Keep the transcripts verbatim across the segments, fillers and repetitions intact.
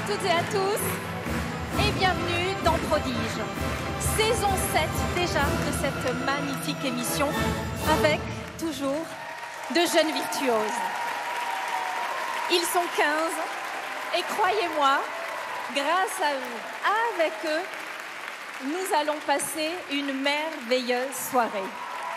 toutes et à tous et bienvenue dans Prodige. Saison sept déjà de cette magnifique émission avec toujours de jeunes virtuoses. Ils sont quinze et croyez-moi, grâce à eux, avec eux, nous allons passer une merveilleuse soirée.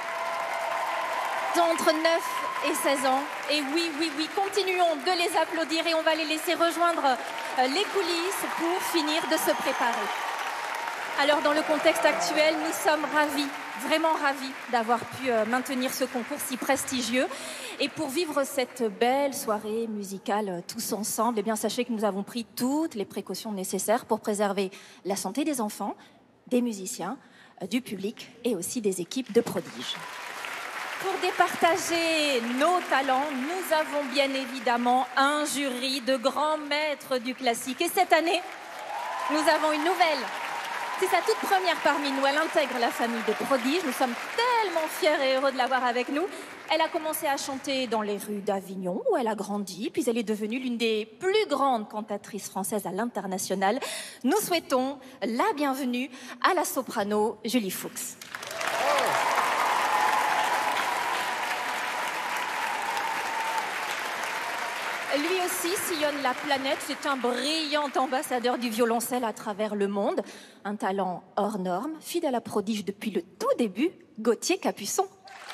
Entre neuf et seize ans. Et oui, oui, oui, continuons de les applaudir et on va les laisser rejoindre les coulisses pour finir de se préparer. Alors, dans le contexte actuel, nous sommes ravis, vraiment ravis d'avoir pu maintenir ce concours si prestigieux. Et pour vivre cette belle soirée musicale tous ensemble, eh bien, sachez que nous avons pris toutes les précautions nécessaires pour préserver la santé des enfants, des musiciens, du public et aussi des équipes de Prodige. Pour départager nos talents, nous avons bien évidemment un jury de grands maîtres du classique. Et cette année, nous avons une nouvelle. C'est sa toute première parmi nous. Elle intègre la famille de Prodige. Nous sommes tellement fiers et heureux de l'avoir avec nous. Elle a commencé à chanter dans les rues d'Avignon, où elle a grandi, puis elle est devenue l'une des plus grandes cantatrices françaises à l'international. Nous souhaitons la bienvenue à la soprano Julie Fuchs. Lui aussi sillonne la planète, c'est un brillant ambassadeur du violoncelle à travers le monde. Un talent hors norme, fidèle à Prodige depuis le tout début, Gauthier Capuçon.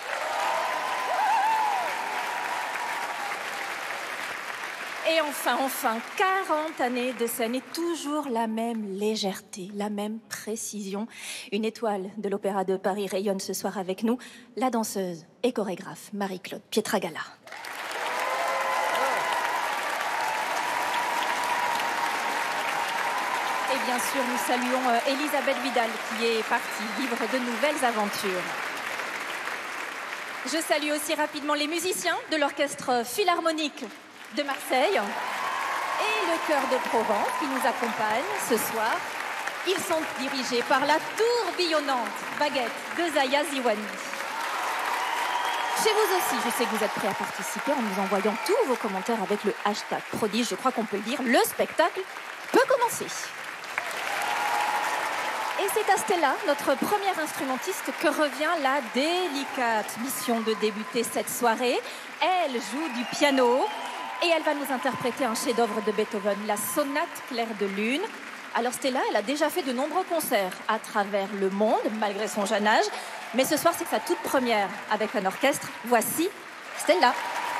Et enfin, enfin, quarante années de scène et toujours la même légèreté, la même précision. Une étoile de l'Opéra de Paris rayonne ce soir avec nous, la danseuse et chorégraphe Marie-Claude Pietragala. Et bien sûr, nous saluons euh, Elisabeth Vidal qui est partie vivre de nouvelles aventures. Je salue aussi rapidement les musiciens de l'Orchestre Philharmonique de Marseille et le Chœur de Provence qui nous accompagne ce soir. Ils sont dirigés par la tourbillonnante baguette de Zaya Ziwani. Chez vous aussi, je sais que vous êtes prêts à participer en nous envoyant tous vos commentaires avec le hashtag Prodige. Je crois qu'on peut le dire, le spectacle peut commencer. Et c'est à Stella, notre première instrumentiste, que revient la délicate mission de débuter cette soirée. Elle joue du piano et elle va nous interpréter un chef-d'œuvre de Beethoven, la sonate Clair de Lune. Alors Stella, elle a déjà fait de nombreux concerts à travers le monde, malgré son jeune âge. Mais ce soir, c'est sa toute première avec un orchestre. Voici Stella.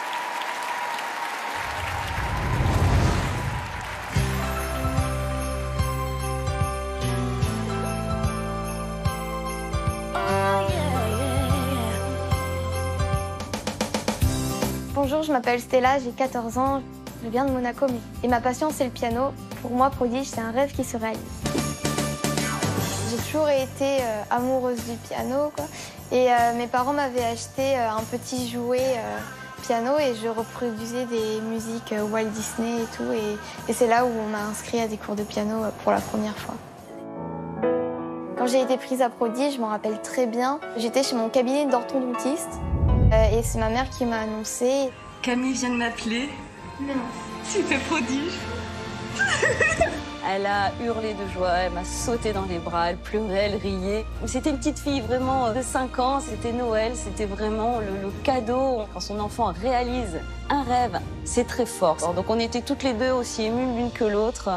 Bonjour, je m'appelle Stella, j'ai quatorze ans, je viens de Monaco et ma passion c'est le piano. Pour moi, Prodige, c'est un rêve qui se réalise. J'ai toujours été euh, amoureuse du piano, quoi. Et euh, mes parents m'avaient acheté euh, un petit jouet euh, piano et je reproduisais des musiques euh, Walt Disney et tout. Et, et c'est là où on m'a inscrit à des cours de piano euh, pour la première fois. Quand j'ai été prise à Prodige, je m'en rappelle très bien, j'étais chez mon cabinet d'orthodontiste. Et c'est ma mère qui m'a annoncé. Camille vient de m'appeler. Non. Tu fais Prodige. Elle a hurlé de joie, elle m'a sauté dans les bras, elle pleurait, elle riait. C'était une petite fille vraiment de cinq ans, c'était Noël, c'était vraiment le, le cadeau. Quand son enfant réalise un rêve, c'est très fort. Donc on était toutes les deux aussi émues l'une que l'autre.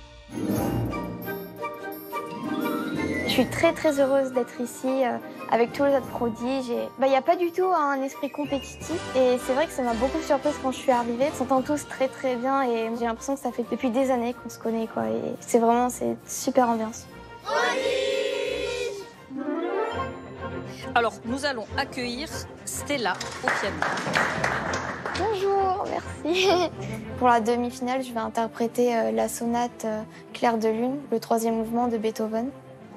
Je suis très très heureuse d'être ici euh, avec tous les autres prodiges. Il bah, n'y a pas du tout un esprit compétitif et c'est vrai que ça m'a beaucoup surprise quand je suis arrivée. On s'entend tous très très bien et j'ai l'impression que ça fait depuis des années qu'on se connaît, quoi. Et c'est vraiment c'est super ambiance. Prodige! Alors nous allons accueillir Stella au piano. Bonjour, merci. Pour la demi-finale, je vais interpréter euh, la sonate euh, Clair de Lune, le troisième mouvement de Beethoven.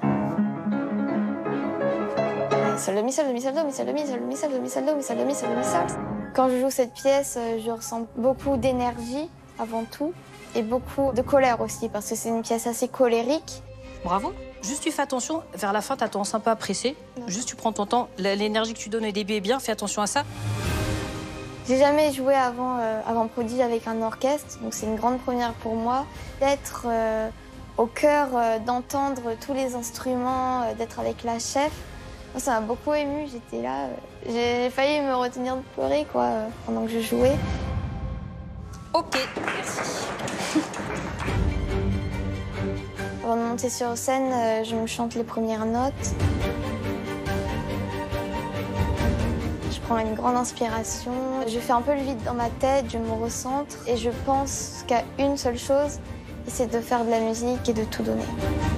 Sol, do, mi, sol, do, mi, sol, do, mi, sol, do, mi, sol, do, mi, sol, do, mi, sol, do, mi, sol, do, mi, sol, do, mi, sol. Quand je joue cette pièce, je ressens beaucoup d'énergie avant tout et beaucoup de colère aussi parce que c'est une pièce assez colérique. Bravo. Juste tu fais attention, vers la fin tu as tendance un peu à presser. Non. Juste tu prends ton temps, l'énergie que tu donnes au début est bien, fais attention à ça. J'ai jamais joué avant, euh, avant Prodige avec un orchestre, donc c'est une grande première pour moi. D'être euh, au cœur, euh, d'entendre tous les instruments, euh, d'être avec la chef, moi, ça m'a beaucoup émue. J'étais là, euh, j'ai failli me retenir de pleurer quoi, euh, pendant que je jouais. Ok, merci. Avant de monter sur scène, euh, je me chante les premières notes. Je prends une grande inspiration. Je fais un peu le vide dans ma tête, je me recentre et je pense qu'à une seule chose, et c'est de faire de la musique et de tout donner.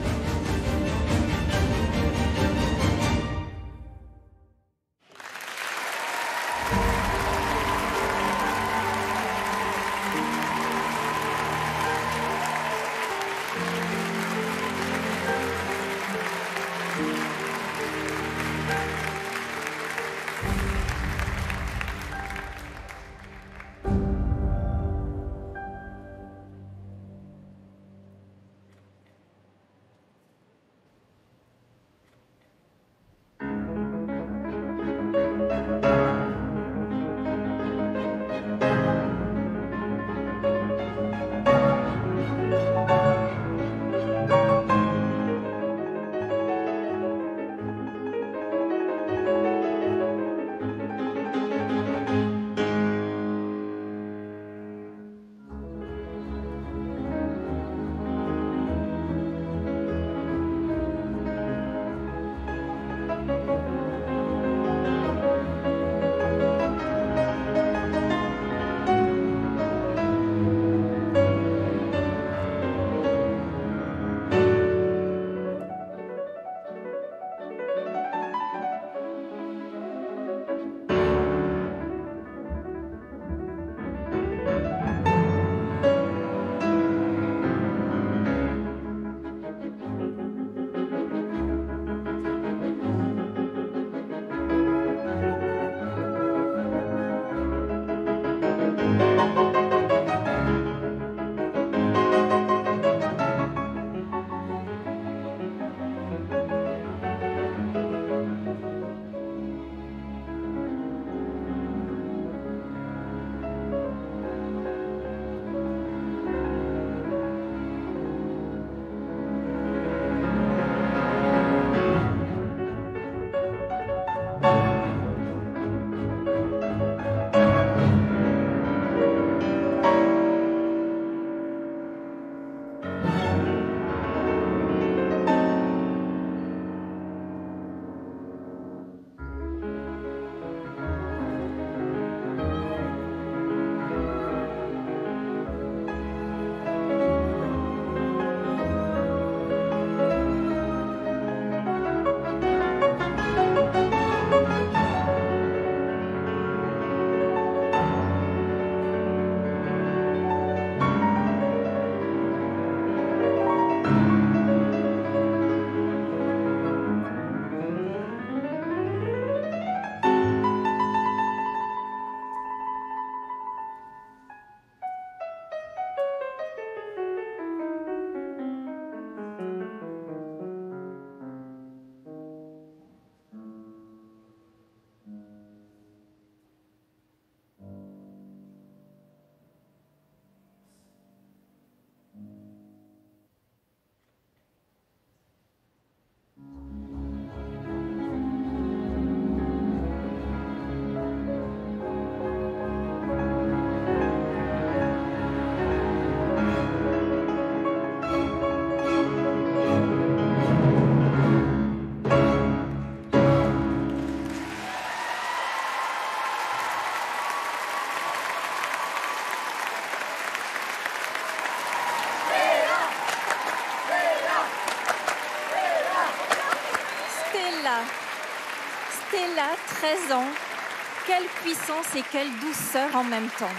Stella, treize ans, quelle puissance et quelle douceur en même temps.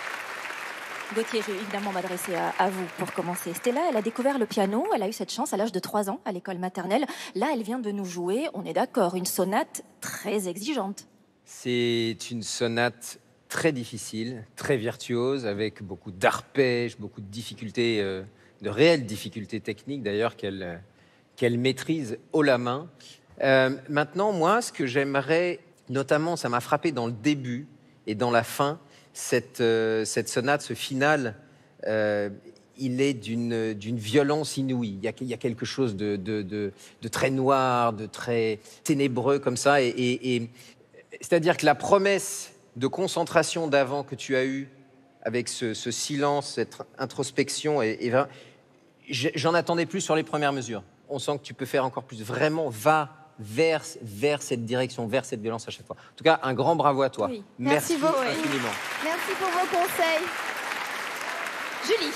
Gauthier, je vais évidemment m'adresser à, à vous pour commencer. Stella, elle a découvert le piano, elle a eu cette chance à l'âge de trois ans à l'école maternelle. Là, elle vient de nous jouer, on est d'accord, une sonate très exigeante. C'est une sonate très difficile, très virtuose, avec beaucoup d'arpèges, beaucoup de difficultés, euh, de réelles difficultés techniques d'ailleurs qu'elle euh, qu'elle maîtrise haut la main. Euh, maintenant, moi, ce que j'aimerais, notamment, ça m'a frappé dans le début, Et dans la fin, cette, euh, cette sonate, ce final, euh, il est d'une d'une violence inouïe. Il y, a, il y a quelque chose de, de, de, de très noir, de très ténébreux comme ça. Et, et, et c'est-à-dire que la promesse de concentration d'avant que tu as eue, avec ce, ce silence, cette introspection, et, et j'en attendais plus sur les premières mesures. On sent que tu peux faire encore plus. Vraiment, va vers, vers cette direction, vers cette violence à chaque fois. En tout cas, un grand bravo à toi. Oui. Merci, Merci beaucoup. infiniment. Merci pour vos conseils. Julie.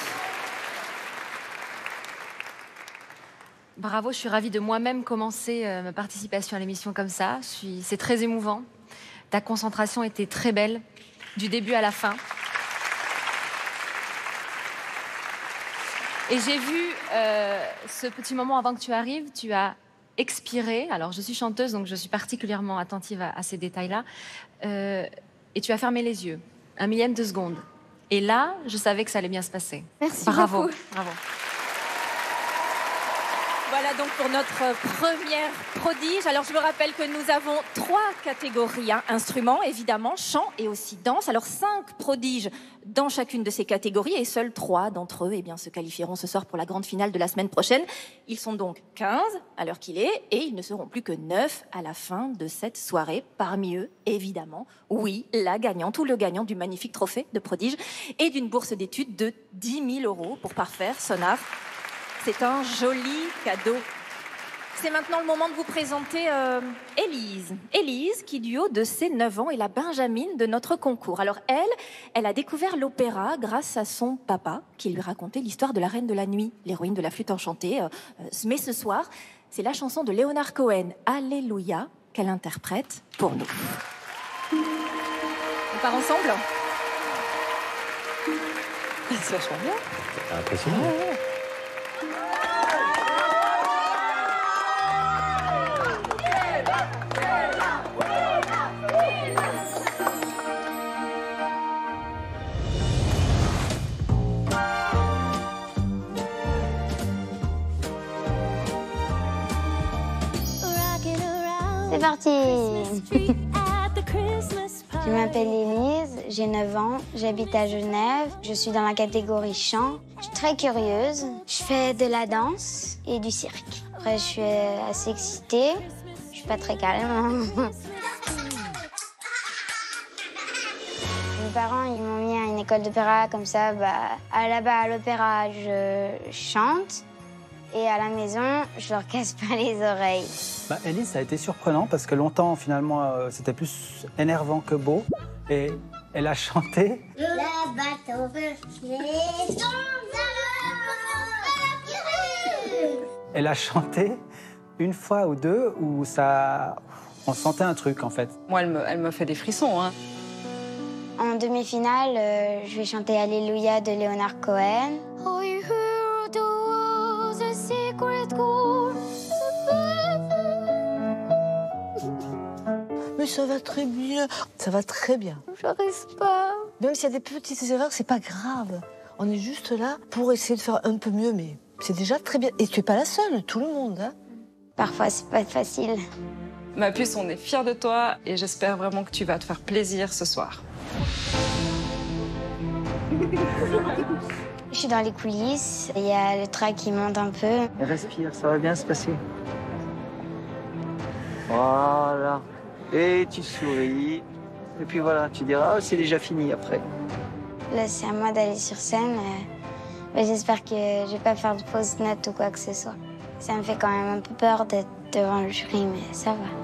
Bravo, je suis ravie de moi-même commencer euh, ma participation à l'émission comme ça. Je suis... C'est très émouvant. Ta concentration était très belle, du début à la fin. Et j'ai vu euh, ce petit moment avant que tu arrives, tu as expiré. Alors, je suis chanteuse, donc je suis particulièrement attentive à, à ces détails-là. Euh, et tu as fermé les yeux, un millième de seconde. Et là, je savais que ça allait bien se passer. Merci Bravo. beaucoup. Bravo. Voilà donc pour notre première prodige. Alors je me rappelle que nous avons trois catégories, hein. Instruments évidemment, chant et aussi danse. Alors cinq prodiges dans chacune de ces catégories et seuls trois d'entre eux eh bien, se qualifieront ce soir pour la grande finale de la semaine prochaine. Ils sont donc quinze à l'heure qu'il est et ils ne seront plus que neuf à la fin de cette soirée. Parmi eux, évidemment, oui, la gagnante ou le gagnant du magnifique trophée de prodige et d'une bourse d'études de dix mille euros pour parfaire son art. C'est un joli cadeau. C'est maintenant le moment de vous présenter euh, Élise. Élise, qui du haut de ses neuf ans est la benjamine de notre concours. Alors elle, elle a découvert l'opéra grâce à son papa, qui lui racontait l'histoire de la Reine de la Nuit, l'héroïne de la flûte enchantée. Euh, mais ce soir, c'est la chanson de Leonard Cohen, Alléluia, qu'elle interprète pour nous. On part ensemble? C'est vachement bien. C'est impressionnant. Ouais, ouais. C'est parti. Je m'appelle Élise, j'ai neuf ans, j'habite à Genève, je suis dans la catégorie chant. Je suis très curieuse, je fais de la danse et du cirque. Après, je suis assez excitée, je suis pas très calme. Mes parents, ils m'ont mis à une école d'opéra, comme ça, bah, là-bas à l'opéra, je chante. Et à la maison, je leur casse pas les oreilles. Bah, Élise, ça a été surprenant parce que longtemps, finalement, euh, c'était plus énervant que beau. Et elle a chanté. Le bateau les Elle a chanté une fois ou deux où ça, on sentait un truc en fait. Moi, elle me, elle me fait des frissons. Hein. En demi-finale, euh, je vais chanter Alléluia de Leonard Cohen. Mais ça va très bien, ça va très bien. J'arrive pas. Même s'il y a des petites erreurs, c'est pas grave. On est juste là pour essayer de faire un peu mieux, mais c'est déjà très bien. Et tu es pas la seule, tout le monde. Hein. Parfois, c'est pas facile. Ma puce, on est fiers de toi et j'espère vraiment que tu vas te faire plaisir ce soir. Je suis dans les coulisses, il y a le track qui monte un peu. Respire, ça va bien se passer. Voilà. Et tu souris. Et puis voilà, tu diras, oh, c'est déjà fini après. Là, c'est à moi d'aller sur scène. Euh, J'espère que je vais pas faire de fausses notes ou quoi que ce soit. Ça me fait quand même un peu peur d'être devant le jury, mais ça va.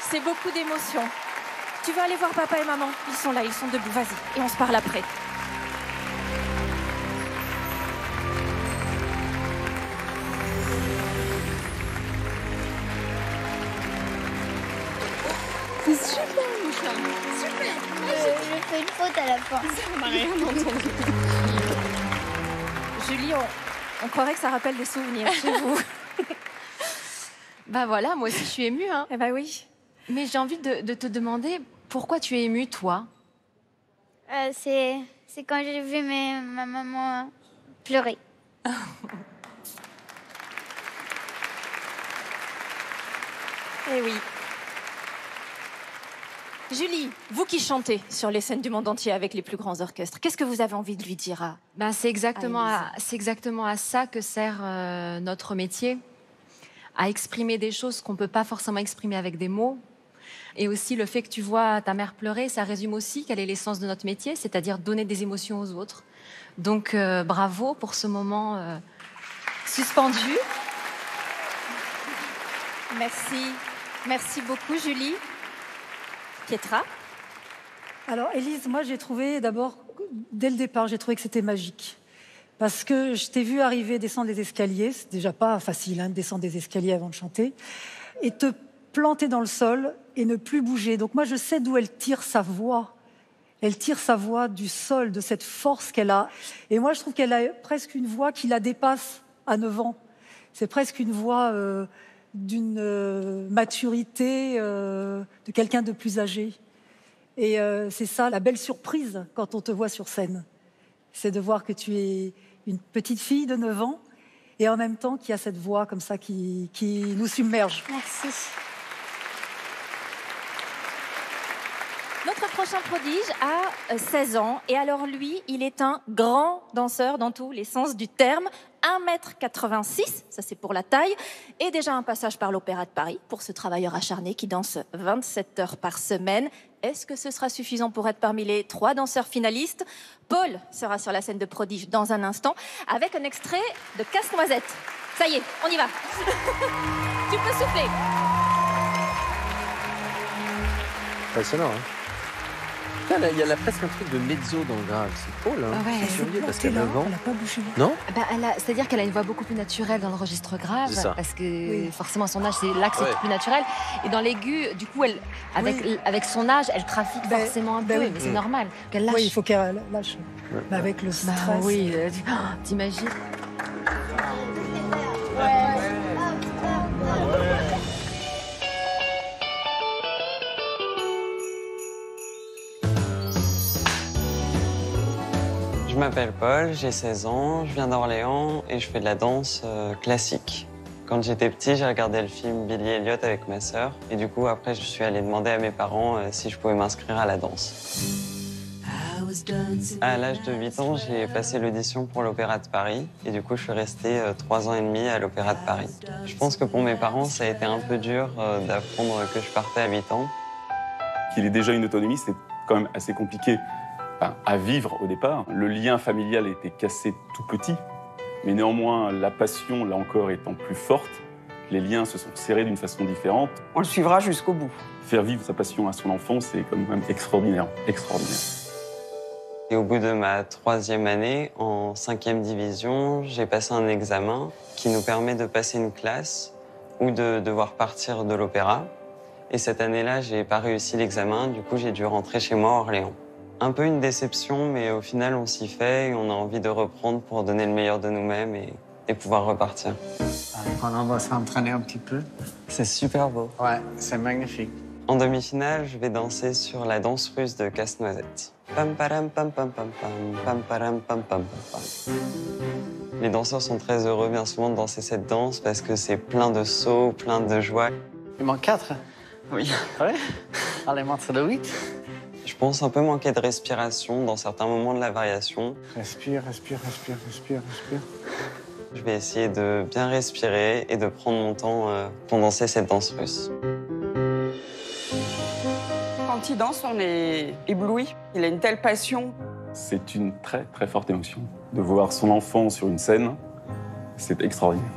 C'est beaucoup d'émotions. Tu veux aller voir papa et maman? Ils sont là, ils sont debout. Vas-y, et on se parle après. C'est super, mon chat. Super. Euh, je fais une faute à la fin. On n'a rien entendu. Julie, on, on croirait que ça rappelle des souvenirs chez vous. Bah voilà, moi aussi je suis émue. Hein. Eh bah oui. Mais j'ai envie de, de te demander pourquoi tu es émue, toi? Euh, c'est c'est quand j'ai vu mes, ma maman pleurer. Eh oui. Julie, vous qui chantez sur les scènes du monde entier avec les plus grands orchestres, qu'est-ce que vous avez envie de lui dire à... Bah, c'est exactement, à à, c'est exactement à ça que sert euh, notre métier, à exprimer des choses qu'on ne peut pas forcément exprimer avec des mots. Et aussi le fait que tu vois ta mère pleurer, ça résume aussi quelle est l'essence de notre métier, c'est-à-dire donner des émotions aux autres. Donc euh, bravo pour ce moment euh, suspendu. Merci. Merci beaucoup, Julie. Pietra? Alors, Élise, moi, j'ai trouvé d'abord, dès le départ, j'ai trouvé que c'était magique. Parce que je t'ai vu arriver, descendre les escaliers, c'est déjà pas facile, hein, de descendre des escaliers avant de chanter, et te planter dans le sol et ne plus bouger. Donc moi, je sais d'où elle tire sa voix. Elle tire sa voix du sol, de cette force qu'elle a. Et moi, je trouve qu'elle a presque une voix qui la dépasse à neuf ans. C'est presque une voix... Euh, d'une euh, maturité euh, de quelqu'un de plus âgé. Et euh, c'est ça la belle surprise quand on te voit sur scène. C'est de voir que tu es une petite fille de neuf ans et en même temps qu'il y a cette voix comme ça qui, qui nous submerge. Merci. Notre prochain prodige a seize ans et alors lui, il est un grand danseur dans tous les sens du terme. un mètre quatre-vingt-six, ça c'est pour la taille, et déjà un passage par l'Opéra de Paris pour ce travailleur acharné qui danse vingt-sept heures par semaine. Est-ce que ce sera suffisant pour être parmi les trois danseurs finalistes? Paul sera sur la scène de prodige dans un instant avec un extrait de Casse-Noisette. Ça y est, on y va. Tu peux souffler. Impressionnant, hein? Il y a là presque un truc de mezzo dans le grave. C'est Paul, hein? Ah ouais. Je suis curieux parce qu'elle a neuf ans. Elle n'a pas bougé. Non? Bah, elle a- c'est-à-dire qu'elle a une voix beaucoup plus naturelle dans le registre grave, C'est ça. parce que Oui. forcément à son âge, c'est là que c'est Ouais. plus naturel. Et dans l'aigu, du coup, elle, avec, Oui. avec son âge, elle trafique Ben- forcément un ben peu, oui. mais c'est Mm. normal qu'elle lâche. Oui, il faut qu'elle lâche. Mais avec le stress. Bah oui, euh, tu- oh, t'imagines? Je m'appelle Paul, j'ai seize ans, je viens d'Orléans et je fais de la danse euh, classique. Quand j'étais petit, j'ai regardé le film Billy Elliot avec ma sœur et du coup après je suis allé demander à mes parents euh, si je pouvais m'inscrire à la danse. À l'âge de huit ans, j'ai passé l'audition pour l'Opéra de Paris et du coup je suis resté euh, trois ans et demi à l'Opéra de Paris. Je pense que pour mes parents, ça a été un peu dur euh, d'apprendre que je partais à huit ans. Qu'il ait déjà une autonomie, c'est quand même assez compliqué enfin, à vivre au départ. Le lien familial était cassé tout petit, mais néanmoins, la passion, là encore, étant plus forte, les liens se sont serrés d'une façon différente. On le suivra jusqu'au bout. Faire vivre sa passion à son enfant, c'est quand même extraordinaire, extraordinaire. Et au bout de ma troisième année, en cinquième division, j'ai passé un examen qui nous permet de passer une classe ou de devoir partir de l'opéra. Et cette année-là, j'ai pas réussi l'examen, du coup j'ai dû rentrer chez moi à Orléans. Un peu une déception, mais au final on s'y fait et on a envie de reprendre pour donner le meilleur de nous-mêmes et, et pouvoir repartir. On va s'entraîner un petit peu. C'est super beau. Ouais, c'est magnifique. En demi-finale, je vais danser sur la danse russe de Casse-Noisette. Pam param pam pam pam pam pam param pam pam pam pam. Les danseurs sont très heureux bien souvent de danser cette danse parce que c'est plein de sauts, plein de joie. Il manque quatre. Oui. Ouais. Allez, montre le huit. Je pense un peu manquer de respiration dans certains moments de la variation. Respire, respire, respire, respire, respire. Je vais essayer de bien respirer et de prendre mon temps euh, pour danser cette danse russe. Quand il danse, on est ébloui. Il a une telle passion. C'est une très très forte émotion. De voir son enfant sur une scène, c'est extraordinaire.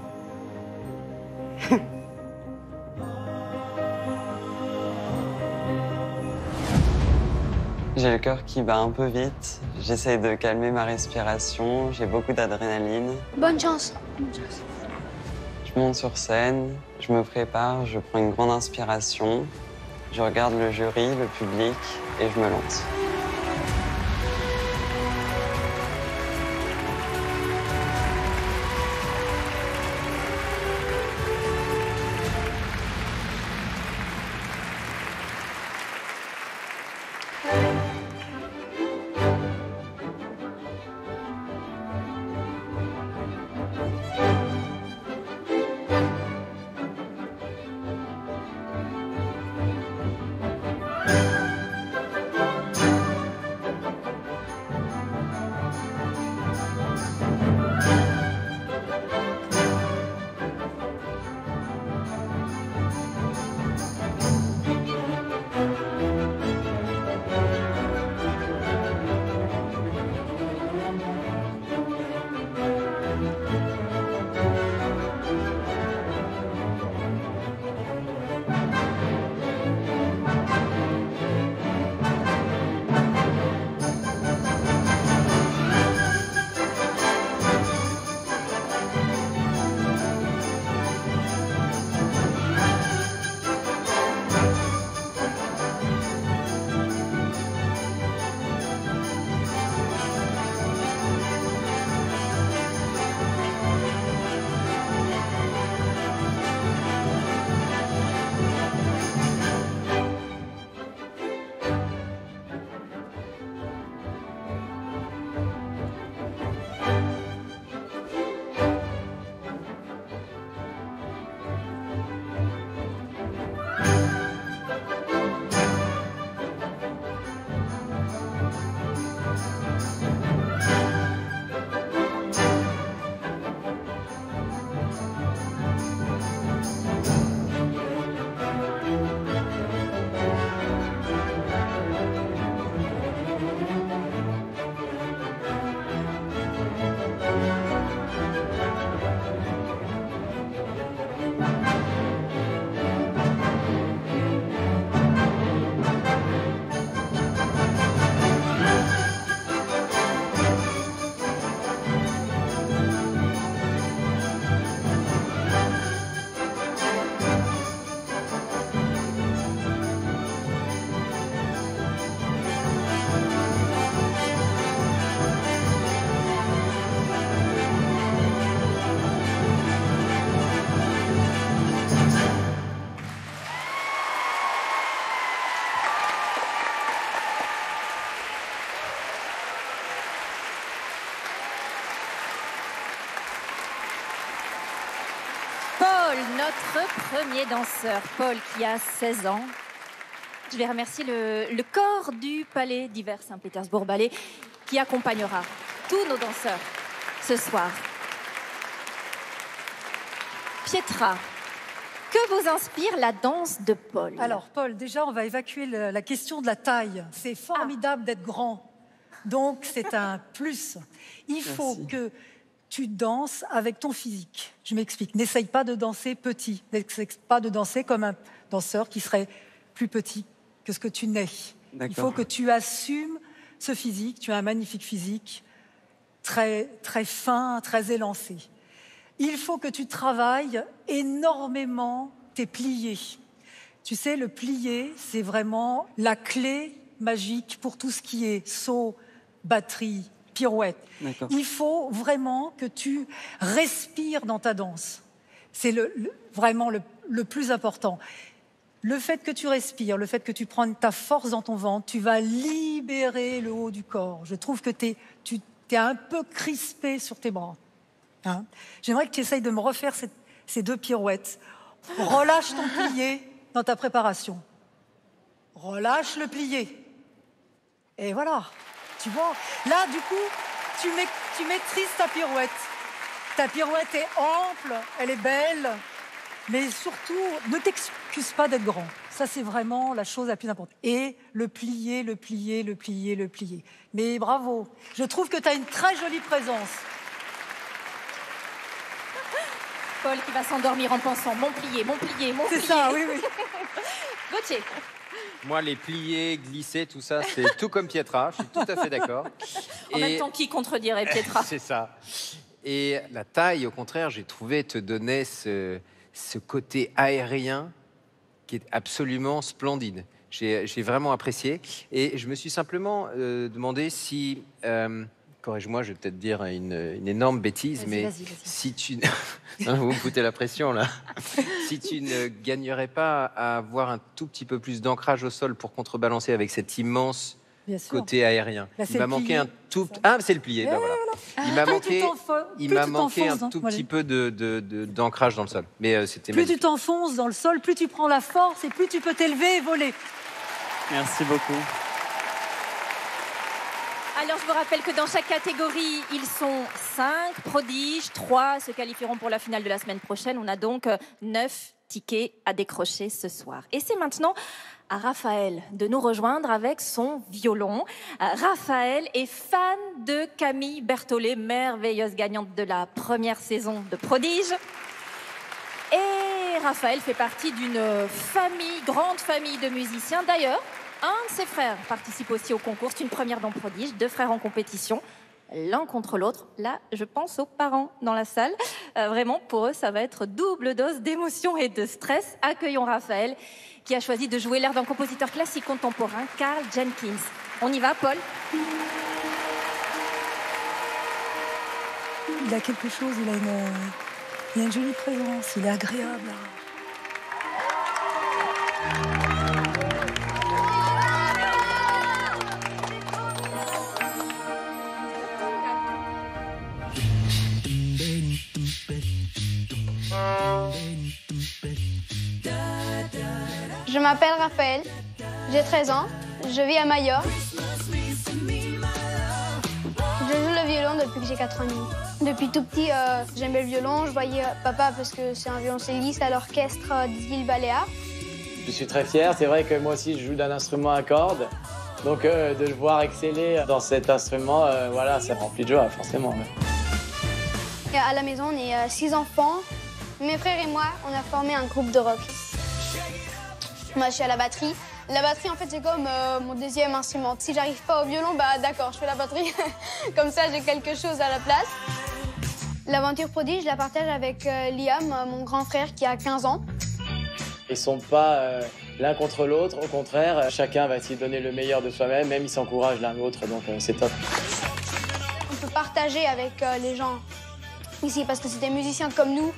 J'ai le cœur qui bat un peu vite. J'essaie de calmer ma respiration. J'ai beaucoup d'adrénaline. Bonne chance. Bonne chance. Je monte sur scène, je me prépare, je prends une grande inspiration. Je regarde le jury, le public et je me lance. Notre premier danseur, Paul, qui a seize ans. Je vais remercier le, le corps du Palais d'Hiver Saint-Pétersbourg Ballet qui accompagnera tous nos danseurs ce soir. Pietra, que vous inspire la danse de Paul? Alors, Paul, déjà, on va évacuer le, la question de la taille. C'est formidable ah. d'être grand. Donc, c'est un plus. Il faut Merci. que tu danses avec ton physique. Je m'explique. N'essaye pas de danser petit. N'essaye pas de danser comme un danseur qui serait plus petit que ce que tu n'es. Il faut que tu assumes ce physique. Tu as un magnifique physique, très, très fin, très élancé. Il faut que tu travailles énormément tes pliés. Tu sais, le plié, c'est vraiment la clé magique pour tout ce qui est saut, batterie, pirouette. Il faut vraiment que tu respires dans ta danse. C'est le, le, vraiment le, le plus important. Le fait que tu respires, le fait que tu prennes ta force dans ton ventre, tu vas libérer le haut du corps. Je trouve que t'es, tu es un peu crispé sur tes bras. Hein? J'aimerais que tu essayes de me refaire cette, ces deux pirouettes. Relâche ton plié dans ta préparation. Relâche le plié. Et voilà. Tu vois, là, du coup, tu, ma tu maîtrises ta pirouette. Ta pirouette est ample, elle est belle, mais surtout, ne t'excuse pas d'être grand. Ça, c'est vraiment la chose la plus importante. Et le plier, le plier, le plier, le plier. Mais bravo, je trouve que tu as une très jolie présence. Paul qui va s'endormir en pensant « mon plié, mon plié, mon plié ». C'est ça, oui, oui. Gauthier. Moi, les plier, glisser, tout ça, c'est tout comme Pietra. Je suis tout à fait d'accord. En même temps, qui contredirait Pietra? C'est ça. Et la taille, au contraire, j'ai trouvé te donnait ce, ce côté aérien qui est absolument splendide. J'ai j'ai vraiment apprécié. Et je me suis simplement euh, demandé si... Euh, corrige-moi, je vais peut-être dire une, une énorme bêtise, Vas-y, mais vas-y, vas-y. si tu... Non, vous me foutez la pression, là. Si tu ne gagnerais pas à avoir un tout petit peu plus d'ancrage au sol pour contrebalancer avec cet immense Bien sûr. côté aérien. Là, c'est Il m'a le manqué plié, un tout... Ah, c'est le plié, Ouais, bah voilà. voilà. Il m'a Plus manqué, tu t'enfo- il plus m'a tu manqué un t'enfonces, hein, tout voilà. petit peu de, de- de- d'ancrage dans le sol. Mais euh, c'était Plus magnifique. tu t'enfonces dans le sol, plus tu prends la force et plus tu peux t'élever et voler. Merci beaucoup. Alors, je vous rappelle que dans chaque catégorie, ils sont cinq prodiges, trois se qualifieront pour la finale de la semaine prochaine. On a donc euh, neuf tickets à décrocher ce soir. Et c'est maintenant à Raphaël de nous rejoindre avec son violon. Euh, Raphaël est fan de Camille Berthollet, merveilleuse gagnante de la première saison de Prodige. Et Raphaël fait partie d'une famille, grande famille de musiciens. D'ailleurs, un de ses frères participe aussi au concours. C'est une première dans Prodige, deux frères en compétition, l'un contre l'autre. Là, je pense aux parents dans la salle. Euh, vraiment, pour eux, ça va être double dose d'émotion et de stress. Accueillons Raphaël, qui a choisi de jouer l'air d'un compositeur classique contemporain, Karl Jenkins. On y va, Paul? Il a quelque chose, il a une, il a une jolie présence, il est agréable. Je m'appelle Raphaël, j'ai treize ans, je vis à Majorque. Je joue le violon depuis que j'ai quatre ans et demi. Depuis tout petit, euh, j'aimais le violon. Je voyais papa parce que c'est un violoncelliste à l'orchestre euh, des îles Baléares. Je suis très fier. C'est vrai que moi aussi, je joue d'un instrument à cordes. Donc, euh, de le voir exceller dans cet instrument, euh, voilà, ça remplit de joie, forcément. Ouais. Et à la maison, on est euh, six enfants. Mes frères et moi, on a formé un groupe de rock. Moi, je suis à la batterie. La batterie, en fait, c'est comme euh, mon deuxième instrument. Si j'arrive pas au violon, bah d'accord, je fais la batterie. Comme ça, j'ai quelque chose à la place. L'aventure Prodige, je la partage avec euh, Liam, euh, mon grand frère, qui a quinze ans. Ils sont pas euh, l'un contre l'autre. Au contraire, euh, chacun va essayer de donner le meilleur de soi-même. Même ils s'encouragent l'un l'autre, donc euh, c'est top. On peut partager avec euh, les gens ici, parce que c'est des musiciens comme nous.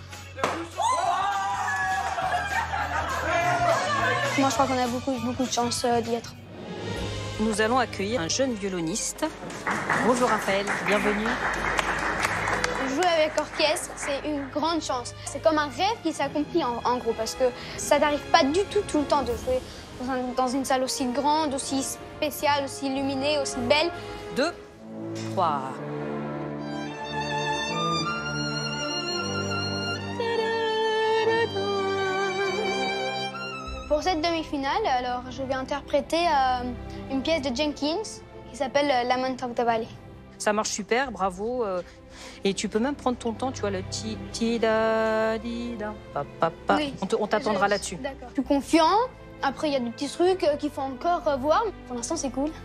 Moi, je crois qu'on a beaucoup, beaucoup de chance euh, d'y être. Nous allons accueillir un jeune violoniste. Bonjour Raphaël, bienvenue. Jouer avec orchestre, c'est une grande chance. C'est comme un rêve qui s'accomplit en, en gros, parce que ça n'arrive pas du tout tout le temps de jouer dans, un- dans une salle aussi grande, aussi spéciale, aussi illuminée, aussi belle. Deux, trois. Pour cette demi-finale, alors, je vais interpréter euh, une pièce de Jenkins qui s'appelle euh, Lament of the Valley. Ça marche super, bravo. euh, Et tu peux même prendre ton temps, tu vois, le ti ti da di da pa pa pa. Oui. On te- on t'attendra là-dessus. D'accord. Je suis confiant. Après, il y a des petits trucs euh, qu'il faut encore euh, voir. Pour l'instant, c'est cool.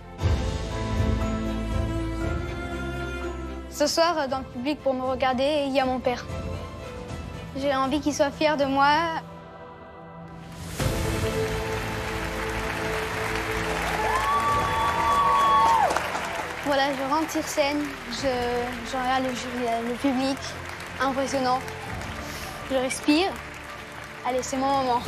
Ce soir, euh, dans le public, pour me regarder, il y a mon père. J'ai envie qu'il soit fier de moi. Voilà, je rentre sur scène, je, je regarde le, jury, le public, impressionnant. Je respire. Allez, c'est mon moment.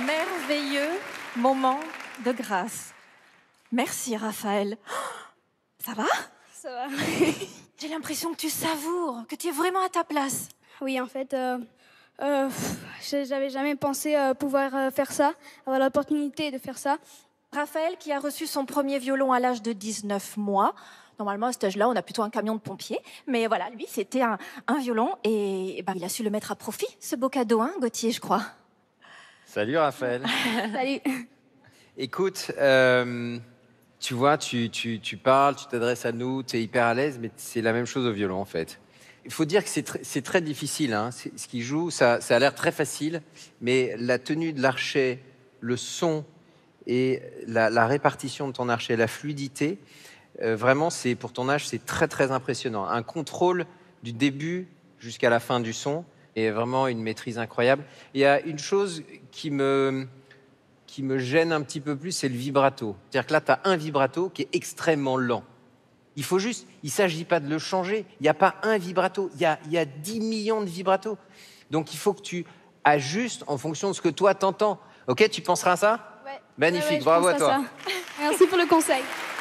merveilleux moment de grâce. Merci, Raphaël. Ça va? Ça va. J'ai l'impression que tu savoures, que tu es vraiment à ta place. Oui, en fait, euh, euh, j'avais jamais pensé euh, pouvoir euh, faire ça, avoir l'opportunité de faire ça. Raphaël qui a reçu son premier violon à l'âge de dix-neuf mois. Normalement, à cet âge-là, on a plutôt un camion de pompiers. Mais voilà, lui, c'était un, un violon et, et ben, il a su le mettre à profit, ce beau cadeau, hein, Gauthier, je crois. Salut Raphaël. Salut. Écoute, euh, tu vois, tu, tu, tu parles, tu t'adresses à nous, tu es hyper à l'aise, mais c'est la même chose au violon en fait. Il faut dire que c'est tr c'est très difficile, hein. Ce qu'il joue, ça, ça a l'air très facile, mais la tenue de l'archet, le son et la, la répartition de ton archet, la fluidité, euh, vraiment, c'est pour ton âge, c'est très très impressionnant. Un contrôle du début jusqu'à la fin du son et vraiment une maîtrise incroyable. Il y a une chose qui me, qui me gêne un petit peu plus, c'est le vibrato. C'est-à-dire que là, tu as un vibrato qui est extrêmement lent. Il faut juste, il ne s'agit pas de le changer. Il n'y a pas un vibrato, il y a, il y a dix millions de vibratos. Donc, il faut que tu ajustes en fonction de ce que toi t'entends. Ok, tu penseras à ça? Ouais. Magnifique, ouais, ouais, bravo à toi. À Merci pour le conseil.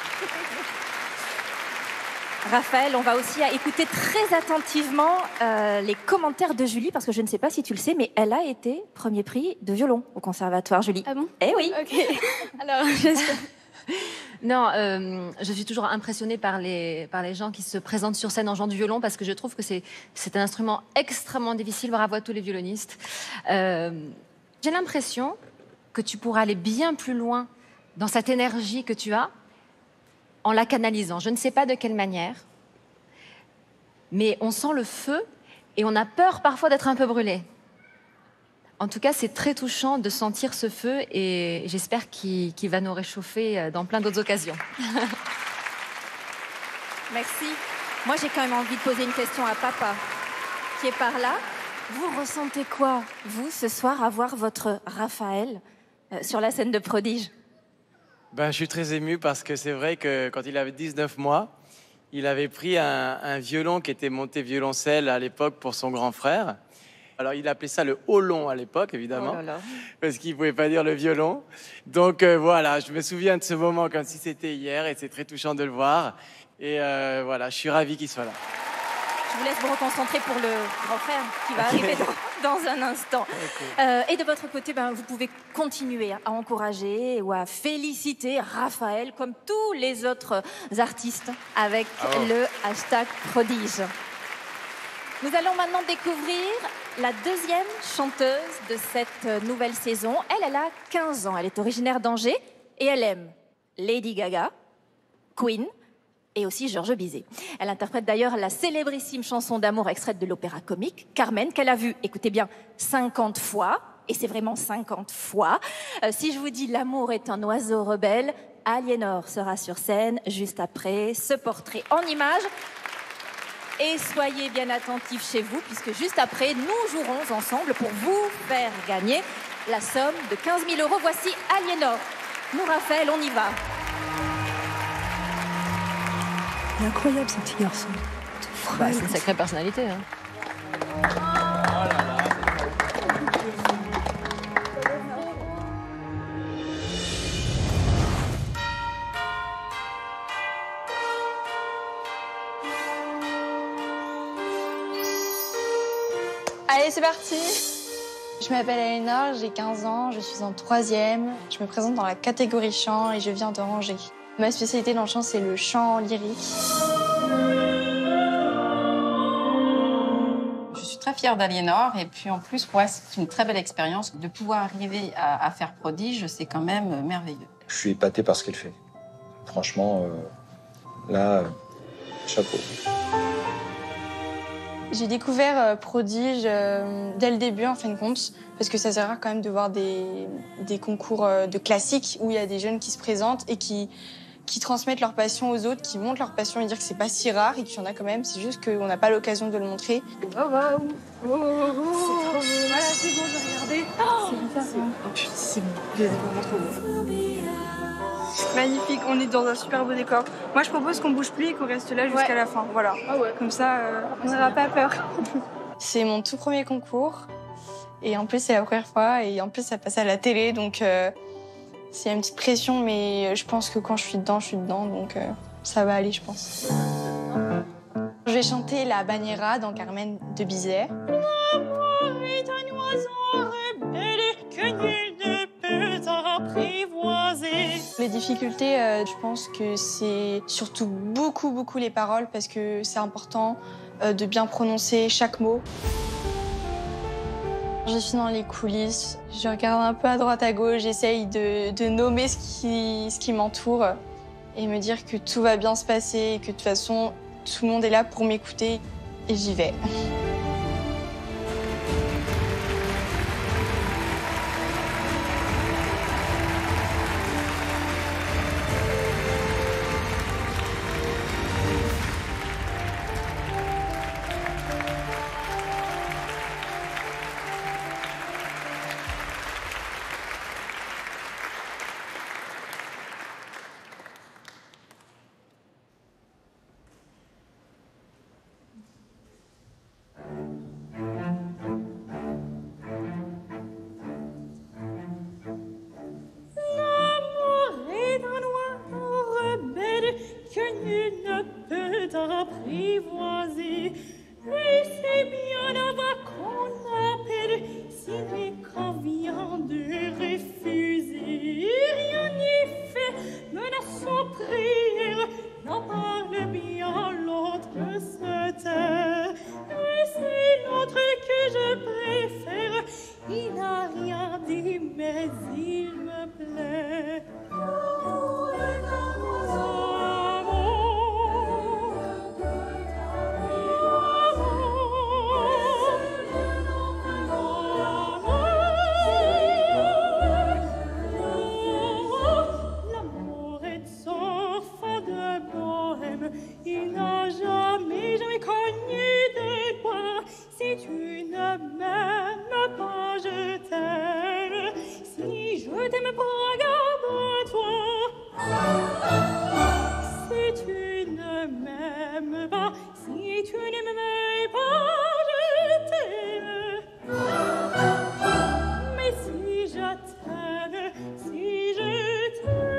Raphaël, on va aussi écouter très attentivement euh, les commentaires de Julie, parce que je ne sais pas si tu le sais, mais elle a été premier prix de violon au conservatoire, Julie. Ah bon? Eh oui. Ok. Alors, j'espère. Non, euh, je suis toujours impressionnée par les, par les gens qui se présentent sur scène en jouant du violon parce que je trouve que c'est un instrument extrêmement difficile. Bravo à tous les violonistes. Euh, J'ai l'impression que tu pourras aller bien plus loin dans cette énergie que tu as en la canalisant. Je ne sais pas de quelle manière, mais on sent le feu et on a peur parfois d'être un peu brûlé. En tout cas, c'est très touchant de sentir ce feu et j'espère qu'il qu'il va nous réchauffer dans plein d'autres occasions. Merci. Moi, j'ai quand même envie de poser une question à papa, qui est par là. Vous ressentez quoi, vous, ce soir, à voir votre Raphaël euh, sur la scène de Prodige? Ben, je suis très ému parce que c'est vrai que quand il avait dix-neuf mois, il avait pris un, un violon qui était monté violoncelle à l'époque pour son grand frère. Alors, il appelait ça le holon à l'époque, évidemment, Oh là là. parce qu'il ne pouvait pas dire le violon. Donc, euh, voilà, je me souviens de ce moment comme si c'était hier et c'est très touchant de le voir. Et euh, voilà, je suis ravi qu'il soit là. Je vous laisse vous reconcentrer pour le grand frère qui va arriver dans, dans un instant. Euh, et de votre côté, ben, vous pouvez continuer à encourager ou à féliciter Raphaël comme tous les autres artistes avec Ah oh. le hashtag Prodige. Nous allons maintenant découvrir la deuxième chanteuse de cette nouvelle saison. Elle, elle a quinze ans. Elle est originaire d'Angers et elle aime Lady Gaga, Queen et aussi Georges Bizet. Elle interprète d'ailleurs la célébrissime chanson d'amour extraite de l'opéra comique Carmen, qu'elle a vue, écoutez bien, cinquante fois. Et c'est vraiment cinquante fois. Euh, si je vous dis l'amour est un oiseau rebelle, Aliénor sera sur scène juste après ce portrait en images. Et soyez bien attentifs chez vous, puisque juste après, nous jouerons ensemble pour vous faire gagner la somme de quinze mille euros. Voici Aliénor. Nous, Raphaël, on y va. Il est incroyable, ce petit garçon. Bah, c'est une sacrée personnalité. Hein. Allez, c'est parti. Je m'appelle Aliénor, j'ai quinze ans, je suis en troisième. Je me présente dans la catégorie chant et je viens de Angers. Ma spécialité dans le chant, c'est le chant lyrique. Je suis très fière d'Aliénor et puis en plus, ouais, c'est une très belle expérience. De pouvoir arriver à, à faire Prodige, c'est quand même merveilleux. Je suis épaté par ce qu'elle fait. Franchement, euh, là, euh, chapeau. J'ai découvert euh, Prodige euh, dès le début, en fin de compte, parce que ça sert rare quand même de voir des, des concours euh, de classiques où il y a des jeunes qui se présentent et qui, qui transmettent leur passion aux autres, qui montrent leur passion et dire que c'est pas si rare et qu'il y en a quand même, c'est juste qu'on n'a pas l'occasion de le montrer. Oh, wow. oh, oh, oh. C'est trop beau. Voilà, c'est bon, j'ai regardé. Oh, c'est bizarre. Oh putain, c'est bon. C'est vraiment trop beau. Magnifique, on est dans un super beau décor. Moi, je propose qu'on bouge plus et qu'on reste là jusqu'à Ouais. la fin. Voilà. Ah ouais. Comme ça, euh, on n'aura pas peur. C'est mon tout premier concours Et en plus, c'est la première fois. Et en plus, ça passe à la télé. Donc, euh, c'est une petite pression. Mais je pense que quand je suis dedans, je suis dedans. Donc, euh, ça va aller, je pense. Je vais chanter la Bagnera dans Carmen de Bizet. L'amour est un oiseau rebelle que nul ne peut apprivoiser. Les difficultés, euh, je pense que c'est surtout beaucoup, beaucoup les paroles parce que c'est important euh, de bien prononcer chaque mot. Je suis dans les coulisses, je regarde un peu à droite à gauche, j'essaye de, de nommer ce qui, ce qui m'entoure et me dire que tout va bien se passer et que de toute façon, tout le monde est là pour m'écouter et j'y vais. Apprivoiser, et c'est bien là-bas qu'on appelle si lui convient de refuser. Rien n'y fait, menaçant prière, n'en parle bien, l'autre se tait. Et c'est l'autre que je préfère, il n'a rien dit, mais il me plaît. L'amour est un oiseau. Il n'a jamais, jamais cogné des doigts. Si tu ne m'aimes pas, je t'aime. Si je t'aime pas, regarde-toi. Si tu ne m'aimes pas, si tu ne m'aimes pas, je t'aime. Mais si je t'aime, si je t'aime,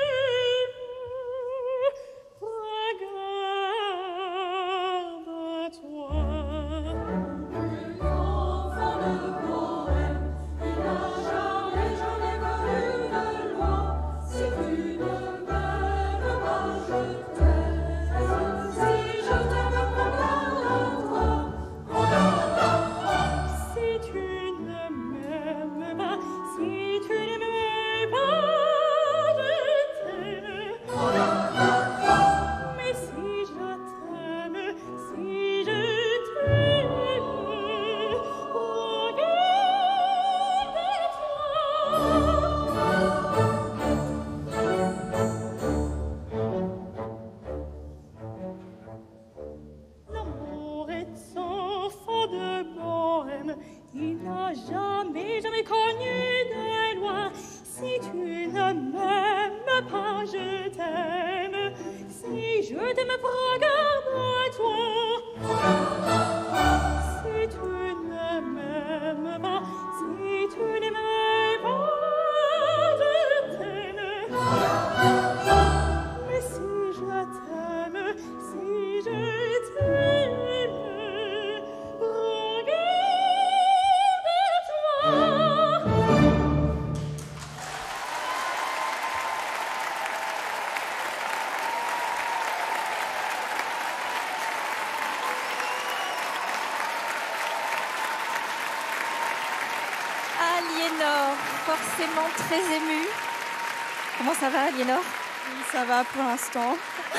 Aliénor, forcément très émue. Comment ça va, Aliénor? Oui, ça va pour l'instant.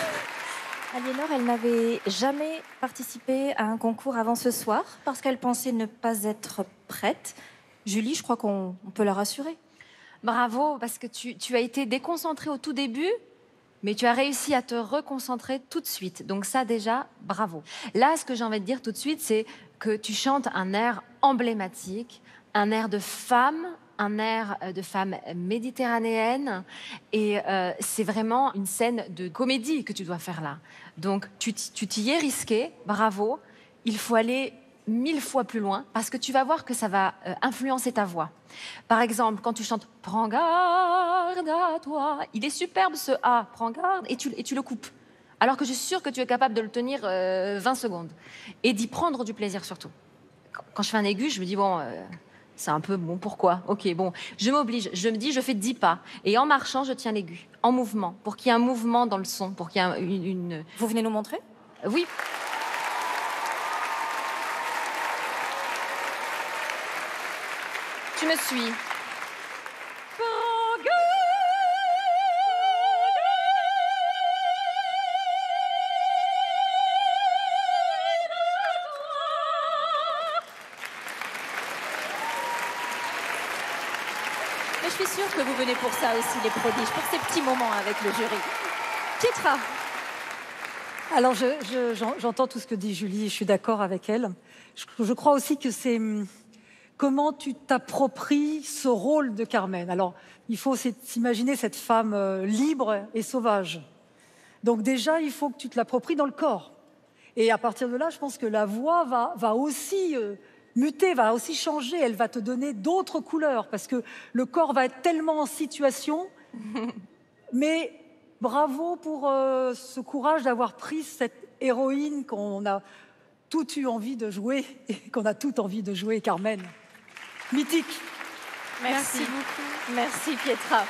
Aliénor, elle n'avait jamais participé à un concours avant ce soir parce qu'elle pensait ne pas être prête. Julie, je crois qu'on on peut la rassurer. Bravo, parce que tu, tu as été déconcentrée au tout début, mais tu as réussi à te reconcentrer tout de suite. Donc ça, déjà, bravo. Là, ce que j'ai envie de dire tout de suite, c'est que tu chantes un air emblématique, un air de femme, un air de femme méditerranéenne. Et euh, c'est vraiment une scène de comédie que tu dois faire là. Donc, tu t'y es risqué, bravo. Il faut aller mille fois plus loin parce que tu vas voir que ça va euh, influencer ta voix. Par exemple, quand tu chantes « Prends garde à toi », il est superbe ce « A », « Prends garde » et tu, et tu le coupes. Alors que je suis sûre que tu es capable de le tenir euh, vingt secondes. Et d'y prendre du plaisir surtout. Quand, quand je fais un aigu, je me dis « Bon, euh, c'est un peu bon, pourquoi ?» Ok, bon, je m'oblige, je me dis je fais dix pas. Et en marchant, je tiens l'aigu, en mouvement, pour qu'il y ait un mouvement dans le son, pour qu'il y ait un, une, une... Vous venez nous montrer? Oui. Tu me suis. Mais je suis sûre que vous venez pour ça aussi, les prodiges, pour ces petits moments avec le jury. Pietra. Alors, je, je, j'en- j'entends tout ce que dit Julie, je suis d'accord avec elle. Je, je crois aussi que c'est hum, comment tu t'appropries ce rôle de Carmen. Alors, il faut s'est- s'imaginer cette femme euh, libre et sauvage. Donc déjà, il faut que tu te l'appropries dans le corps. Et à partir de là, je pense que la voix va, va aussi euh, muter, va aussi changer. Elle va te donner d'autres couleurs parce que le corps va être tellement en situation. Mais bravo pour euh, ce courage d'avoir pris cette héroïne qu'on a toutes eu envie de jouer et qu'on a toutes envie de jouer, Carmen. Mythique. Merci, Merci beaucoup. Merci, Pietra.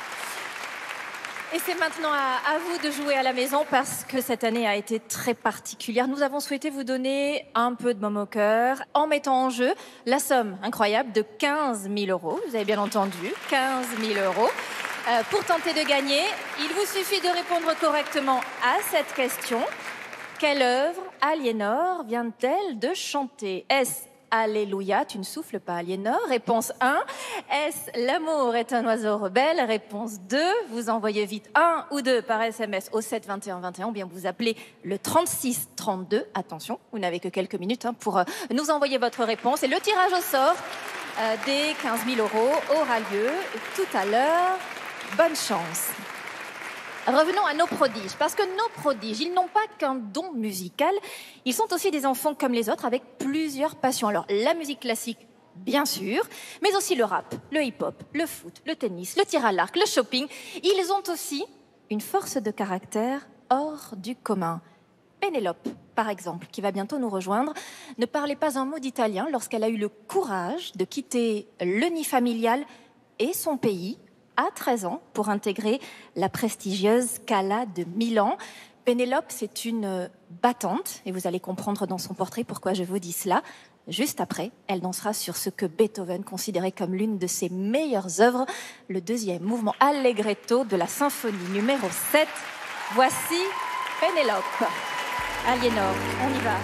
Et c'est maintenant à, à vous de jouer à la maison parce que cette année a été très particulière. Nous avons souhaité vous donner un peu de baume au cœur en mettant en jeu la somme incroyable de quinze mille euros. Vous avez bien entendu, quinze mille euros. Euh, pour tenter de gagner, il vous suffit de répondre correctement à cette question. Quelle œuvre Aliénor vient-elle de chanter? Est-ce Alléluia, tu ne souffles pas, Aliénor? Réponse un. Est-ce L'amour est un oiseau rebelle? Réponse deux. Vous envoyez vite un ou deux par S M S au sept vingt et un vingt et un ou bien vous appelez le trente-six trente-deux. Attention, vous n'avez que quelques minutes hein, pour euh, nous envoyer votre réponse. Et le tirage au sort euh, des quinze mille euros aura lieu tout à l'heure. Bonne chance. Revenons à nos prodiges, parce que nos prodiges, ils n'ont pas qu'un don musical, ils sont aussi des enfants comme les autres avec plusieurs passions. Alors, la musique classique, bien sûr, mais aussi le rap, le hip-hop, le foot, le tennis, le tir à l'arc, le shopping. Ils ont aussi une force de caractère hors du commun. Pénélope, par exemple, qui va bientôt nous rejoindre, ne parlait pas un mot d'italien lorsqu'elle a eu le courage de quitter le nid familial et son pays à treize ans pour intégrer la prestigieuse Scala de Milan. Pénélope, c'est une battante et vous allez comprendre dans son portrait pourquoi je vous dis cela. Juste après, elle dansera sur ce que Beethoven considérait comme l'une de ses meilleures œuvres, le deuxième mouvement Allegretto de la symphonie numéro sept. Voici Pénélope. Aliénor, on y va.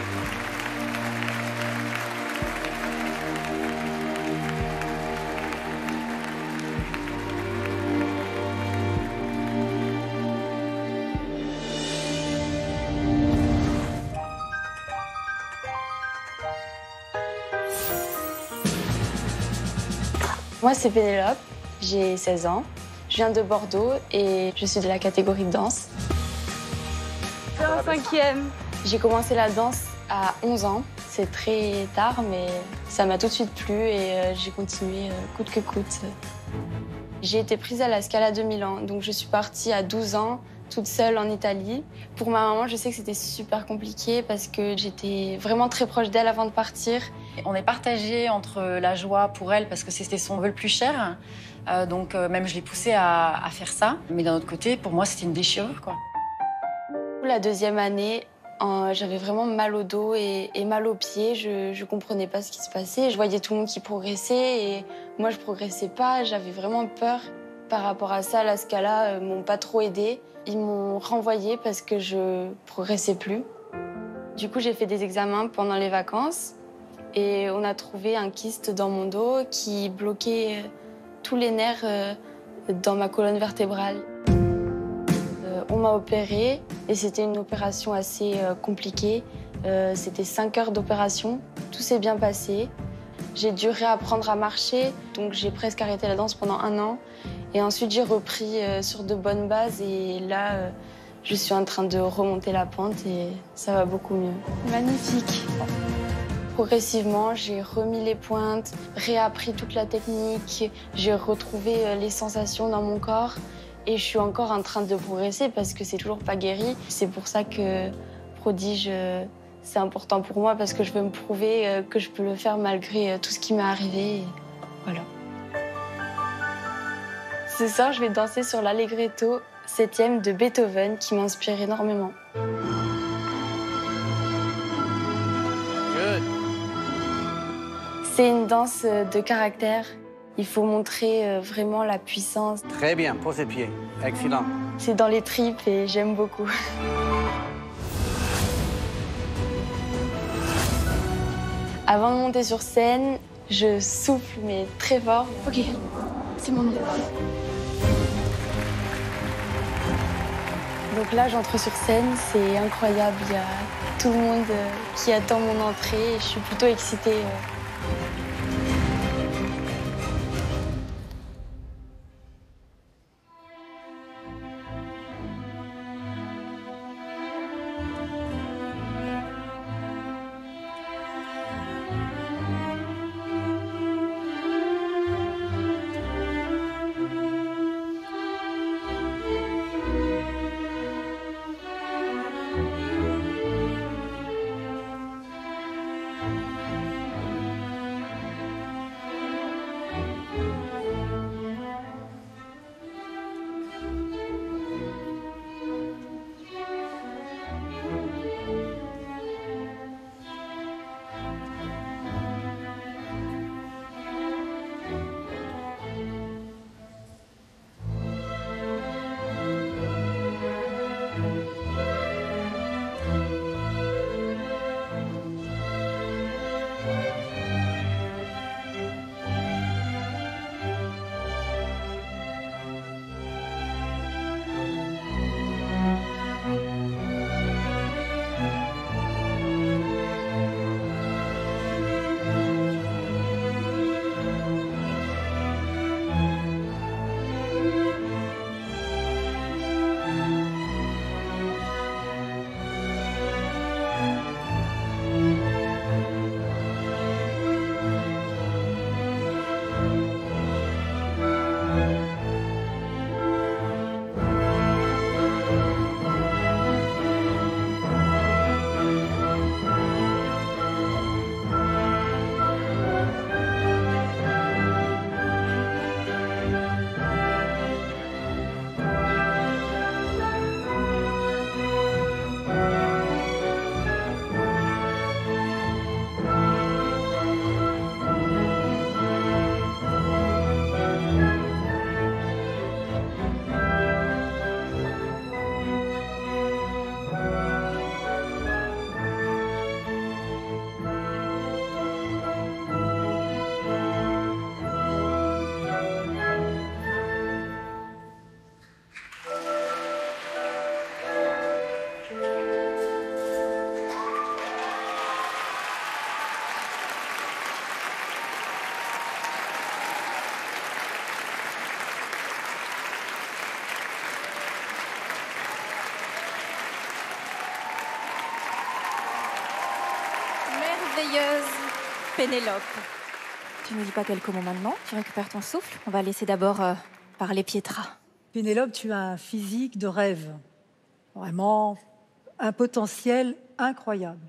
Moi, c'est Pénélope, j'ai seize ans, je viens de Bordeaux et je suis de la catégorie de danse. C'est en cinquième. J'ai commencé la danse à onze ans, c'est très tard, mais ça m'a tout de suite plu et euh, j'ai continué euh, coûte que coûte. J'ai été prise à la Scala de Milan, donc je suis partie à douze ans, toute seule en Italie. Pour ma maman, je sais que c'était super compliqué parce que j'étais vraiment très proche d'elle avant de partir. On est partagé entre la joie pour elle parce que c'était son vœu le plus cher. Euh, donc euh, même je l'ai poussée à, à faire ça. Mais d'un autre côté, pour moi, c'était une déchirure, quoi. La deuxième année, euh, j'avais vraiment mal au dos et, et mal aux pieds. Je ne comprenais pas ce qui se passait. Je voyais tout le monde qui progressait et moi, je progressais pas. J'avais vraiment peur. Par rapport à ça, la Scala euh, m'ont pas trop aidée. Ils m'ont renvoyée parce que je progressais plus. Du coup, j'ai fait des examens pendant les vacances et on a trouvé un kyste dans mon dos qui bloquait tous les nerfs euh, dans ma colonne vertébrale. Euh, on m'a opérée et c'était une opération assez euh, compliquée. Euh, c'était cinq heures d'opération. Tout s'est bien passé. J'ai dû réapprendre à marcher, donc j'ai presque arrêté la danse pendant un an. Et ensuite, j'ai repris euh, sur de bonnes bases et là, euh, je suis en train de remonter la pente et ça va beaucoup mieux. Magnifique. Progressivement, j'ai remis les pointes, réappris toute la technique, j'ai retrouvé les sensations dans mon corps et je suis encore en train de progresser parce que c'est toujours pas guéri. C'est pour ça que Prodige, c'est important pour moi parce que je veux me prouver que je peux le faire malgré tout ce qui m'est arrivé. Voilà. Ce soir, je vais danser sur l'Allegretto septième de Beethoven qui m'inspire énormément. Good. C'est une danse de caractère. Il faut montrer vraiment la puissance. Très bien, posez pied. Excellent. C'est dans les tripes et j'aime beaucoup. Avant de monter sur scène, je souffle mais très fort. Ok, c'est mon nom. Donc là, j'entre sur scène, c'est incroyable. Il y a tout le monde qui attend mon entrée et je suis plutôt excitée. Merveilleuse Pénélope. Tu ne dis pas quelques mots maintenant, tu récupères ton souffle. On va laisser d'abord euh, parler Pietra. Pénélope, tu as un physique de rêve. Vraiment un potentiel incroyable.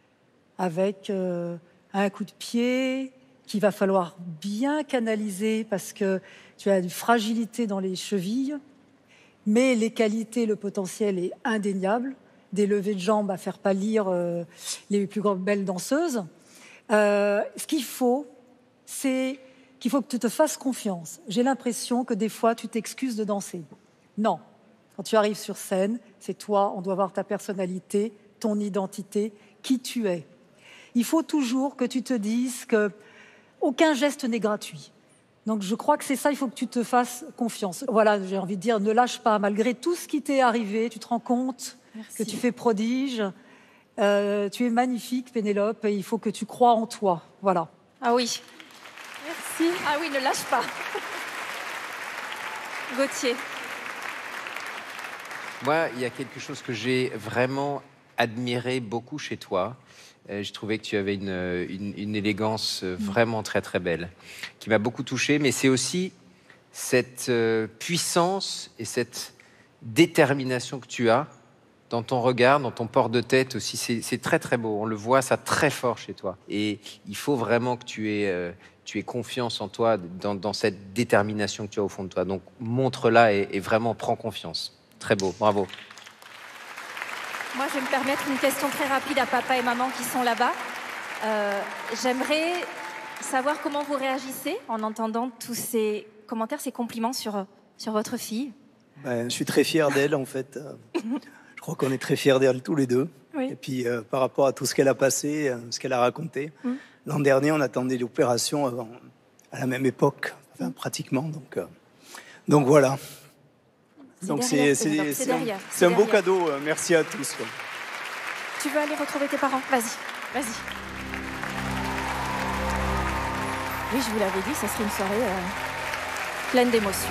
Avec euh, un coup de pied qu'il va falloir bien canaliser parce que tu as une fragilité dans les chevilles. Mais les qualités, le potentiel est indéniable. Des levées de jambes à faire pâlir euh, les plus belles danseuses. Euh, ce qu'il faut, c'est qu'il faut que tu te fasses confiance. J'ai l'impression que des fois, tu t'excuses de danser. Non. Quand tu arrives sur scène, c'est toi, on doit voir ta personnalité, ton identité, qui tu es. Il faut toujours que tu te dises que aucun geste n'est gratuit. Donc je crois que c'est ça, il faut que tu te fasses confiance. Voilà, j'ai envie de dire, ne lâche pas. Malgré tout ce qui t'est arrivé, tu te rends compte Merci. que tu fais prodige. Euh, tu es magnifique, Pénélope, et il faut que tu crois en toi. Voilà. Ah oui. Merci. Ah oui, ne lâche pas. Gauthier. Moi, il y a quelque chose que j'ai vraiment admiré beaucoup chez toi. Euh, J'ai trouvé que tu avais une, une, une élégance vraiment très très belle, qui m'a beaucoup touché. Mais c'est aussi cette euh, puissance et cette détermination que tu as dans ton regard, dans ton port de tête aussi. C'est très très beau. On le voit ça très fort chez toi. Et il faut vraiment que tu aies, euh, tu aies confiance en toi, dans, dans cette détermination que tu as au fond de toi. Donc montre-la et, et vraiment prends confiance. Très beau, bravo. Moi, je vais me permettre une question très rapide à papa et maman qui sont là-bas. Euh, J'aimerais savoir comment vous réagissez en entendant tous ces commentaires, ces compliments sur, sur votre fille. Ben, je suis très fier d'elle, en fait. Je crois qu'on est très fiers d'elle tous les deux. Oui. Et puis, euh, par rapport à tout ce qu'elle a passé, euh, ce qu'elle a raconté, Mm. l'an dernier, on attendait l'opération avant, à la même époque, enfin, pratiquement. Donc, euh, donc voilà. Donc derrière, c'est c'est c'est- c'est c'est un, derrière, c'est c'est un beau derrière. cadeau. euh, Merci à tous. quoi. Tu veux aller retrouver tes parents? Vas-y, vas-y. Oui, je vous l'avais dit, ça serait une soirée euh, pleine d'émotions.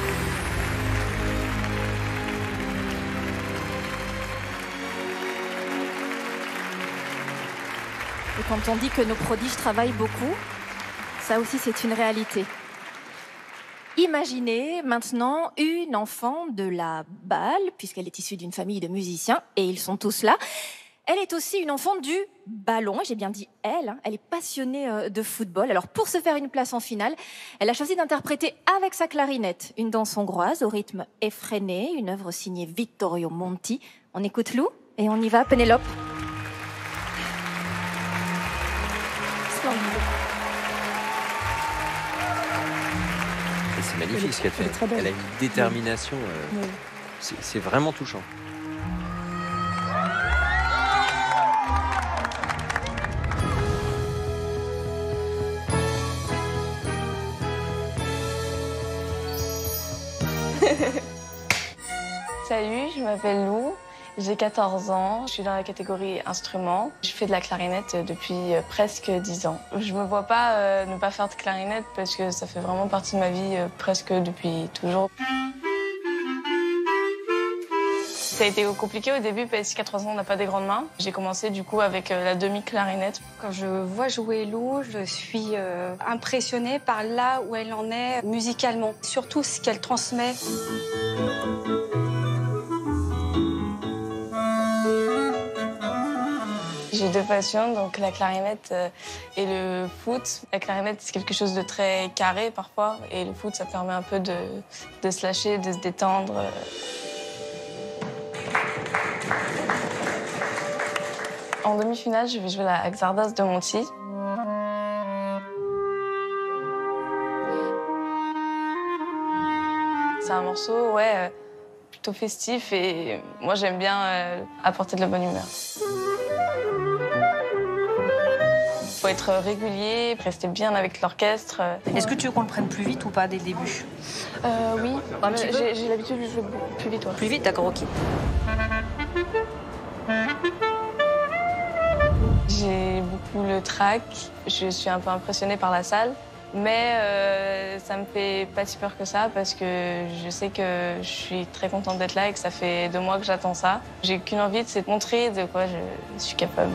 Et quand on dit que nos prodiges travaillent beaucoup, ça aussi c'est une réalité. Imaginez maintenant une enfant de la balle, puisqu'elle est issue d'une famille de musiciens, et ils sont tous là. Elle est aussi une enfant du ballon, j'ai bien dit elle, hein, elle est passionnée euh, de football. Alors pour se faire une place en finale, elle a choisi d'interpréter avec sa clarinette une danse hongroise au rythme effréné, une œuvre signée Vittorio Monti. On écoute Lou et on y va, Pénélope. Splendide. Et c'est magnifique ce qu'elle elle est fait. très belle. Elle a une détermination. euh, Oui. c'est- C'est vraiment touchant. Salut, je m'appelle Lou, j'ai quatorze ans, je suis dans la catégorie instrument. Je fais de la clarinette depuis euh, presque dix ans. Je me vois pas euh, ne pas faire de clarinette parce que ça fait vraiment partie de ma vie euh, presque depuis toujours. Ça a été compliqué au début parce qu'à trois ans, on n'a pas des grandes mains. J'ai commencé du coup avec euh, la demi-clarinette. Quand je vois jouer Lou, je suis euh, impressionnée par là où elle en est musicalement, surtout ce qu'elle transmet. J'ai deux passions, donc la clarinette euh, et le foot. La clarinette, c'est quelque chose de très carré parfois, et le foot, ça permet un peu de, de se lâcher, de se détendre. En demi-finale, je vais jouer la Xardas de Monti. C'est un morceau, ouais, euh, plutôt festif, et moi, j'aime bien euh, apporter de la bonne humeur. Il faut être régulier, rester bien avec l'orchestre. Est-ce que tu veux qu'on le prenne plus vite ou pas dès le début? Euh, oui, Un petit peu j'ai j'ai l'habitude de jouer beaucoup plus vite. Ouais. Plus vite, d'accord, ok. J'ai beaucoup le trac, je suis un peu impressionnée par la salle, mais euh, ça me fait pas si peur que ça parce que je sais que je suis très contente d'être là et que ça fait deux mois que j'attends ça. J'ai qu'une envie, c'est de montrer de quoi je suis capable.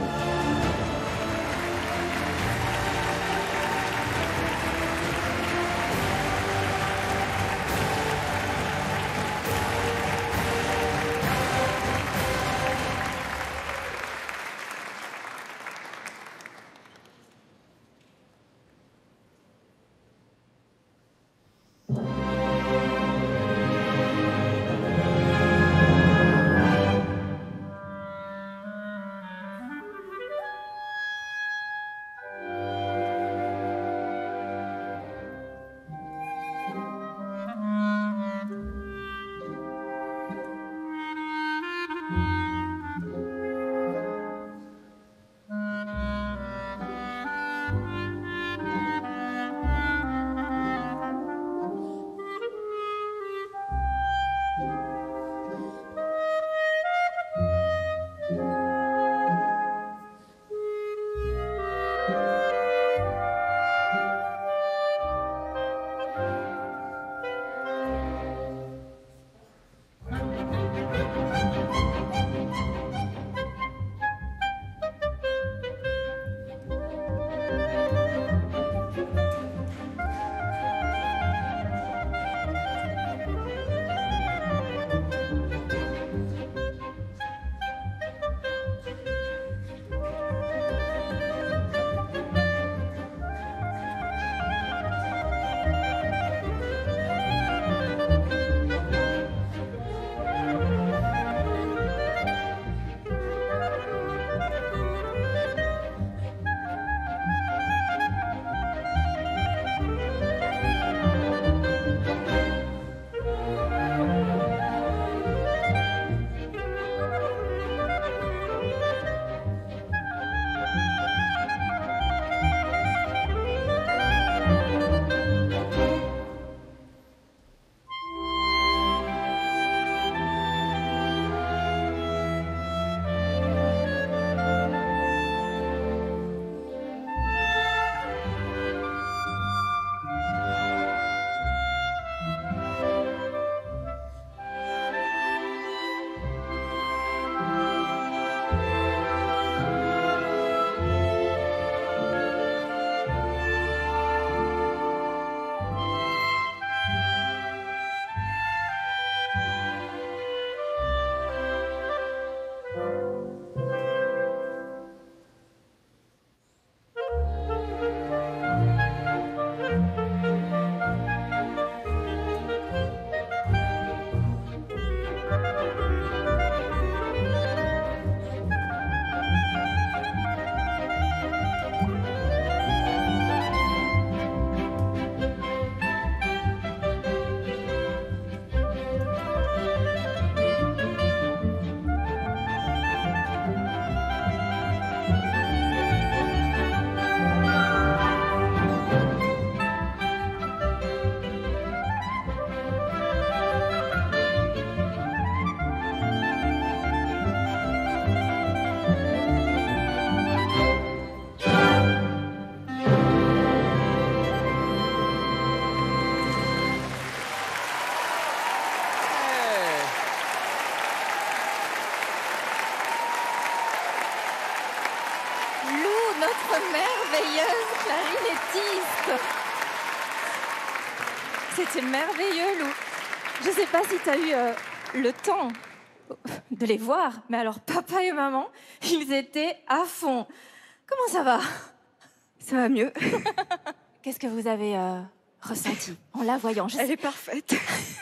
c'est merveilleux, Lou. Je sais pas si tu as eu euh, le temps de les voir, mais alors papa et maman, ils étaient à fond. Comment ça va? Ça va mieux. Qu'est-ce que vous avez euh, ressenti en la voyant? Je Elle sais... est parfaite.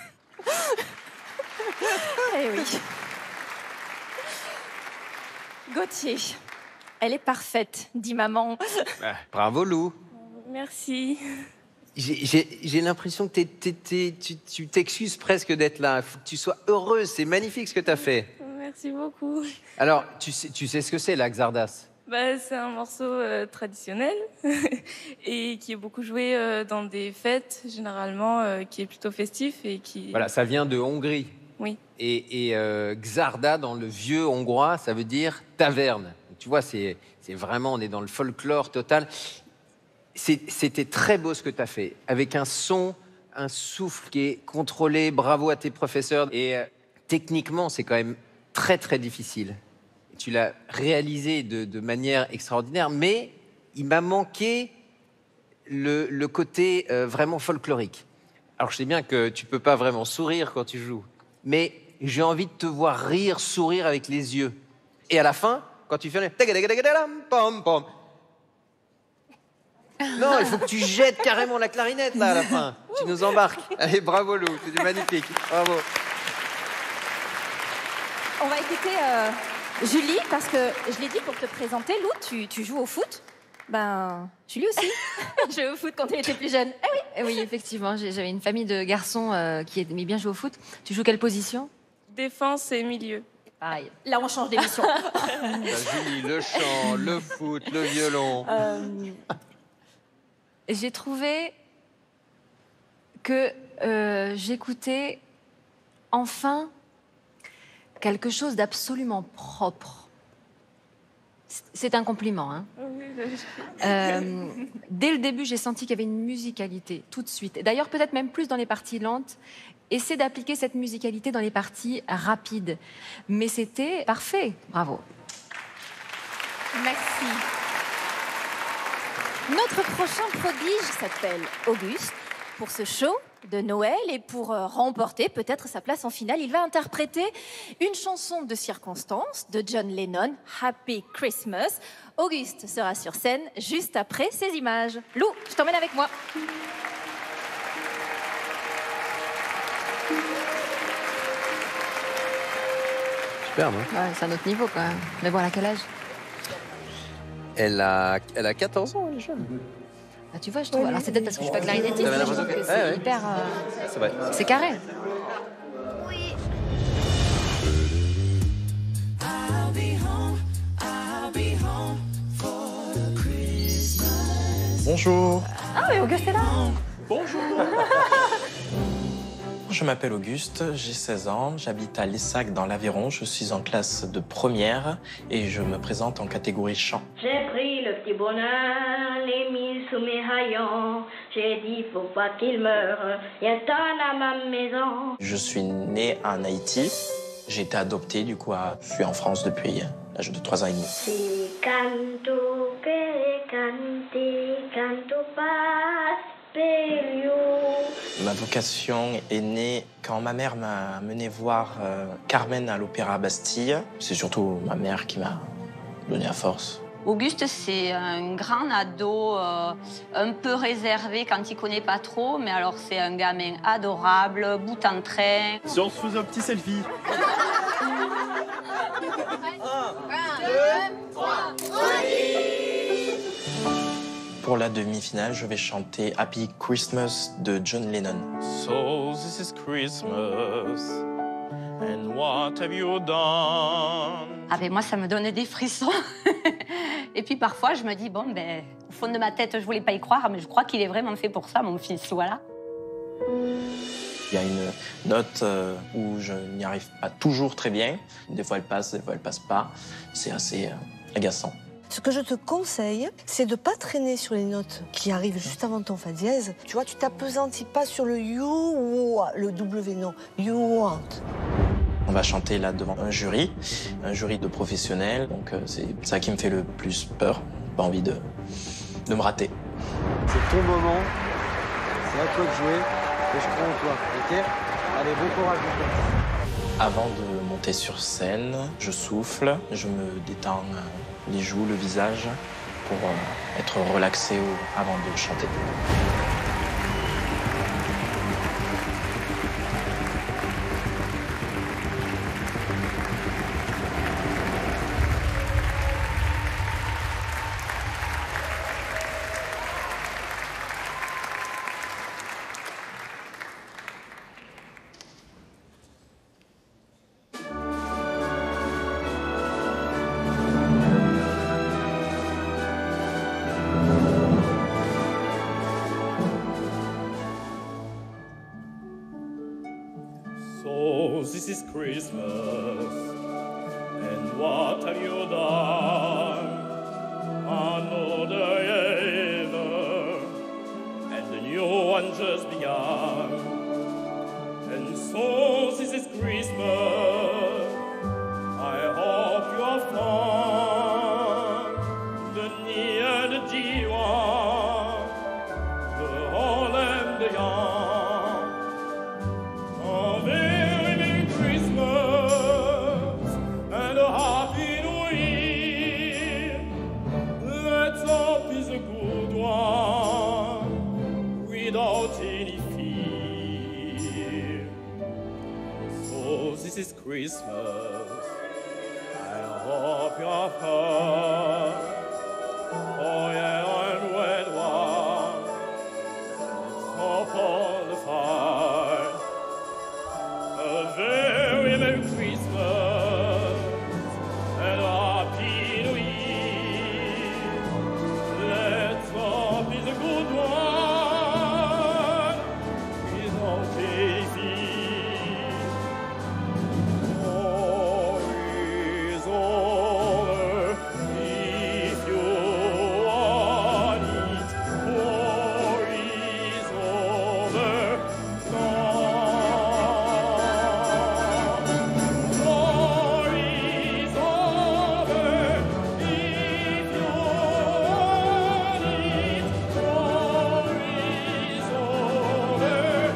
Eh oui. Gauthier, elle est parfaite, dit maman. Ah, bravo, Lou. Merci. J'ai- J'ai j'ai l'impression que t'es- t'es- t'es- tu tu t'excuses presque d'être là. Il faut que tu sois heureuse. C'est magnifique ce que tu as fait. Merci beaucoup. Alors, tu sais, tu sais ce que c'est, la Xardas? Bah, c'est un morceau euh, traditionnel et qui est beaucoup joué euh, dans des fêtes, généralement, euh, qui est plutôt festif et qui... Voilà, ça vient de Hongrie. Oui. Et, et euh, Xarda, dans le vieux hongrois, ça veut dire taverne. Donc, tu vois, c'est c'est vraiment, on est dans le folklore total. C'est- C'était très beau ce que tu as fait, avec un son, un souffle qui est contrôlé. Bravo à tes professeurs. Et euh, techniquement, c'est quand même très, très difficile. Tu l'as réalisé de, de manière extraordinaire, mais il m'a manqué le, le côté euh, vraiment folklorique. Alors, je sais bien que tu peux pas vraiment sourire quand tu joues, mais j'ai envie de te voir rire, sourire avec les yeux. Et à la fin, quand tu fais le... pom, pom. Non, il faut que tu jettes carrément la clarinette, là, à la fin. Tu nous embarques. Allez, bravo, Lou. C'était magnifique. Bravo. On va écouter euh, Julie, parce que je l'ai dit pour te présenter, Lou, tu, tu joues au foot. Ben, Julie aussi. Jouait au foot quand elle était plus jeune. Eh oui. Eh oui, effectivement, j'ai- j'avais une famille de garçons euh, qui aimaient bien jouer au foot. Tu joues quelle position? Défense et milieu. Pareil. Là, on change d'émission. Ben, Julie, le chant, le foot, le violon. Euh, j'ai trouvé que euh, j'écoutais enfin quelque chose d'absolument propre. C'est- C'est un compliment, hein. Euh, dès le début, j'ai senti qu'il y avait une musicalité, tout de suite. Et d'ailleurs, peut-être même plus dans les parties lentes. Essaie d'appliquer cette musicalité dans les parties rapides. Mais c'était parfait. Bravo. Merci. Notre prochain prodige s'appelle Auguste. Pour ce show de Noël et pour euh, remporter peut-être sa place en finale, il va interpréter une chanson de circonstance de John Lennon, Happy Christmas. Auguste sera sur scène juste après ces images. Lou, je t'emmène avec moi. Superbe, hein? Ouais, c'est un autre niveau, quand même. Mais bon, à quel âge? Elle a, elle a quatorze ans, elle est jeune. Ah, tu vois, je trouve. Alors, c'est peut-être parce que je suis pas clarinettiste, T'avais mais je l'impression trouve que que- c'est ouais, ouais. hyper. euh, C'est vrai. C'est carré. Bonjour. Ah, mais Auguste est là. Bonjour. Je m'appelle Auguste, j'ai seize ans, j'habite à Lessac dans l'Aveyron, je suis en classe de première et je me présente en catégorie chant. J'ai pris le petit bonheur, l'ai mis sous mes haillons. J'ai dit, faut pas qu'il meure, viens-t'en à ma maison. Je suis né en Haïti, j'ai été adopté du coup, à... je suis en France depuis l'âge de trois ans et demi. Si canto que cante, canto pas spelio. Ma vocation est née quand ma mère m'a amené voir euh, Carmen à l'Opéra Bastille. C'est surtout ma mère qui m'a donné la force. Auguste, c'est un grand ado, euh, un peu réservé quand il connaît pas trop, mais alors c'est un gamin adorable, bout en train. Si on se faisait un petit selfie. Pour la demi-finale, je vais chanter Happy Christmas de John Lennon. So this is Christmas, and what have you done? Ah ben moi, ça me donne des frissons. Et puis parfois, je me dis, bon, ben, au fond de ma tête, je voulais pas y croire, mais je crois qu'il est vraiment fait pour ça, mon fils, voilà. Il y a une note euh, où je n'y arrive pas toujours très bien. Des fois, elle passe, des fois, elle passe pas. C'est assez euh, agaçant. Ce que je te conseille, c'est de ne pas traîner sur les notes qui arrivent juste avant ton fa dièse. Tu vois, tu t'appesantis pas sur le you ou le W, non. You want. On va chanter là devant un jury, un jury de professionnels. Donc euh, c'est ça qui me fait le plus peur. Pas envie de, de me rater. C'est ton moment. C'est à toi de jouer. Et je crois en toi, ok? Allez, bon courage, mon pote. Avant de monter sur scène, je souffle, je me détends les joues, le visage, pour euh, être relaxé au- avant de chanter. So this is Christmas, and what have you done? Another year, and the new one just begun. And so this is Christmas. I hope you have fun. The near, the dear one, the old and the young. A very Merry Christmas and a Happy New Year. Let's hope it's a good one without any fear. So this is Christmas. I hope you have fun. Oh yeah, I'm wed one. Let's hope all the fire. A very Merry Christmas and a Happy New Year. Let's hope it's a good one without any fear. War is over if you want it. War is over now. War is over if you want it. War is over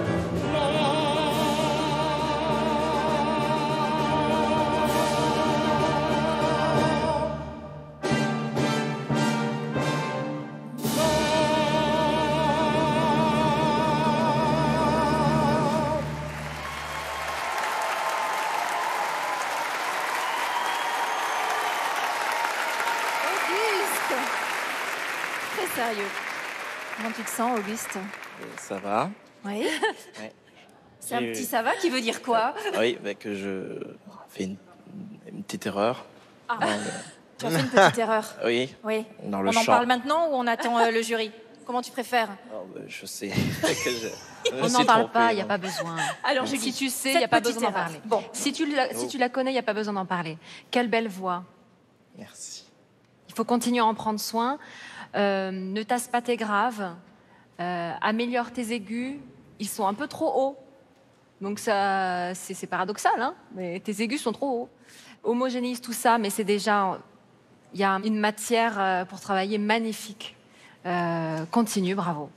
Auguste! Très sérieux. Comment tu te sens, Auguste? Ça va? Oui. Ouais. C'est un J'ai- petit ça va qui veut dire quoi? Oui, bah, que je fais une, une petite erreur. Ah. Dans le- Tu as fait une petite erreur. Oui. Oui. Dans le On en chant. parle maintenant ou on attend euh, le jury? Comment tu préfères? Oh, bah, je sais que je. je me On suis n'en parle trompé, pas, il n'y a hein. pas besoin. Alors, si Julie, tu sais, il cette n'y a pas petite besoin d'en erreur. parler. Bon. Si tu, la, si Oh. tu la connais, il n'y a pas besoin d'en parler. Quelle belle voix. Merci. Il faut continuer à en prendre soin. Euh, ne tasse pas tes graves. Euh, améliore tes aigus. Ils sont un peu trop hauts. Donc ça, c'est c'est paradoxal, hein, mais tes aigus sont trop hauts. Homogénise tout ça, mais c'est déjà... Il y a une matière euh, pour travailler magnifique. Euh, continue, bravo.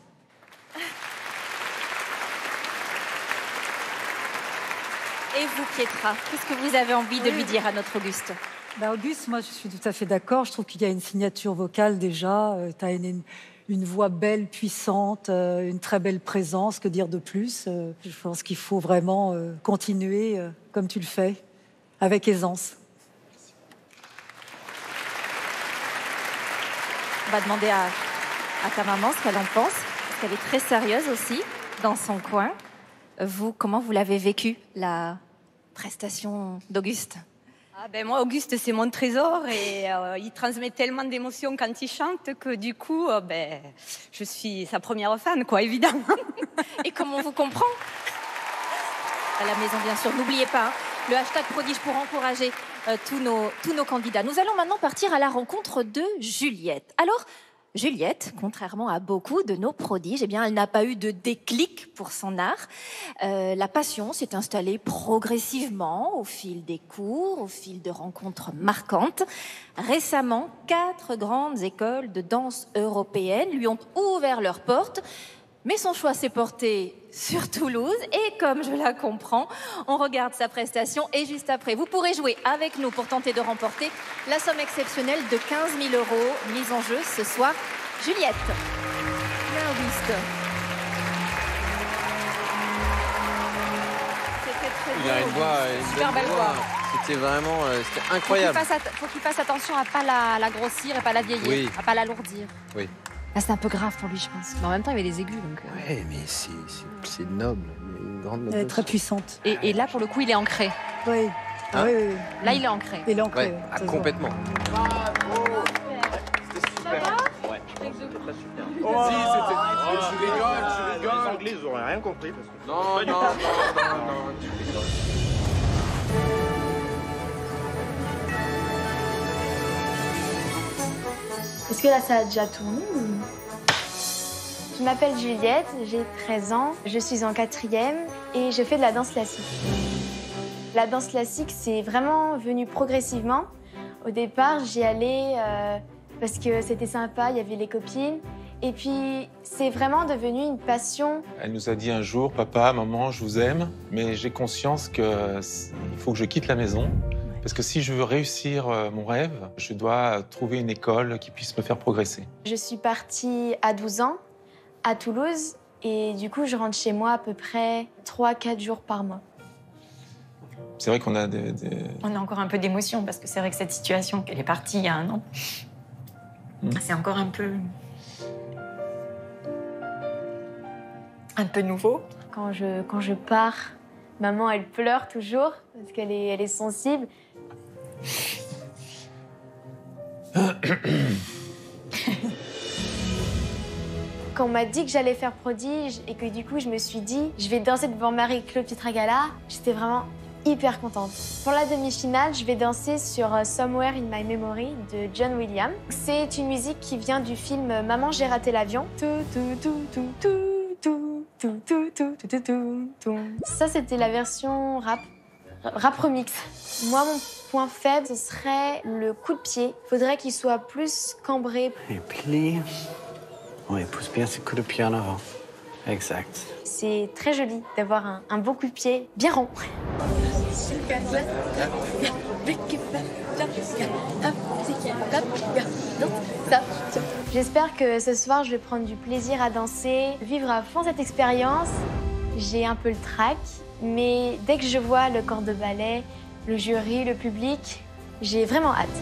Et vous, Pietra, qu'est-ce que vous avez envie de Oui. lui dire à notre Auguste? Bah, Auguste, moi je suis tout à fait d'accord. Je trouve qu'il y a une signature vocale déjà. tu as une, une voix belle, puissante, euh, une très belle présence. Que dire de plus? Euh, Je pense qu'il faut vraiment euh, continuer euh, comme tu le fais, avec aisance. On va demander à, à ta maman ce qu'elle en pense, parce qu'elle est très sérieuse aussi, dans son coin. Vous, comment vous l'avez vécu, la prestation d'Auguste? Ah ben moi, Auguste, c'est mon trésor et euh, il transmet tellement d'émotions quand il chante que du coup, euh, ben, je suis sa première fan, quoi, évidemment. Et comment on vous comprend? À la maison, bien sûr. N'oubliez pas, hein, le hashtag prodige pour encourager euh, tous, nos, tous nos candidats. Nous allons maintenant partir à la rencontre de Juliette. Alors, Juliette, contrairement à beaucoup de nos prodiges, eh bien, elle n'a pas eu de déclic pour son art. Euh, la passion s'est installée progressivement au fil des cours, au fil de rencontres marquantes. Récemment, quatre grandes écoles de danse européennes lui ont ouvert leurs portes. Mais son choix s'est porté sur Toulouse et comme je la comprends, on regarde sa prestation et juste après, vous pourrez jouer avec nous pour tenter de remporter la somme exceptionnelle de quinze mille euros mise en jeu ce soir. Juliette. Bien, Auguste. C'était très Il a beau, une voix, une Super belle belle voix. voix. C'était vraiment, euh, c'était Faut qu'il incroyable. fasse, at- faut qu'il fasse attention à pas la, la grossir et pas la vieillir, Oui. à pas l'alourdir. Oui. Là, c'est un peu grave pour lui, je pense. Mais en même temps, il avait des aigus, donc. euh. Ouais, mais c'est c'est- c'est noble, mais une grande Elle est noblesse. très puissante. Et, et là, pour le coup, il est ancré. Oui. Hein oui, oui, oui. Là, il est ancré. Il est ancré. Ouais, oui, ah, ça se voit. complètement. Oh, si, c'était... Tu rigoles, tu rigoles. Les Anglais, ils auraient rien compris. Parce que... Non, non, non, non, non, tu rigoles. Est-ce que là, ça a déjà tourné ou... Je m'appelle Juliette, j'ai treize ans, je suis en quatrième et je fais de la danse classique. La danse classique, c'est vraiment venu progressivement. Au départ, j'y allais euh, parce que c'était sympa, il y avait les copines. Et puis, c'est vraiment devenu une passion. Elle nous a dit un jour, papa, maman, je vous aime, mais j'ai conscience qu'il faut que je quitte la maison. Parce que si je veux réussir euh, mon rêve, je dois trouver une école qui puisse me faire progresser. Je suis partie à douze ans, à Toulouse, et du coup, je rentre chez moi à peu près trois à quatre jours par mois. C'est vrai qu'on a des, des... On a encore un peu d'émotion parce que c'est vrai que cette situation qu'elle est partie il y a un an, Mmh. c'est encore un peu... un peu nouveau. Quand je, quand je pars, maman, elle pleure toujours parce qu'elle est, elle est sensible. Quand on m'a dit que j'allais faire prodige et que du coup, je me suis dit, je vais danser devant Marie-Claude Pietragala, j'étais vraiment hyper contente. Pour la demi-finale, je vais danser sur euh, Somewhere in My Memory de John Williams. C'est une musique qui vient du film Maman, j'ai raté l'avion. Tout, tout, tout, tout, tout, tout, tout, tout, tout, tout, tout, tout, tout. Ça, c'était la version rap, rap remix. Moi, mon point faible, ce serait le coup de pied. Faudrait qu'il soit plus cambré. Et plie. Oui, pousse bien ce coup de pied en avant. Exact. C'est très joli d'avoir un, un beau coup de pied bien rond. J'espère que ce soir, je vais prendre du plaisir à danser, vivre à fond cette expérience. J'ai un peu le trac, mais dès que je vois le corps de ballet, le jury, le public, j'ai vraiment hâte.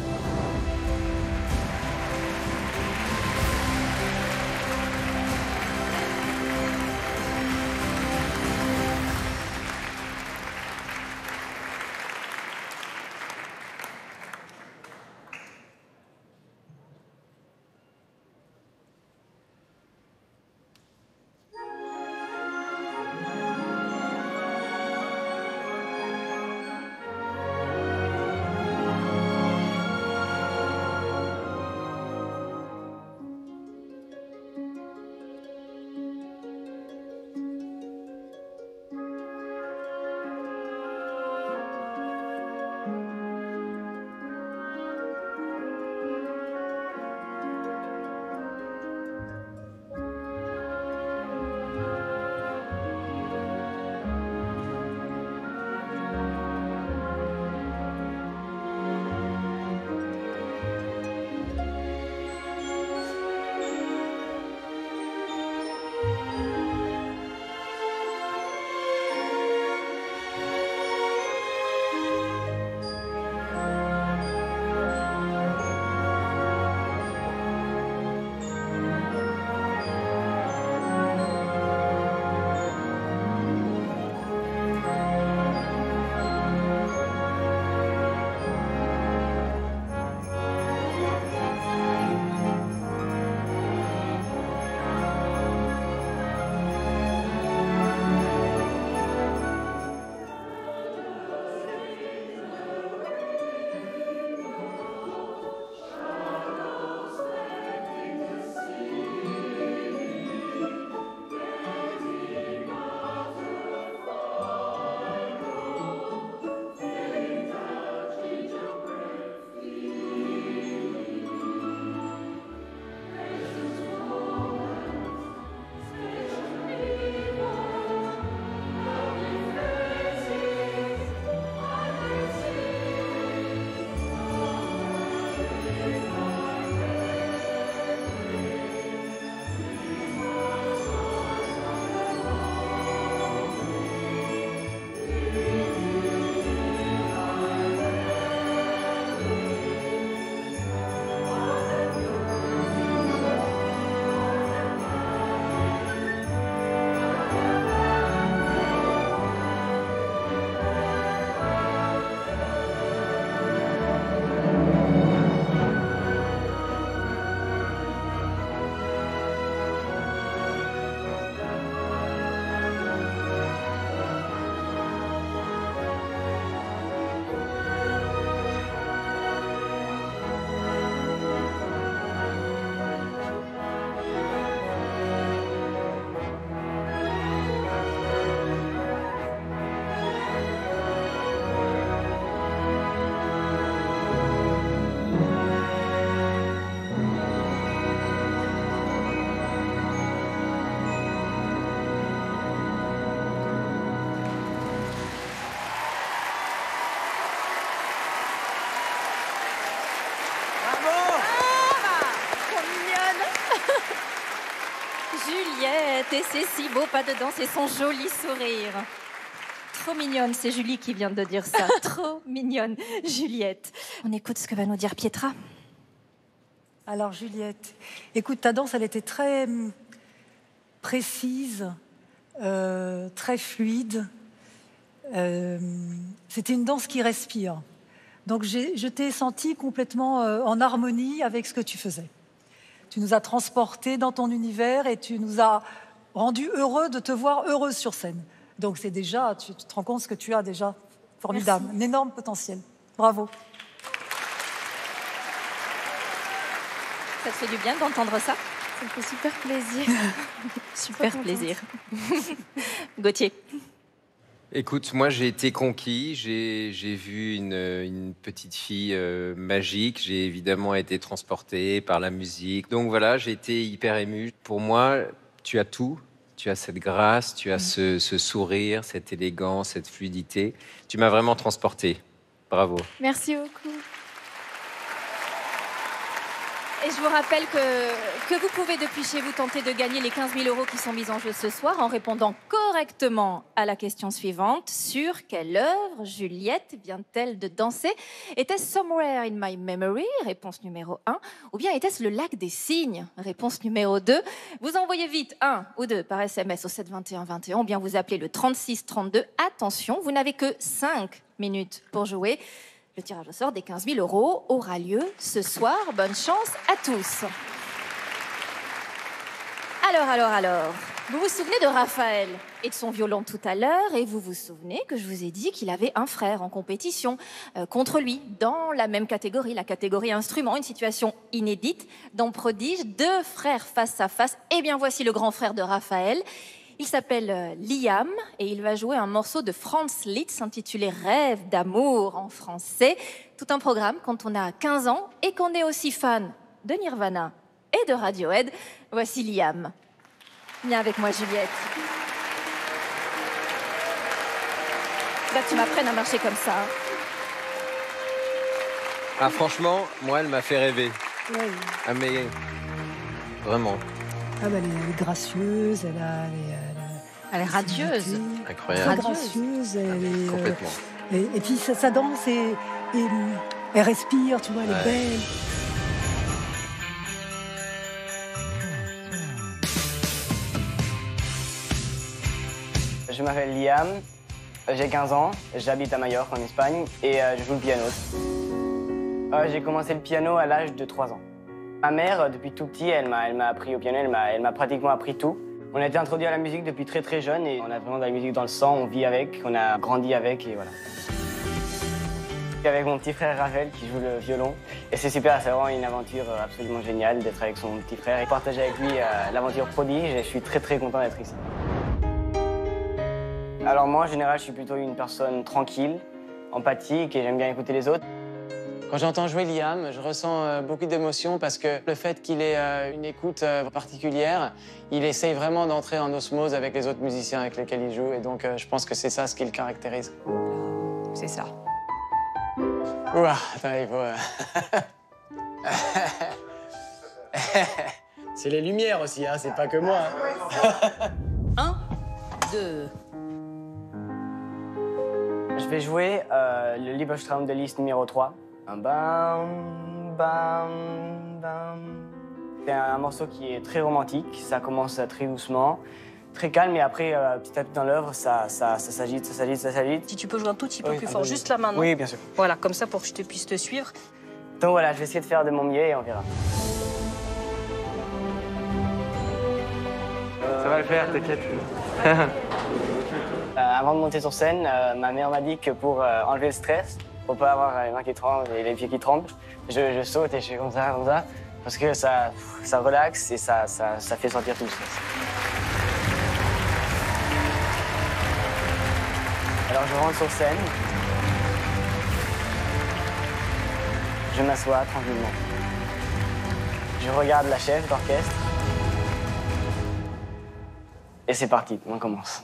et ses si beaux pas de danse et son joli sourire. Trop mignonne, c'est Julie qui vient de dire ça. Trop mignonne, Juliette. On écoute ce que va nous dire Pietra. Alors Juliette, écoute, ta danse, elle était très hum, précise, euh, très fluide. Euh, C'était une danse qui respire. Donc j'ai- je t'ai sentie complètement euh, en harmonie avec ce que tu faisais. Tu nous as transportés dans ton univers et tu nous as rendus heureux de te voir heureuse sur scène. Donc c'est déjà, tu, tu te rends compte ce que tu as déjà formidable, Merci. un énorme potentiel. Bravo. Ça te fait du bien d'entendre ça? Ça me fait super plaisir. Super contente. plaisir. Gauthier. Écoute, moi j'ai été conquis, j'ai j'ai vu une, une petite fille euh, magique, j'ai évidemment été transporté par la musique. Donc voilà, j'ai été hyper ému. Pour moi, tu as tout, tu as cette grâce, tu as ce, ce sourire, cette élégance, cette fluidité. Tu m'as vraiment transporté. Bravo. Merci beaucoup. Et je vous rappelle que, que vous pouvez depuis chez vous tenter de gagner les quinze mille euros qui sont mis en jeu ce soir en répondant correctement à la question suivante. Sur quelle œuvre Juliette vient-elle de danser? Était-ce Somewhere in My Memory? Réponse numéro un. Ou bien était-ce Le Lac des Cygnes? Réponse numéro deux. Vous envoyez vite un ou deux par S M S au sept vingt et un vingt et un ou bien vous appelez le trente-six trente-deux. Attention, vous n'avez que cinq minutes pour jouer. Le tirage au sort des quinze mille euros aura lieu ce soir. Bonne chance à tous. Alors, alors, alors, vous vous souvenez de Raphaël et de son violon tout à l'heure, et vous vous souvenez que je vous ai dit qu'il avait un frère en compétition euh, contre lui, dans la même catégorie, la catégorie instrument, une situation inédite dans Prodige, deux frères face à face. Eh bien, voici le grand frère de Raphaël. Il s'appelle euh, Liam et il va jouer un morceau de Franz Liszt intitulé Rêve d'amour en français. Tout un programme quand on a quinze ans et qu'on est aussi fan de Nirvana et de Radiohead. Voici Liam. Viens avec moi, Juliette. Là, tu m'apprennes à marcher comme ça. hein. Ah franchement, moi elle m'a fait rêver. Ouais. Ah mais vraiment. Ah bah, elle, est, elle est gracieuse, elle, a, elle, est, elle, a- Elle est radieuse. Incroyable. Très gracieuse. Elle est, euh, Complètement. et, et puis sa, sa danse, et, et, elle respire, tu vois, elle est Ouais. belle. Je m'appelle Liam, j'ai quinze ans, j'habite à Majorque en Espagne et euh, je joue le piano. Euh, j'ai commencé le piano à l'âge de trois ans. Ma mère, euh, depuis tout petit, elle m'a elle m'a appris au piano, elle m'a elle m'a pratiquement appris tout. On a été introduit à la musique depuis très très jeune et on a vraiment de la musique dans le sang, on vit avec, on a grandi avec et voilà. Je suis avec mon petit frère Raphaël qui joue le violon et c'est super, c'est vraiment une aventure euh, absolument géniale d'être avec son petit frère et partager avec lui euh, l'aventure Prodige et je suis très très content d'être ici. Alors moi, en général, je suis plutôt une personne tranquille, empathique et j'aime bien écouter les autres. Quand j'entends jouer Liam, je ressens euh, beaucoup d'émotions parce que le fait qu'il ait euh, une écoute euh, particulière, il essaye vraiment d'entrer en osmose avec les autres musiciens avec lesquels il joue et donc euh, je pense que c'est ça ce qui le caractérise. C'est ça. Ouah, attends, il faut... euh, c'est les lumières aussi, hein, c'est pas que moi. hein. Deux. Je vais jouer euh, le Liebestraum de Liszt numéro trois. Un bam, bam, bam. C'est un morceau qui est très romantique, ça commence très doucement, très calme et après, euh, petit à petit dans l'œuvre, ça, ça, ça s'agite, ça s'agite, ça s'agite. Si tu peux jouer un tout petit peu Oui, plus un fort, peu. juste là maintenant. Oui, bien sûr. Voilà, comme ça pour que je te puisse te suivre. Donc voilà, je vais essayer de faire de mon mieux et on verra. Ça va le faire, t'inquiète. Euh, avant de monter sur scène, euh, ma mère m'a dit que pour euh, enlever le stress, pour pas avoir les mains qui tremblent et les pieds qui tremblent, je, je saute et je fais comme ça, comme ça, parce que ça, ça relaxe et ça, ça, ça fait sortir tout le stress. Alors je rentre sur scène, je m'assois tranquillement. Je regarde la chef d'orchestre et c'est parti, on commence.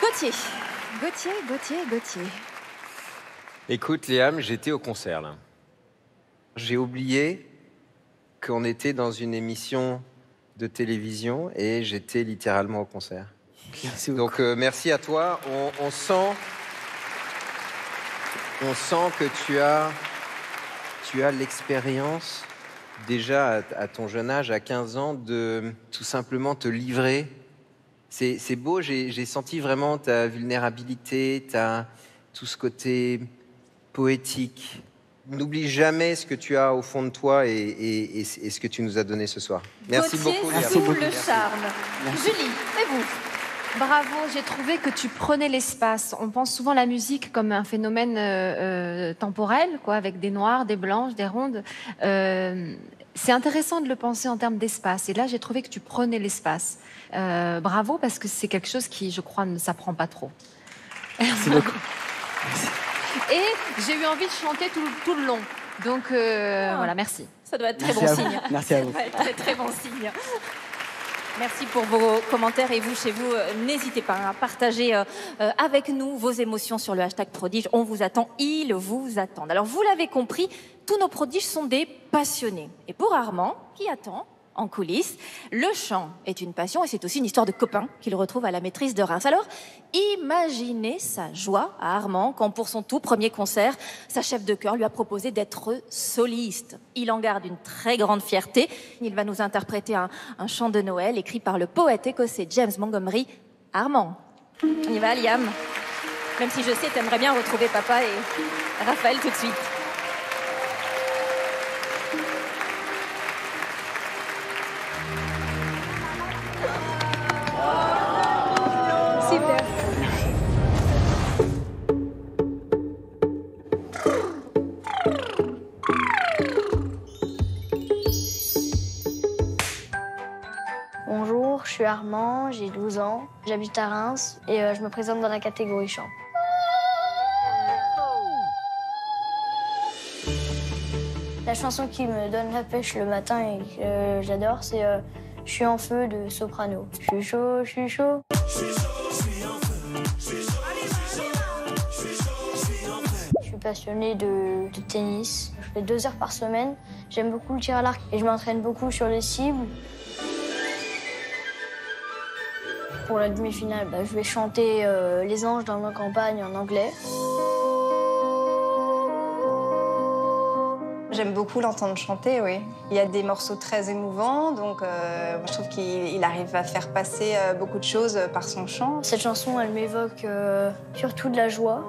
Gauthier. Gauthier, Gauthier, Gauthier. Écoute, Liam, j'étais au concert, là. J'ai oublié qu'on était dans une émission de télévision et j'étais littéralement au concert. Merci Donc, euh, merci à toi. On, on sent... On sent que tu as... Tu as l'expérience, déjà à, à ton jeune âge, à quinze ans, de tout simplement te livrer. C'est c'est beau, j'ai j'ai senti vraiment ta vulnérabilité, ta, tout ce côté poétique. N'oublie jamais ce que tu as au fond de toi et, et, et, et ce que tu nous as donné ce soir. Merci Gauthier beaucoup. sous Merci beaucoup. le charme. Merci. Julie, et vous? Bravo, j'ai trouvé que tu prenais l'espace. On pense souvent à la musique comme un phénomène euh, euh, temporel, quoi, avec des noirs, des blanches, des rondes. Euh, c'est intéressant de le penser en termes d'espace. Et là, j'ai trouvé que tu prenais l'espace. Euh, bravo, parce que c'est quelque chose qui, je crois, ne s'apprend pas trop. Merci beaucoup. Et j'ai eu envie de chanter tout, tout le long. Donc, euh, Ah. voilà, merci. Ça doit être très Merci bon à vous. signe. Merci à vous. Ça doit être très, très bon signe. Merci pour vos commentaires et vous, chez vous, euh, n'hésitez pas à partager euh, euh, avec nous vos émotions sur le hashtag prodige. On vous attend, ils vous attendent. Alors, vous l'avez compris, tous nos prodiges sont des passionnés. Et pour Armand, qui attend en coulisses, le chant est une passion et c'est aussi une histoire de copain qu'il retrouve à la maîtrise de Reims. Alors, imaginez sa joie à Armand quand, pour son tout premier concert, sa chef de chœur lui a proposé d'être soliste. Il en garde une très grande fierté. Il va nous interpréter un, un chant de Noël écrit par le poète écossais James Montgomery. Armand, on y va, Liam? Même si je sais, t'aimerais bien retrouver papa et Raphaël tout de suite. Super. Bonjour, je suis Armand, j'ai douze ans, j'habite à Reims et euh, je me présente dans la catégorie chant. La chanson qui me donne la pêche le matin et que euh, j'adore, c'est euh, Je suis en feu de Soprano. Je suis chaud, je suis chaud. Je suis passionnée de, de tennis. Je fais deux heures par semaine. J'aime beaucoup le tir à l'arc et je m'entraîne beaucoup sur les cibles. Pour la demi-finale, bah, je vais chanter euh, Les Anges dans ma campagne en anglais. J'aime beaucoup l'entendre chanter, oui. Il y a des morceaux très émouvants, donc euh, je trouve qu'il il arrive à faire passer euh, beaucoup de choses par son chant. Cette chanson, elle m'évoque euh, surtout de la joie.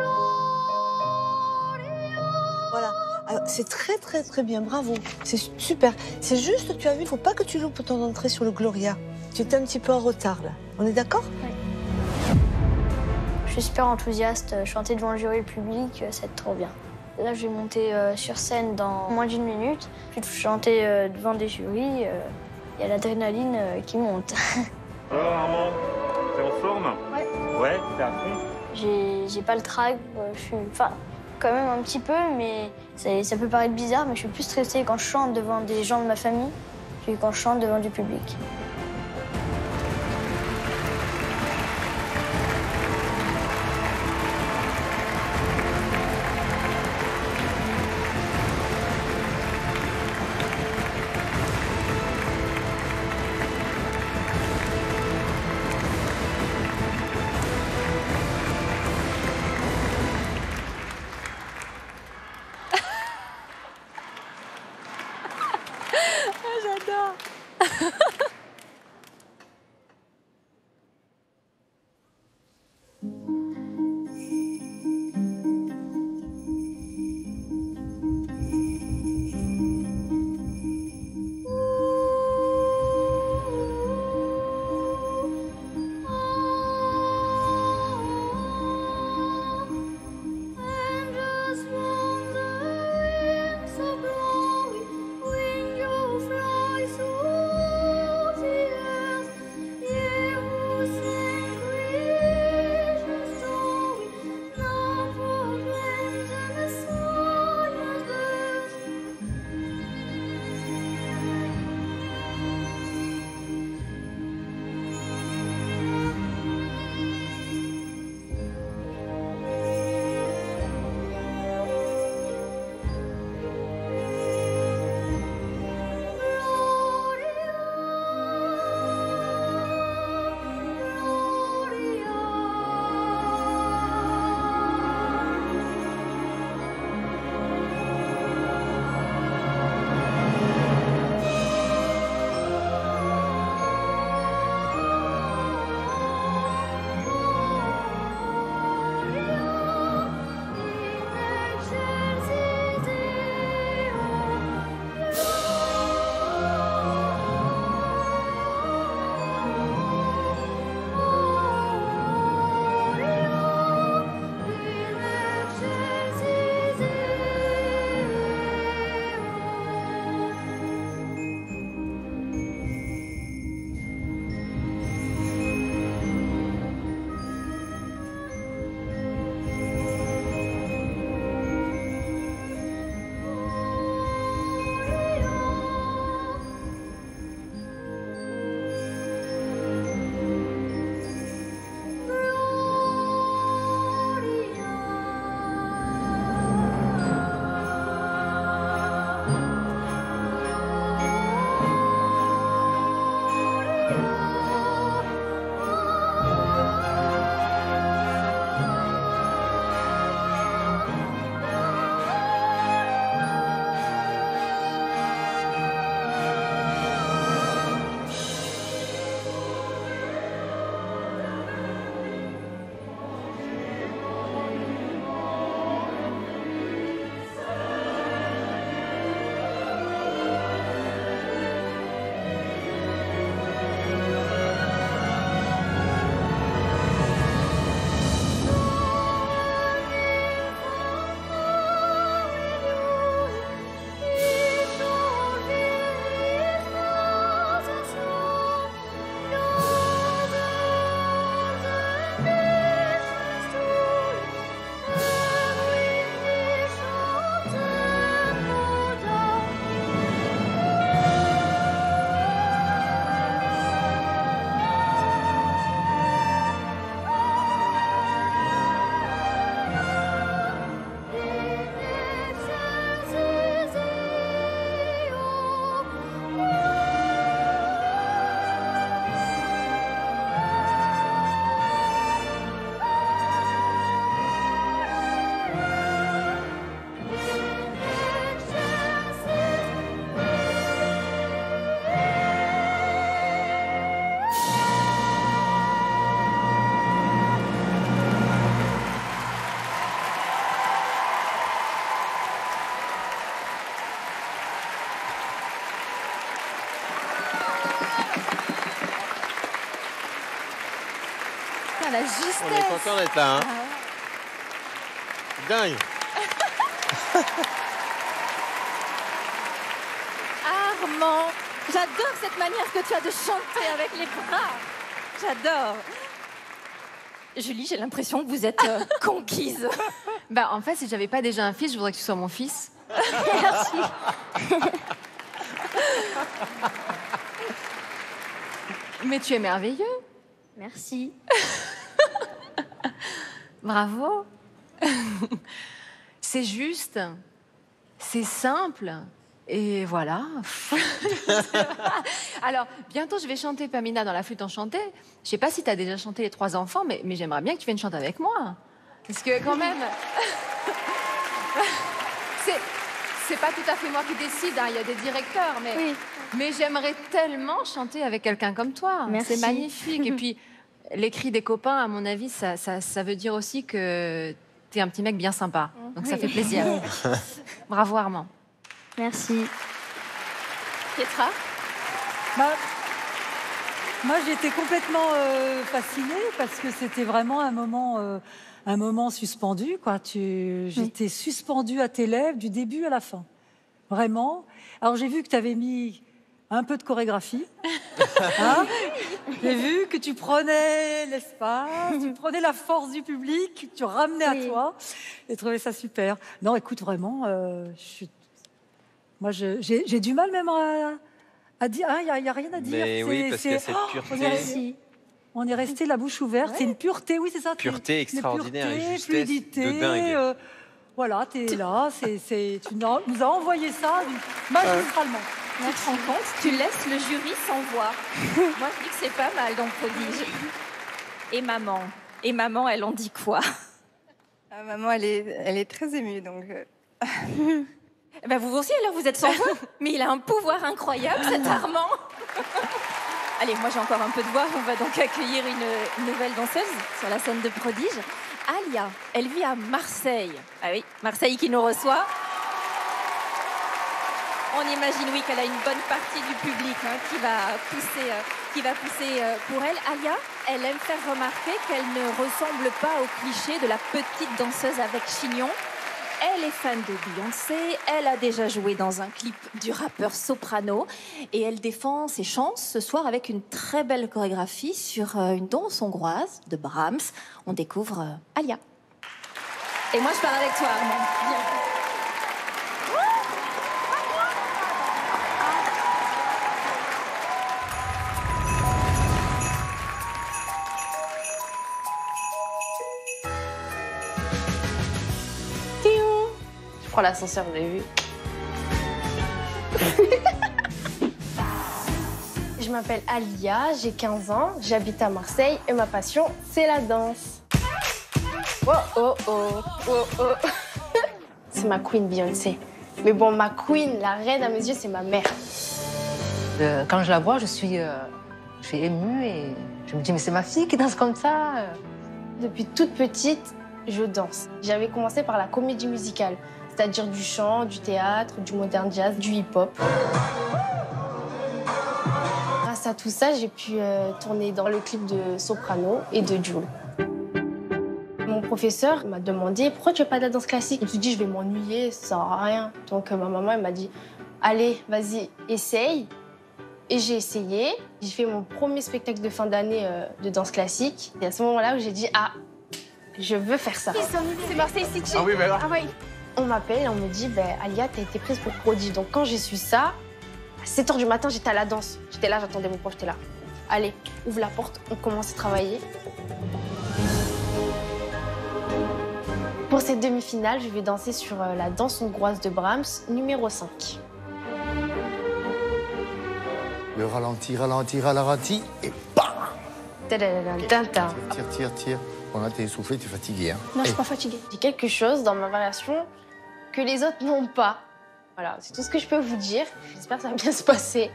Voilà. Alors, c'est très, très, très bien. Bravo. C'est super. C'est juste, tu as vu, il ne faut pas que tu loupes ton entrée sur le Gloria. Tu étais un petit peu en retard, là. On est d'accord? Oui. Je suis super enthousiaste. Chanter devant le jury et le public, c'est trop bien. Là, je vais monter euh, sur scène dans moins d'une minute. Puis chanter euh, devant des jurys. Il euh, y a l'adrénaline euh, qui monte. Alors Armand, t'es en forme? Ouais. Ouais, t'es à fond? J'ai j'ai pas le trac. Euh, je suis, enfin, quand même un petit peu, mais ça, ça peut paraître bizarre, mais je suis plus stressée quand je chante devant des gens de ma famille que quand je chante devant du public. J'adore. Putain, la justesse. On est content d'être là, hein. Dingue. Armand, j'adore cette manière que tu as de chanter avec les bras. J'adore. Julie, j'ai l'impression que vous êtes euh, conquise. Bah, en fait, si j'avais pas déjà un fils, je voudrais que tu sois mon fils. Merci. Mais tu es merveilleux. Merci. Bravo. C'est juste, c'est simple, et voilà. Alors, bientôt, je vais chanter Pamina dans la flûte enchantée. Je sais pas si tu as déjà chanté Les Trois Enfants, mais, mais j'aimerais bien que tu viennes chanter avec moi. Parce que quand même... c'est... C'est pas tout à fait moi qui décide, hein, il y a des directeurs, mais, oui. mais j'aimerais tellement chanter avec quelqu'un comme toi. Merci. C'est magnifique. Et puis, les cris des copains, à mon avis, ça, ça, ça veut dire aussi que t'es un petit mec bien sympa. Donc oui. Ça fait plaisir. Bravo, Armand. Merci. Pietra? bah, Moi, j'étais complètement euh, fascinée parce que c'était vraiment un moment... Euh, un moment suspendu, quoi. Tu... J'étais oui. suspendue à tes lèvres du début à la fin. Vraiment. Alors, j'ai vu que tu avais mis un peu de chorégraphie. Hein, j'ai vu que tu prenais l'espace, tu prenais la force du public, tu ramenais oui. à toi. J'ai trouvé ça super. Non, écoute, vraiment, euh, je suis... moi, je... j'ai... j'ai du mal même à, à dire... Il n'y a, a rien à dire. Mais oui, parce qu'il y a cette pureté... Oh, on est resté la bouche ouverte. Ouais. C'est une pureté, oui, c'est ça. Pureté extraordinaire, pureté, et justesse fluidité, de dingue. Euh, voilà, t'es là, c'est, c'est, tu nous as envoyé ça magistralement. Euh, tu te rends compte, tu laisses le jury sans voix. Moi, je dis que c'est pas mal dans Prodige. Et maman, et maman, elle en dit quoi? ah, Maman, elle est, elle est très émue, donc... Euh... ben vous aussi, alors, vous êtes sans voix. Mais il a un pouvoir incroyable, cet Armand. Allez, moi j'ai encore un peu de voix. On va donc accueillir une, une nouvelle danseuse sur la scène de Prodige. Alia, elle vit à Marseille. Ah oui, Marseille qui nous reçoit. On imagine, oui, qu'elle a une bonne partie du public hein, qui va pousser, euh, qui va pousser euh, pour elle. Alia, elle aime faire remarquer qu'elle ne ressemble pas au cliché de la petite danseuse avec chignon. Elle est fan de Beyoncé, elle a déjà joué dans un clip du rappeur Soprano et elle défend ses chances ce soir avec une très belle chorégraphie sur une danse hongroise de Brahms. On découvre Alia. Et moi je pars avec toi, Armand. Viens. Je prends l'ascenseur, vous avez vu. Je m'appelle Alia, j'ai quinze ans, j'habite à Marseille et ma passion, c'est la danse. Oh oh oh, oh oh. C'est ma queen Beyoncé. Mais bon, ma queen, la reine à mes yeux, c'est ma mère. Euh, quand je la vois, je suis, euh, je suis émue et je me dis, mais c'est ma fille qui danse comme ça. Depuis toute petite, je danse. J'avais commencé par la comédie musicale. C'est-à-dire du chant, du théâtre, du modern jazz, du hip-hop. Grâce à tout ça, j'ai pu euh, tourner dans le clip de Soprano et de Jul. Mon professeur m'a demandé « Pourquoi tu fais pas de la danse classique ?» Je me suis dit « Je vais m'ennuyer, ça sert à rien. » Donc euh, ma maman elle m'a dit « Allez, vas-y, essaye. » Et j'ai essayé. J'ai fait mon premier spectacle de fin d'année euh, de danse classique. Et à ce moment-là où j'ai dit « Ah, je veux faire ça. » C'est Marseille City. Ah oui, mais alors... Ah oui. On m'appelle et on me dit bah, « Alia, t'as été prise pour Prodige. » Donc quand j'ai su ça, à sept heures du matin, j'étais à la danse. J'étais là, j'attendais mon prof, j'étais là. Allez, ouvre la porte, on commence à travailler. Pour cette demi-finale, je vais danser sur la danse hongroise de Brahms, numéro cinq. Le ralenti, ralenti, ralenti, et bam! Tire, tire, tire. On a t'es essoufflé, t'es fatigué. Hein. Non, je suis pas fatiguée. J'ai quelque chose dans ma variation que les autres n'ont pas. Voilà, c'est tout ce que je peux vous dire. J'espère que ça va bien se passer.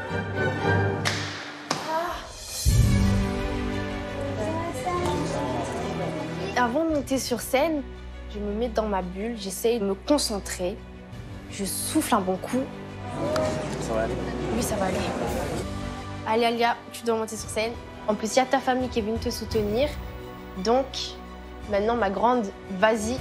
Ah. Avant de monter sur scène, je me mets dans ma bulle, j'essaye de me concentrer. Je souffle un bon coup. Ça va aller? Oui, ça va aller. Allez, Alia, tu dois monter sur scène. En plus, il y a ta famille qui est venue te soutenir. Donc, maintenant, ma grande, vas-y.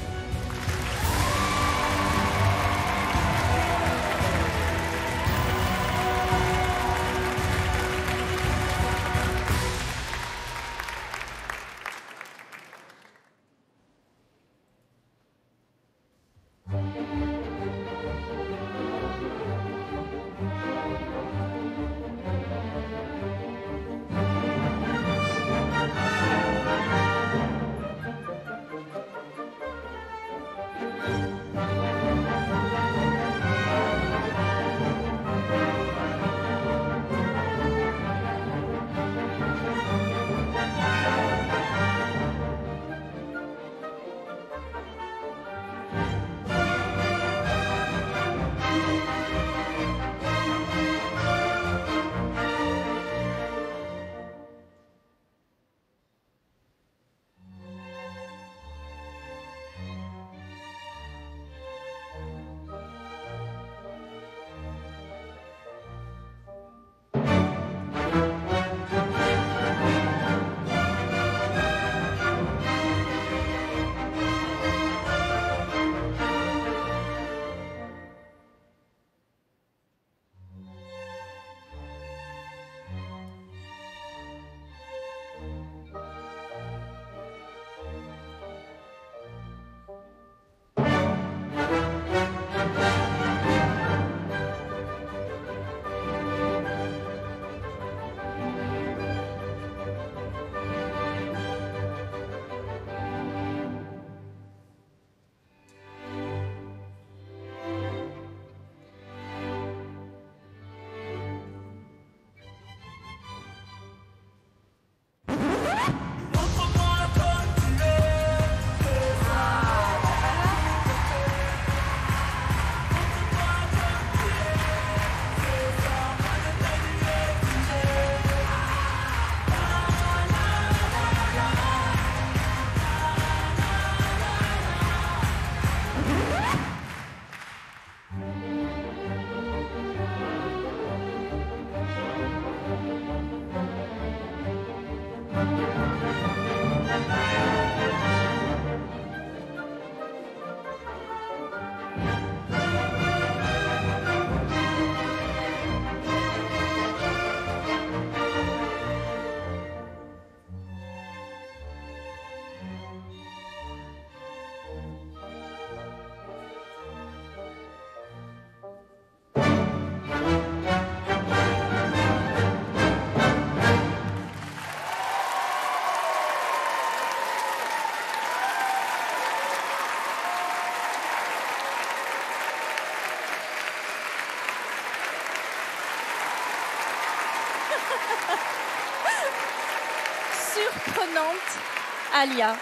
Surprenante, Alia.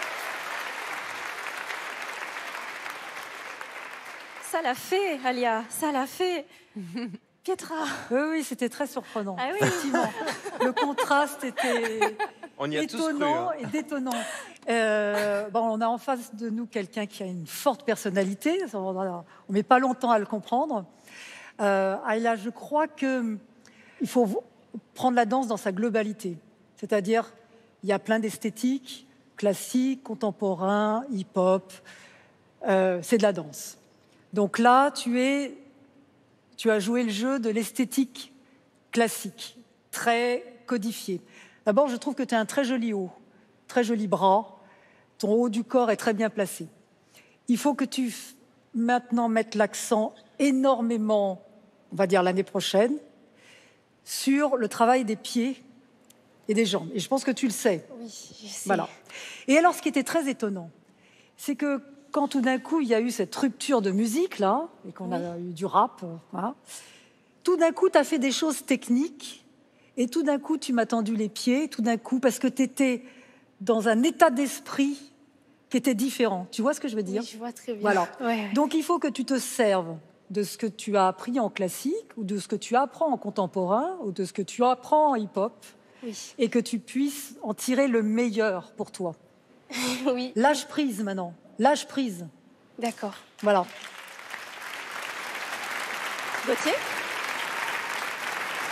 Ça l'a fait, Alia, ça l'a fait. Pietra. Oui, oui, c'était très surprenant. Ah oui. Effectivement. Le contraste était On y a tous cru, étonnant hein. et détonnant. Euh, bon, on a en face de nous quelqu'un qui a une forte personnalité. On ne met pas longtemps à le comprendre. Euh, Ayla, je crois qu'il faut prendre la danse dans sa globalité. C'est-à-dire, il y a plein d'esthétiques, classiques, contemporains, hip-hop. Euh, c'est de la danse. Donc là, tu, es, tu as joué le jeu de l'esthétique classique, très codifiée. D'abord, je trouve que tu as un très joli haut, très joli bras. Ton haut du corps est très bien placé. Il faut que tu maintenant mettes l'accent énormément, on va dire l'année prochaine, sur le travail des pieds et des jambes. Et je pense que tu le sais. Oui, je sais. Voilà. Et alors, ce qui était très étonnant, c'est que quand tout d'un coup, il y a eu cette rupture de musique, là, et qu'on Oui. a eu du rap, voilà, tout d'un coup, tu as fait des choses techniques, et tout d'un coup, tu m'as tendu les pieds, tout d'un coup, parce que tu étais dans un état d'esprit qui était différent. Tu vois ce que je veux dire? Oui, je vois très bien. Voilà. Ouais, ouais. Donc, il faut que tu te serves de ce que tu as appris en classique, ou de ce que tu apprends en contemporain, ou de ce que tu apprends en hip-hop, Oui. et que tu puisses en tirer le meilleur pour toi. Oui. Lâche prise maintenant. Lâche prise. D'accord. Voilà. Gauthier?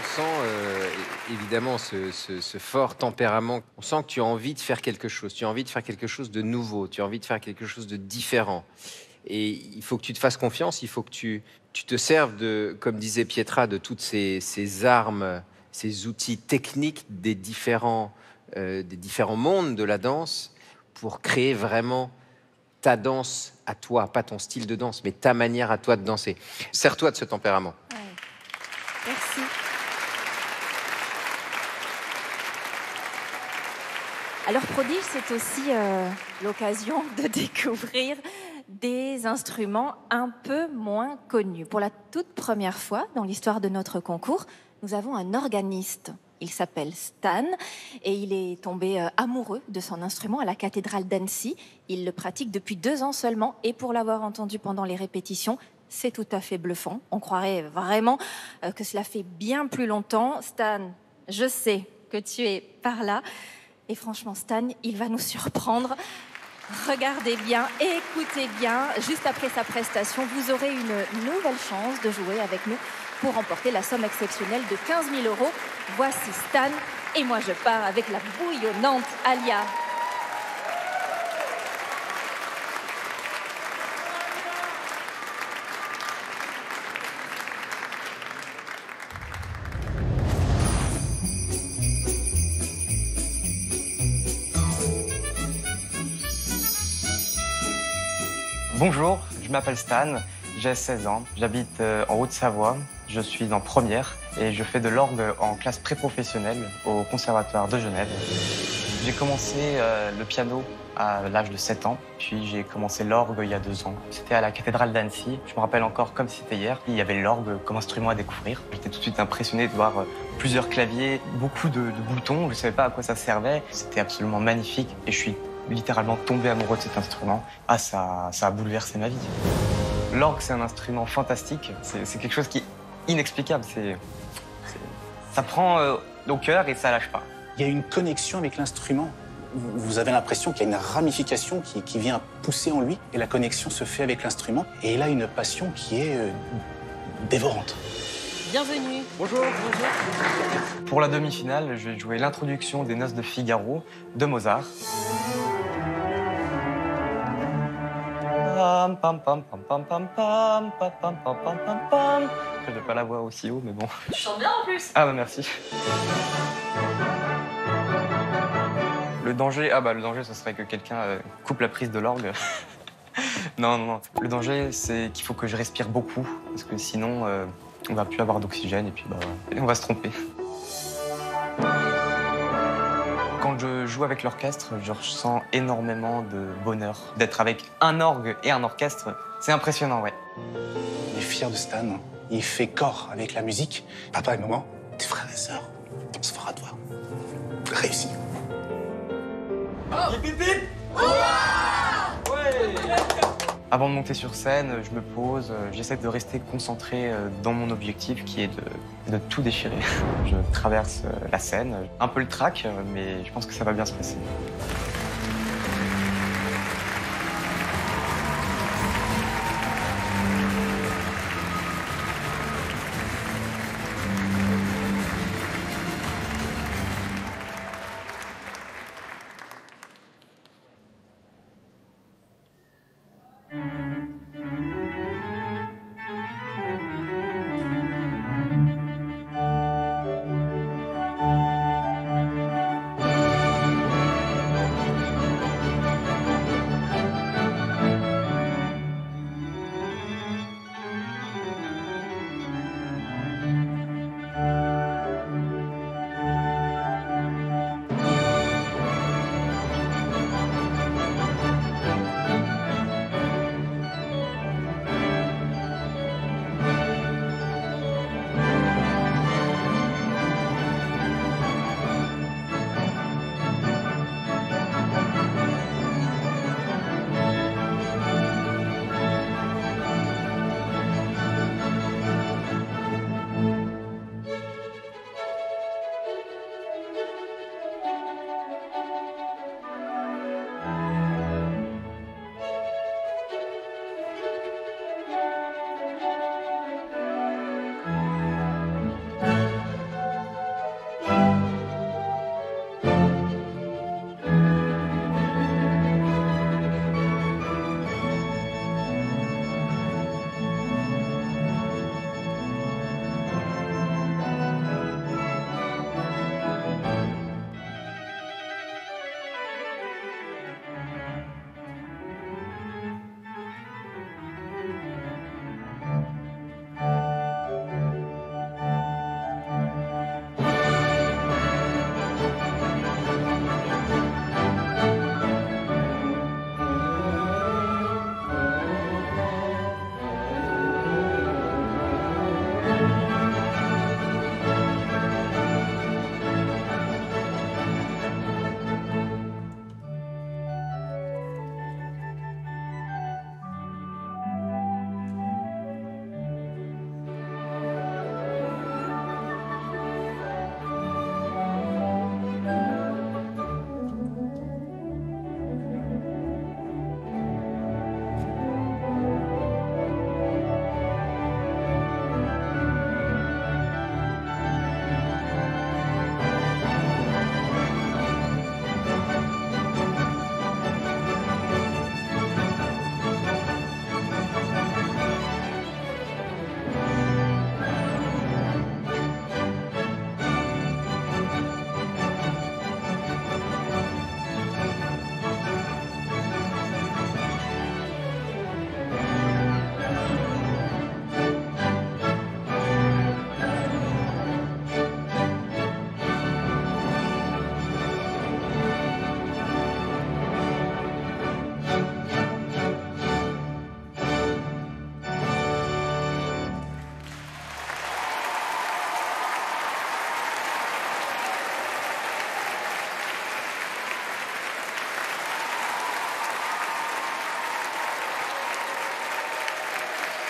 sent euh, évidemment ce, ce, ce fort tempérament. On sent que tu as envie de faire quelque chose. Tu as envie de faire quelque chose de nouveau. Tu as envie de faire quelque chose de différent. Et il faut que tu te fasses confiance. Il faut que tu, tu te serves de, comme disait Pietra, de toutes ces, ces armes, ces outils techniques des différents, euh, des différents mondes de la danse pour créer vraiment ta danse à toi, pas ton style de danse, mais ta manière à toi de danser. Sers-toi de ce tempérament. Ouais. Merci. Alors Prodige, c'est aussi euh, l'occasion de découvrir des instruments un peu moins connus. Pour la toute première fois dans l'histoire de notre concours, nous avons un organiste. Il s'appelle Stan et il est tombé euh, amoureux de son instrument à la cathédrale d'Annecy. Il le pratique depuis deux ans seulement et pour l'avoir entendu pendant les répétitions, c'est tout à fait bluffant. On croirait vraiment euh, que cela fait bien plus longtemps. Stan, je sais que tu es par là. Et franchement, Stan, il va nous surprendre. Regardez bien, écoutez bien. Juste après sa prestation, vous aurez une nouvelle chance de jouer avec nous pour remporter la somme exceptionnelle de quinze mille euros. Voici Stan et moi je pars avec la bouillonnante Alia. Bonjour, je m'appelle Stan, j'ai seize ans, j'habite en Haute-Savoie, je suis en première et je fais de l'orgue en classe pré-professionnelle au Conservatoire de Genève. J'ai commencé euh, le piano à l'âge de sept ans, puis j'ai commencé l'orgue il y a deux ans. C'était à la cathédrale d'Annecy, je me rappelle encore comme si c'était hier. Il y avait l'orgue comme instrument à découvrir. J'étais tout de suite impressionné de voir plusieurs claviers, beaucoup de, de boutons, je ne savais pas à quoi ça servait. C'était absolument magnifique et je suis littéralement tombé amoureux de cet instrument. Ah, ça, ça a bouleversé ma vie. L'orgue, c'est un instrument fantastique. C'est quelque chose qui est inexplicable. C'est, ça prend euh, au cœur et ça lâche pas. Il y a une connexion avec l'instrument. Vous avez l'impression qu'il y a une ramification qui, qui vient pousser en lui et la connexion se fait avec l'instrument. Et il a une passion qui est euh, dévorante. Bienvenue. Bonjour. Bonjour. Pour la demi-finale, je vais jouer l'introduction des Noces de Figaro de Mozart. Pam pam pam pam pam pam pam pam pam pam pam pam pam. Je n'ai pas la voix aussi haut, mais bon. Tu chantes bien en plus. Ah bah merci. Le danger, ah bah le danger, ce serait que quelqu'un euh, coupe la prise de l'orgue. non, non, non. Le danger, c'est qu'il faut que je respire beaucoup, parce que sinon, euh, on va plus avoir d'oxygène et puis bah, on va se tromper. Quand je joue avec l'orchestre, je ressens énormément de bonheur. D'être avec un orgue et un orchestre, c'est impressionnant, ouais. Il est fier de Stan. Il fait corps avec la musique. Papa et maman, tes frères et sœurs, on se fera de voir. Réussi. Oh. Hip, hip, hip. Ouais. Avant de monter sur scène, je me pose, j'essaie de rester concentré dans mon objectif qui est de, de tout déchirer. Je traverse la scène, un peu le trac, mais je pense que ça va bien se passer.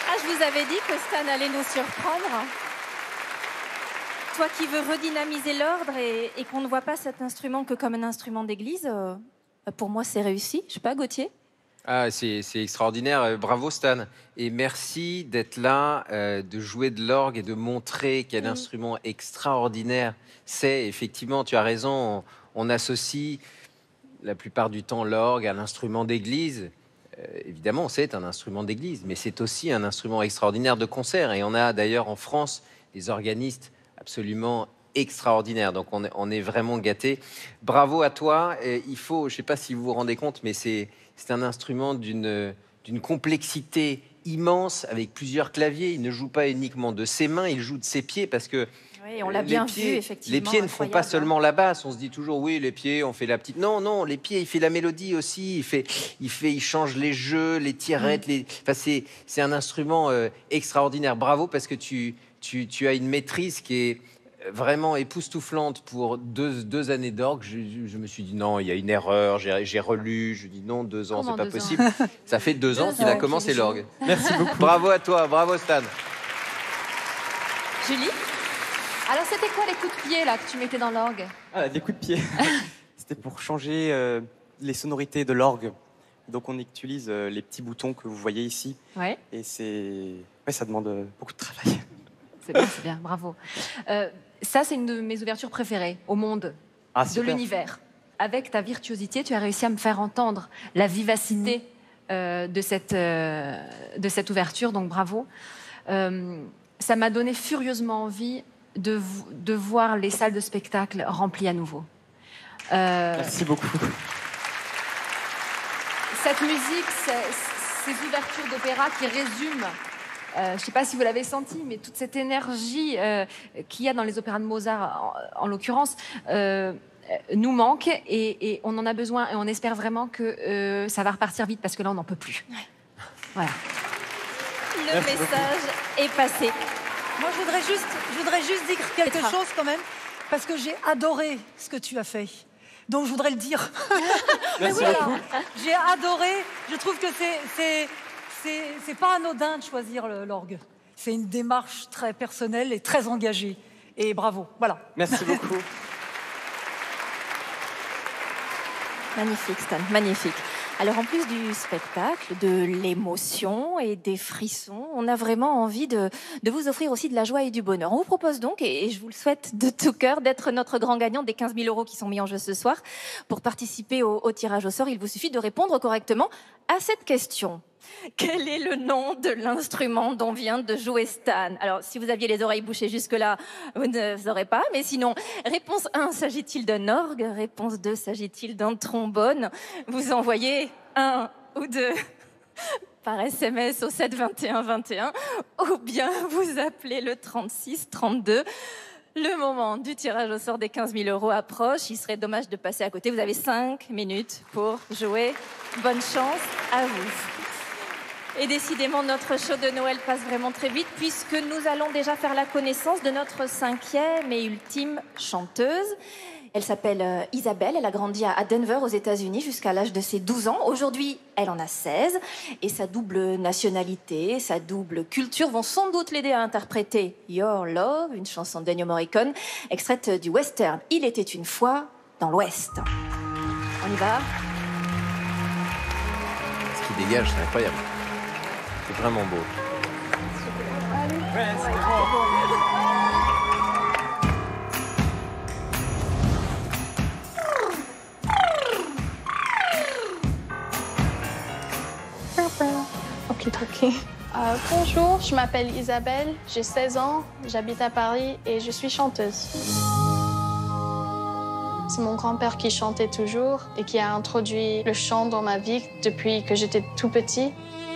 Ah, je vous avais dit que Stan allait nous surprendre. Toi qui veux redynamiser l'ordre et, et qu'on ne voit pas cet instrument que comme un instrument d'église, euh, pour moi c'est réussi. Je sais pas, Gauthier? Ah, c'est c'est extraordinaire. Euh, Bravo, Stan. Et merci d'être là, euh, de jouer de l'orgue et de montrer quel instrument extraordinaire c'est. Effectivement, tu as raison, on, on associe la plupart du temps l'orgue à l'instrument d'église. Euh, évidemment, c'est un instrument d'église, mais c'est aussi un instrument extraordinaire de concert. Et on a d'ailleurs en France des organistes absolument extraordinaires. Donc on est, on est vraiment gâtés. Bravo à toi. Et il faut, je ne sais pas si vous vous rendez compte, mais c'est c'est un instrument d'une d'une complexité immense avec plusieurs claviers. Il ne joue pas uniquement de ses mains, il joue de ses pieds parce que Oui, on l'a les bien pieds- vu, effectivement. Les pieds ne font pas incroyable. seulement la basse. On se dit toujours, oui, les pieds, on fait la petite. Non, non, les pieds, il fait la mélodie aussi. Il fait, il fait, il change les jeux, les tirettes. Les... Enfin, c'est, c'est un instrument euh, extraordinaire. Bravo, parce que tu, tu, tu as une maîtrise qui est vraiment époustouflante pour deux, deux années d'orgue. Je, je- je me suis dit, non, il y a une erreur. J'ai, j'ai relu. Je dis, non, deux ans, Comment c'est pas deux ans possible. Ça fait deux, Deux ans qu'il a ans commencé qu'il joue. l'orgue. Merci beaucoup. Bravo à toi, bravo Stan. Julie? Alors, c'était quoi les coups de pied là que tu mettais dans l'orgue? Ah, des coups de pied. C'était pour changer euh, les sonorités de l'orgue. Donc on utilise euh, les petits boutons que vous voyez ici. Ouais. Et c'est, ouais, ça demande euh, beaucoup de travail. C'est bien, c'est bien, bravo. Euh, ça, c'est une de mes ouvertures préférées au monde, Ah, de super. l'univers. Avec ta virtuosité, tu as réussi à me faire entendre la vivacité euh, de, cette, euh, de cette ouverture, donc bravo. Euh, ça m'a donné furieusement envie de, vo- de voir les salles de spectacle remplies à nouveau. Euh, Merci beaucoup. cette musique, c'est- ces ouvertures d'opéra qui résument, euh, je ne sais pas si vous l'avez senti, mais toute cette énergie euh, qu'il y a dans les opéras de Mozart, en, en l'occurrence, euh, nous manque et, et on en a besoin et on espère vraiment que euh, ça va repartir vite parce que là, on n'en peut plus. Voilà. Le Merci message est passé. Moi, je voudrais juste, je voudrais juste dire quelque Petra. chose quand même, parce que j'ai adoré ce que tu as fait. Donc, je voudrais le dire. Merci Voilà. beaucoup. J'ai adoré. Je trouve que c'est, c'est, c'est, c'est pas anodin de choisir le- l'orgue. C'est une démarche très personnelle et très engagée. Et bravo. Voilà. Merci beaucoup. Magnifique, Stan, magnifique. Alors, en plus du spectacle, de l'émotion et des frissons, on a vraiment envie de, de vous offrir aussi de la joie et du bonheur. On vous propose donc, et et je vous le souhaite de tout cœur, d'être notre grand gagnant des quinze mille euros qui sont mis en jeu ce soir. Pour participer au, au tirage au sort, il vous suffit de répondre correctement à cette question. Quel est le nom de l'instrument dont vient de jouer Stan? Alors, si vous aviez les oreilles bouchées jusque-là, vous ne saurez pas. Mais sinon, réponse un, s'agit-il d'un orgue? Réponse deux, s'agit-il d'un trombone? Vous envoyez un ou deux par S M S au sept vingt et un vingt et un ou bien vous appelez le trente-six trente-deux. Le moment du tirage au sort des quinze mille euros approche. Il serait dommage de passer à côté. Vous avez cinq minutes pour jouer. Bonne chance à vous. Et décidément, notre show de Noël passe vraiment très vite puisque nous allons déjà faire la connaissance de notre cinquième et ultime chanteuse. Elle s'appelle euh, Isabelle, elle a grandi à à Denver aux États-Unis jusqu'à l'âge de ses douze ans. Aujourd'hui, elle en a seize et sa double nationalité, sa double culture vont sans doute l'aider à interpréter Your Love, une chanson d'Ennio Morricone, extraite du western Il était une fois dans l'Ouest. On y va? Ce qui dégage, c'est incroyable. C'est vraiment beau. Ok, ok. Euh, bonjour, je m'appelle Isabelle, j'ai seize ans, j'habite à Paris et je suis chanteuse. C'est mon grand-père qui chantait toujours et qui a introduit le chant dans ma vie depuis que j'étais tout petit.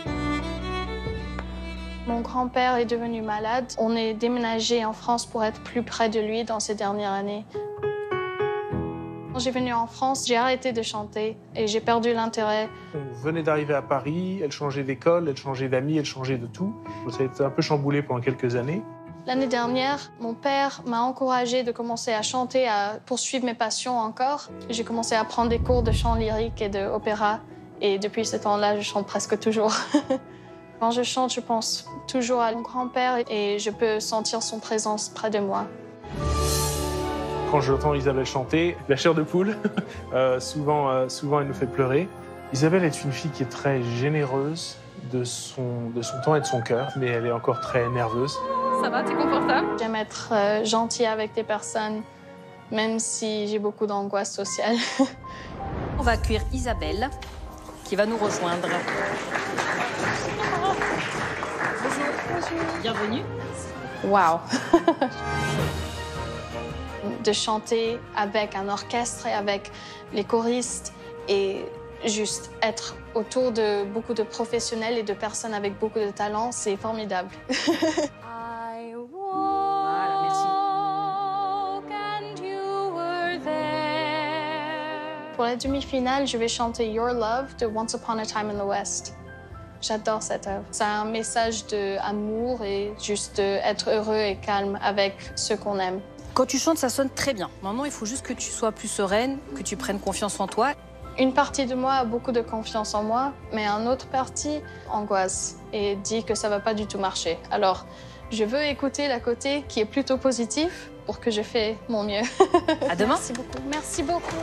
Mon grand-père est devenu malade. On est déménagé en France pour être plus près de lui dans ces dernières années. Quand j'ai venu en France, j'ai arrêté de chanter et j'ai perdu l'intérêt. On venait d'arriver à Paris, elle changeait d'école, elle changeait d'amis, elle changeait de tout. Ça a été un peu chamboulé pendant quelques années. L'année dernière, mon père m'a encouragée de commencer à chanter, à poursuivre mes passions encore. J'ai commencé à prendre des cours de chant lyrique et d'opéra. Et depuis ce temps-là, je chante presque toujours. Quand je chante, je pense toujours à mon grand-père et je peux sentir son présence près de moi. Quand j'entends Isabelle chanter, la chair de poule, euh, souvent, euh, souvent elle nous fait pleurer. Isabelle est une fille qui est très généreuse de son, de son temps et de son cœur, mais elle est encore très nerveuse. Ça va, t'es confortable? J'aime être euh, gentille avec des personnes, même si j'ai beaucoup d'angoisse sociale. On va accueillir Isabelle, qui va nous rejoindre. Bonjour. Bienvenue. Waouh! De chanter avec un orchestre et avec les choristes et juste être autour de beaucoup de professionnels et de personnes avec beaucoup de talent, c'est formidable. Voilà, merci. Pour la demi-finale, je vais chanter Your Love de Once Upon a Time in the West. J'adore cette œuvre. C'est un message d'amour et juste d'être heureux et calme avec ceux qu'on aime. Quand tu chantes, ça sonne très bien. Maintenant, il faut juste que tu sois plus sereine, que tu prennes confiance en toi. Une partie de moi a beaucoup de confiance en moi, mais une autre partie angoisse et dit que ça va pas du tout marcher. Alors, je veux écouter la côté qui est plutôt positif pour que je fasse mon mieux. À demain. Merci beaucoup. Merci beaucoup.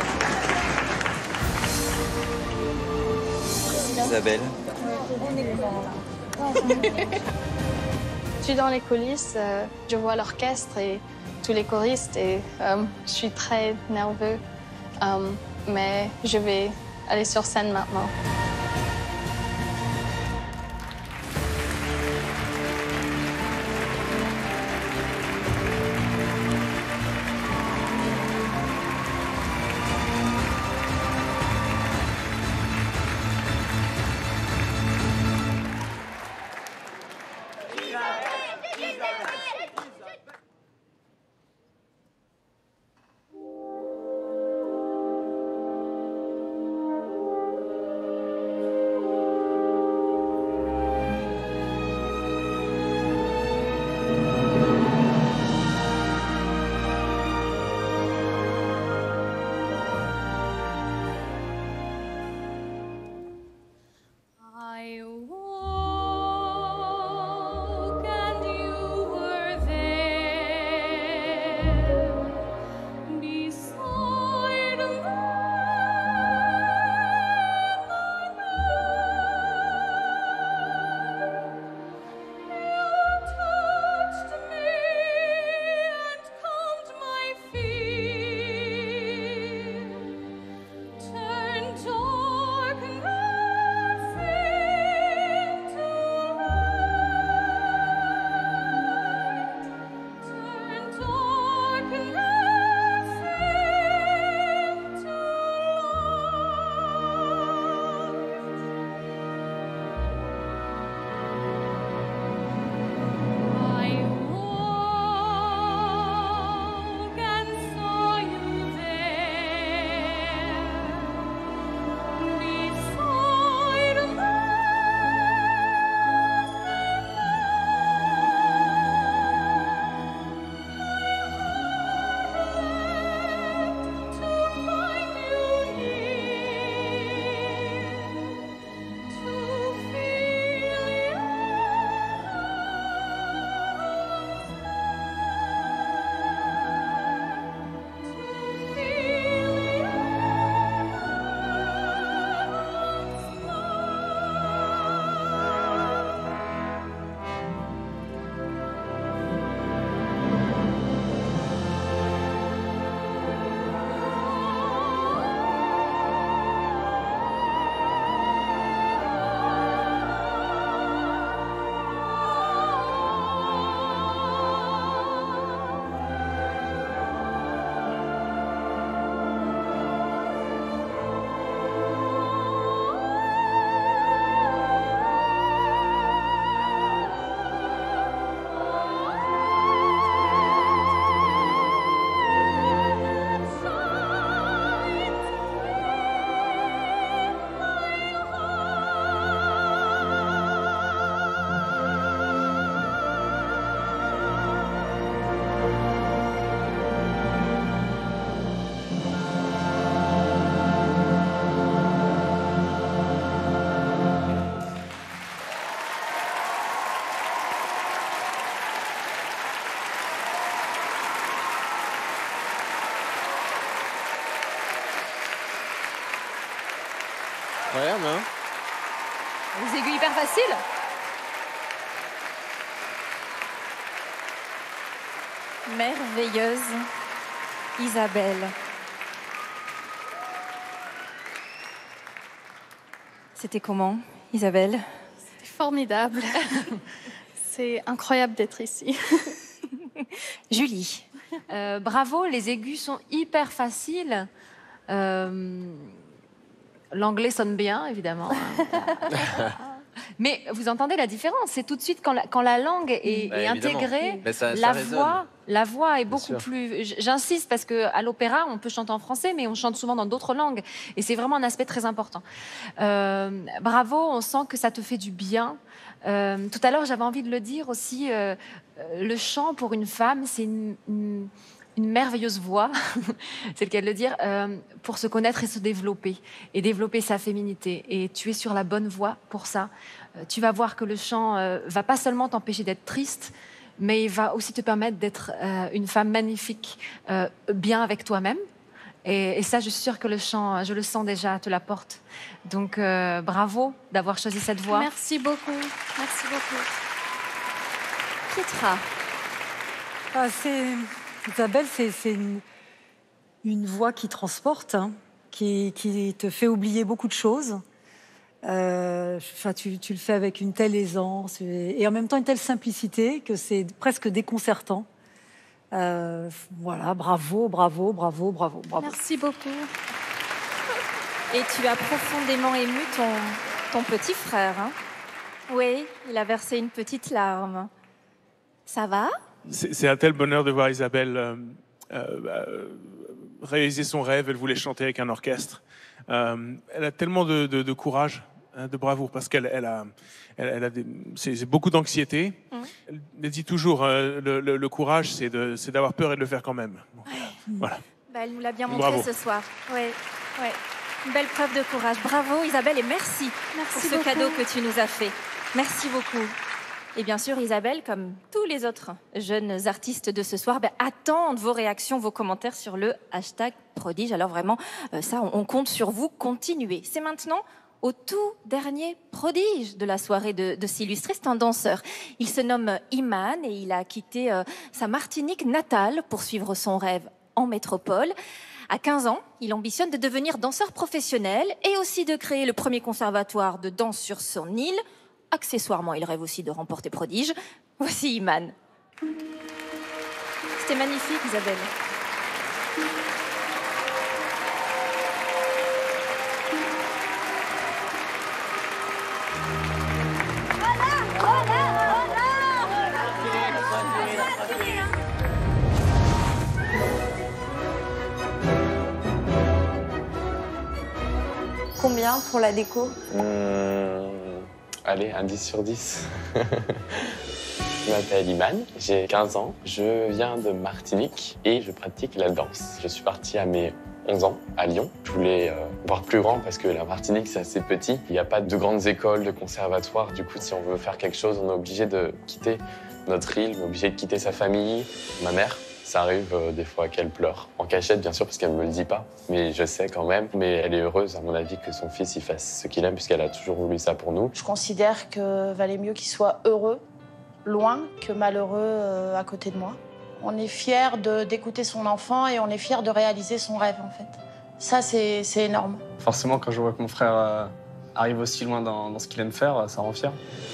Isabelle. Je suis dans les coulisses, euh, je vois l'orchestre et tous les choristes et euh, je suis très nerveux. Euh, mais je vais aller sur scène maintenant. incroyable, hein? Les aigus hyper faciles. Merveilleuse Isabelle. C'était comment, Isabelle? C'était formidable. C'est incroyable d'être ici. Julie. Euh, bravo, les aigus sont hyper faciles. Euh, L'anglais sonne bien, évidemment. Mais vous entendez la différence? C'est tout de suite quand la, quand la langue est, Bah, est intégrée, Mais ça- ça la, résonne. voix, la voix est Bien beaucoup sûr. plus... J- J'insiste parce qu'à l'opéra, on peut chanter en français, mais on chante souvent dans d'autres langues. Et c'est vraiment un aspect très important. Euh, bravo, on sent que ça te fait du bien. Euh, tout à l'heure, j'avais envie de le dire aussi, euh, euh, le chant pour une femme, c'est une, une- une merveilleuse voix, c'est le cas de le dire, euh, pour se connaître et se développer, et développer sa féminité. Et tu es sur la bonne voie pour ça. Euh, tu vas voir que le chant euh, va pas seulement t'empêcher d'être triste, mais il va aussi te permettre d'être euh, une femme magnifique, euh, bien avec toi-même. Et, et ça, je suis sûre que le chant, je le sens déjà, te l'apporte. Donc, euh, bravo d'avoir choisi cette voie. Merci beaucoup. Merci beaucoup. Pietra. Ah, c'est... Isabelle, c'est c'est une, une voix qui transporte, hein, qui, qui te fait oublier beaucoup de choses. Euh, enfin, tu, tu le fais avec une telle aisance et, et en même temps une telle simplicité que c'est presque déconcertant. Euh, voilà, bravo, bravo, bravo, bravo, bravo. Merci beaucoup. Et tu as profondément ému ton, ton petit frère. Hein? Oui, il a versé une petite larme. Ça va? C'est c'est un tel bonheur de voir Isabelle euh, euh, réaliser son rêve. Elle voulait chanter avec un orchestre. Euh, elle a tellement de, de, de courage, hein, de bravoure, parce qu'elle elle a, elle, elle a des- c'est c'est beaucoup d'anxiété. Mmh. Elle, elle dit toujours, euh, le, le- le courage, c'est de- c'est d'avoir peur et de le faire quand même. Donc, euh, voilà. Bah, elle nous l'a bien montré Bravo. ce soir. Oui, oui. Une belle preuve de courage. Bravo Isabelle et merci, Merci pour ce beaucoup. cadeau que tu nous as fait. Merci beaucoup. Et bien sûr, Isabelle, comme tous les autres jeunes artistes de ce soir, ben, attendent vos réactions, vos commentaires sur le hashtag prodige. Alors vraiment, euh, ça, on, on compte sur vous. Continuez. C'est maintenant au tout dernier prodige de la soirée de, de s'illustrer. C'est un danseur. Il se nomme Iman et il a quitté euh, sa Martinique natale pour suivre son rêve en métropole. À quinze ans, il ambitionne de devenir danseur professionnel et aussi de créer le premier conservatoire de danse sur son île. Accessoirement, il rêve aussi de remporter prodige. Voici Iman. C'était magnifique, Isabelle. Combien pour la déco? Hum, allez, un dix sur dix. Je m'appelle Iman, j'ai quinze ans, je viens de Martinique et je pratique la danse. Je suis parti à mes onze ans à Lyon. Je voulais euh, voir plus grand parce que la Martinique c'est assez petit. Il n'y a pas de grandes écoles, de conservatoires. Du coup, si on veut faire quelque chose, on est obligé de quitter notre île, on est obligé de quitter sa famille. Ma mère, ça arrive euh, des fois qu'elle pleure. En cachette, bien sûr, parce qu'elle ne me le dit pas. Mais je sais quand même. Mais elle est heureuse, à mon avis, que son fils il fasse ce qu'il aime, puisqu'elle a toujours voulu ça pour nous. Je considère que valait mieux qu'il soit heureux loin que malheureux euh, à côté de moi. On est fiers de- d'écouter son enfant et on est fiers de réaliser son rêve, en fait. Ça, c'est c'est énorme. Forcément, quand je vois que mon frère euh, arrive aussi loin dans, dans ce qu'il aime faire, ça rend fier.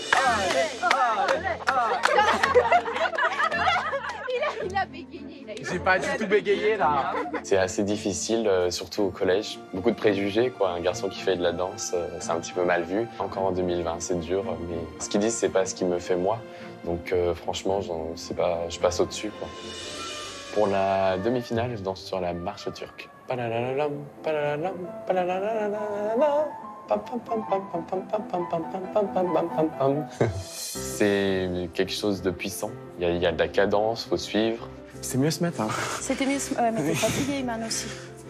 Il a bégayé. il a eu- J'ai pas du tout bégayé, là. C'est assez difficile, euh, surtout au collège. Beaucoup de préjugés, quoi. Un garçon qui fait de la danse, euh, c'est un petit peu mal vu. Encore en deux mille vingt, c'est dur. Mais ce qu'ils disent, c'est pas ce qui me fait moi. Donc euh, franchement, j'en- c'est pas, je passe au-dessus, quoi. Pour la demi-finale, je danse sur la marche turque. Palalalam, palalalam, palalalalala, pam, pam, pam, pam, pam, pam, pam, pam, pam, pam, pam, pam, pam, pam. C'est quelque chose de puissant. Il y a, il y a de la cadence, faut suivre. C'est mieux ce matin. C'était mieux, ce- ouais, mais t'es fatigué, Iman, aussi.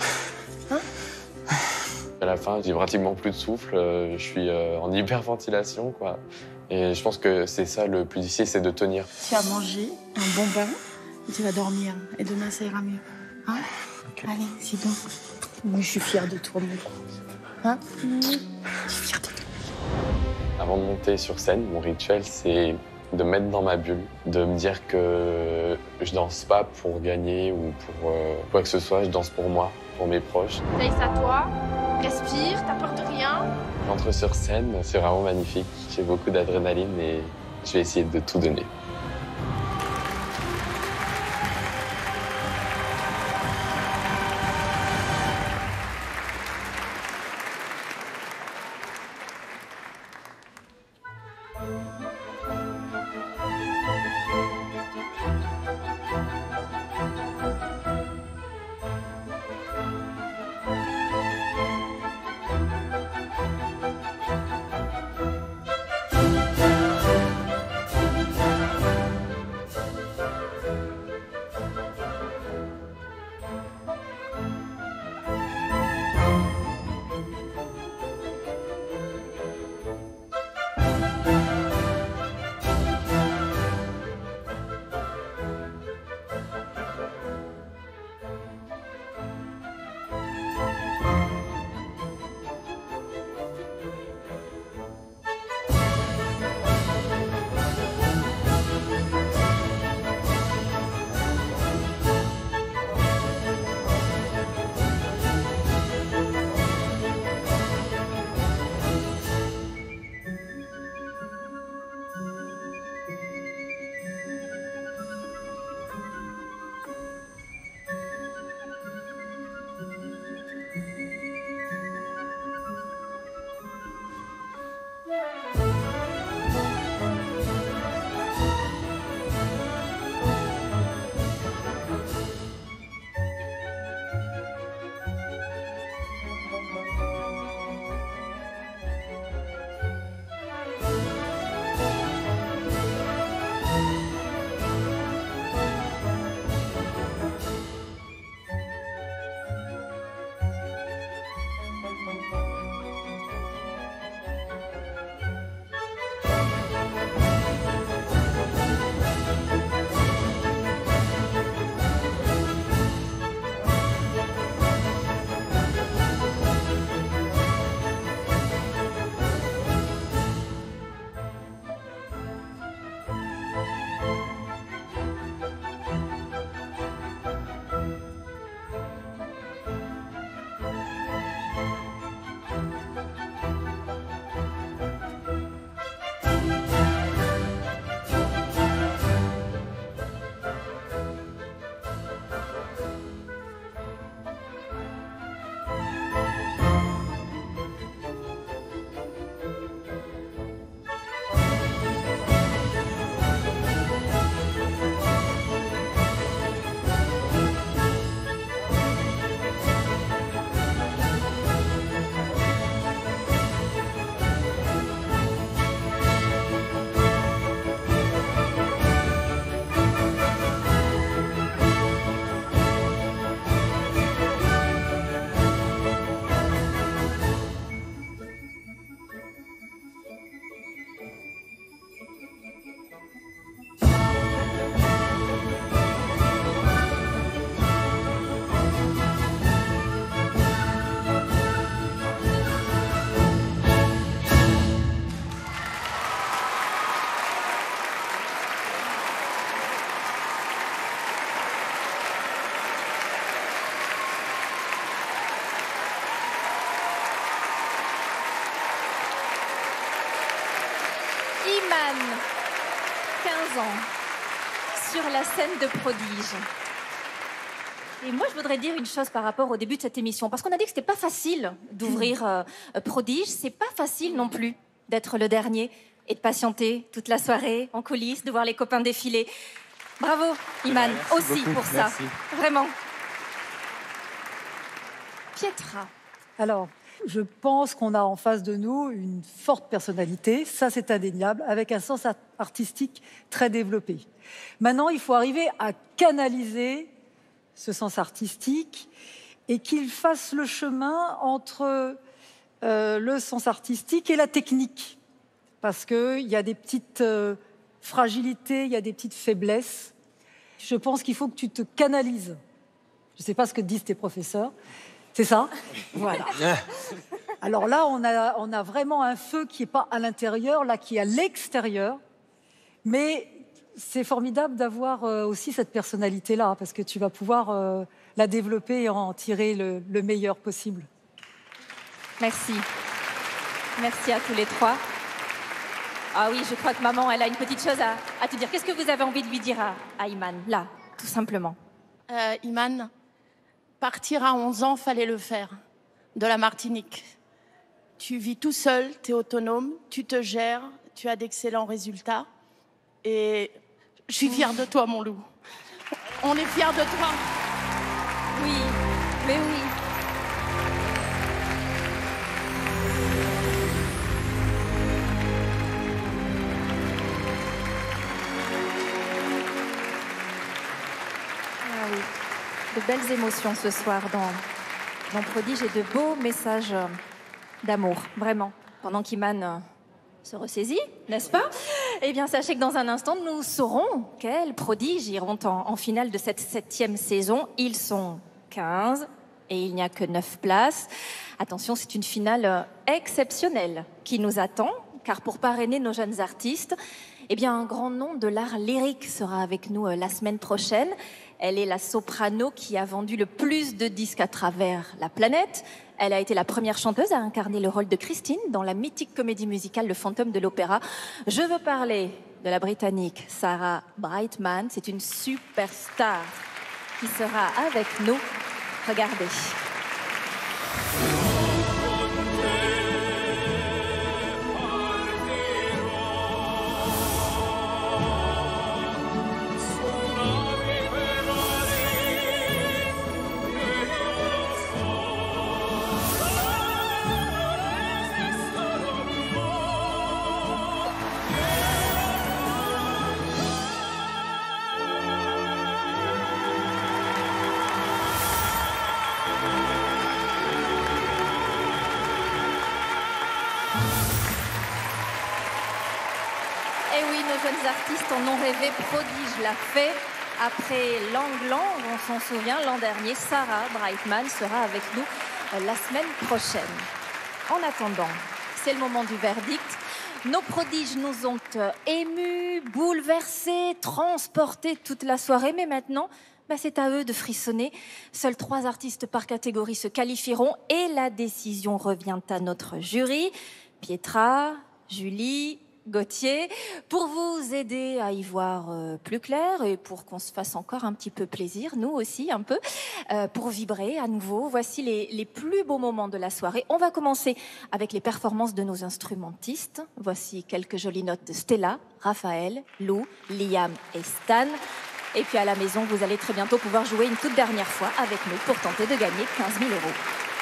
À la fin, j'ai pratiquement plus de souffle. euh, Je suis euh, en hyperventilation, quoi. Et je pense que c'est ça le plus difficile, c'est de tenir. Tu vas manger un bon bain et tu vas dormir. Et demain, ça ira mieux. Hein Allez, c'est bon. Moi, je suis fière de toi, mon gros. Hein? Avant de monter sur scène, mon rituel, c'est de me mettre dans ma bulle, de me dire que je danse pas pour gagner ou pour euh, quoi que ce soit, je danse pour moi, pour mes proches. Laisse à toi, respire, t'as peur de rien. J'entre sur scène, c'est vraiment magnifique. J'ai beaucoup d'adrénaline et je vais essayer de tout donner. Iman, quinze ans, sur la scène de Prodige. Et moi, je voudrais dire une chose par rapport au début de cette émission, parce qu'on a dit que c'était pas facile d'ouvrir euh, Prodige, c'est pas facile non plus d'être le dernier et de patienter toute la soirée en coulisses, de voir les copains défiler. Bravo, Iman, Merci aussi beaucoup, pour ça, merci. vraiment. Pietra. Alors, je pense qu'on a en face de nous une forte personnalité, ça c'est indéniable, avec un sens art- artistique très développé. Maintenant, il faut arriver à canaliser ce sens artistique et qu'il fasse le chemin entre euh, le sens artistique et la technique. Parce qu'il y a des petites euh, fragilités, il y a des petites faiblesses. Je pense qu'il faut que tu te canalises. Je ne sais pas ce que disent tes professeurs. C'est ça? Voilà. Alors là, on a, on a vraiment un feu qui n'est pas à l'intérieur, là, qui est à l'extérieur. Mais c'est formidable d'avoir euh, aussi cette personnalité-là, parce que tu vas pouvoir euh, la développer et en tirer le, le meilleur possible. Merci. Merci à tous les trois. Ah oui, je crois que maman, elle a une petite chose à, à te dire. Qu'est-ce que vous avez envie de lui dire à, à Iman, là, tout simplement? Euh, Iman, partir à onze ans, fallait le faire, de la Martinique. Tu vis tout seul, tu es autonome, tu te gères, tu as d'excellents résultats. Et je suis fière de toi, mon loup. On est fiers de toi. Oui, mais oui. Ah oui, de belles émotions ce soir dans, dans Prodige et de beaux messages euh, d'amour, vraiment. Pendant qu'Iman euh, se ressaisit, n'est-ce pas? Eh bien, sachez que dans un instant, nous saurons quels prodiges iront en, en finale de cette septième saison. Ils sont quinze et il n'y a que neuf places. Attention, c'est une finale euh, exceptionnelle qui nous attend, car pour parrainer nos jeunes artistes, eh bien, un grand nom de l'art lyrique sera avec nous euh, la semaine prochaine. Elle est la soprano qui a vendu le plus de disques à travers la planète. Elle a été la première chanteuse à incarner le rôle de Christine dans la mythique comédie musicale Le Fantôme de l'Opéra. Je veux parler de la Britannique Sarah Brightman. C'est une superstar qui sera avec nous. Regardez. Artistes en ont rêvé, Prodige l'a fait. Après Lang Lang, on s'en souvient, l'an dernier, Sarah Brightman sera avec nous la semaine prochaine. En attendant, c'est le moment du verdict. Nos prodiges nous ont émus, bouleversés, transportés toute la soirée, mais maintenant, bah, c'est à eux de frissonner. Seuls trois artistes par catégorie se qualifieront et la décision revient à notre jury. Pietra, Julie, Gauthier, pour vous aider à y voir euh, plus clair et pour qu'on se fasse encore un petit peu plaisir, nous aussi un peu, euh, pour vibrer à nouveau. Voici les, les plus beaux moments de la soirée. On va commencer avec les performances de nos instrumentistes. Voici quelques jolies notes de Stella, Raphaël, Lou, Liam et Stan. Et puis à la maison, vous allez très bientôt pouvoir jouer une toute dernière fois avec nous pour tenter de gagner quinze mille euros.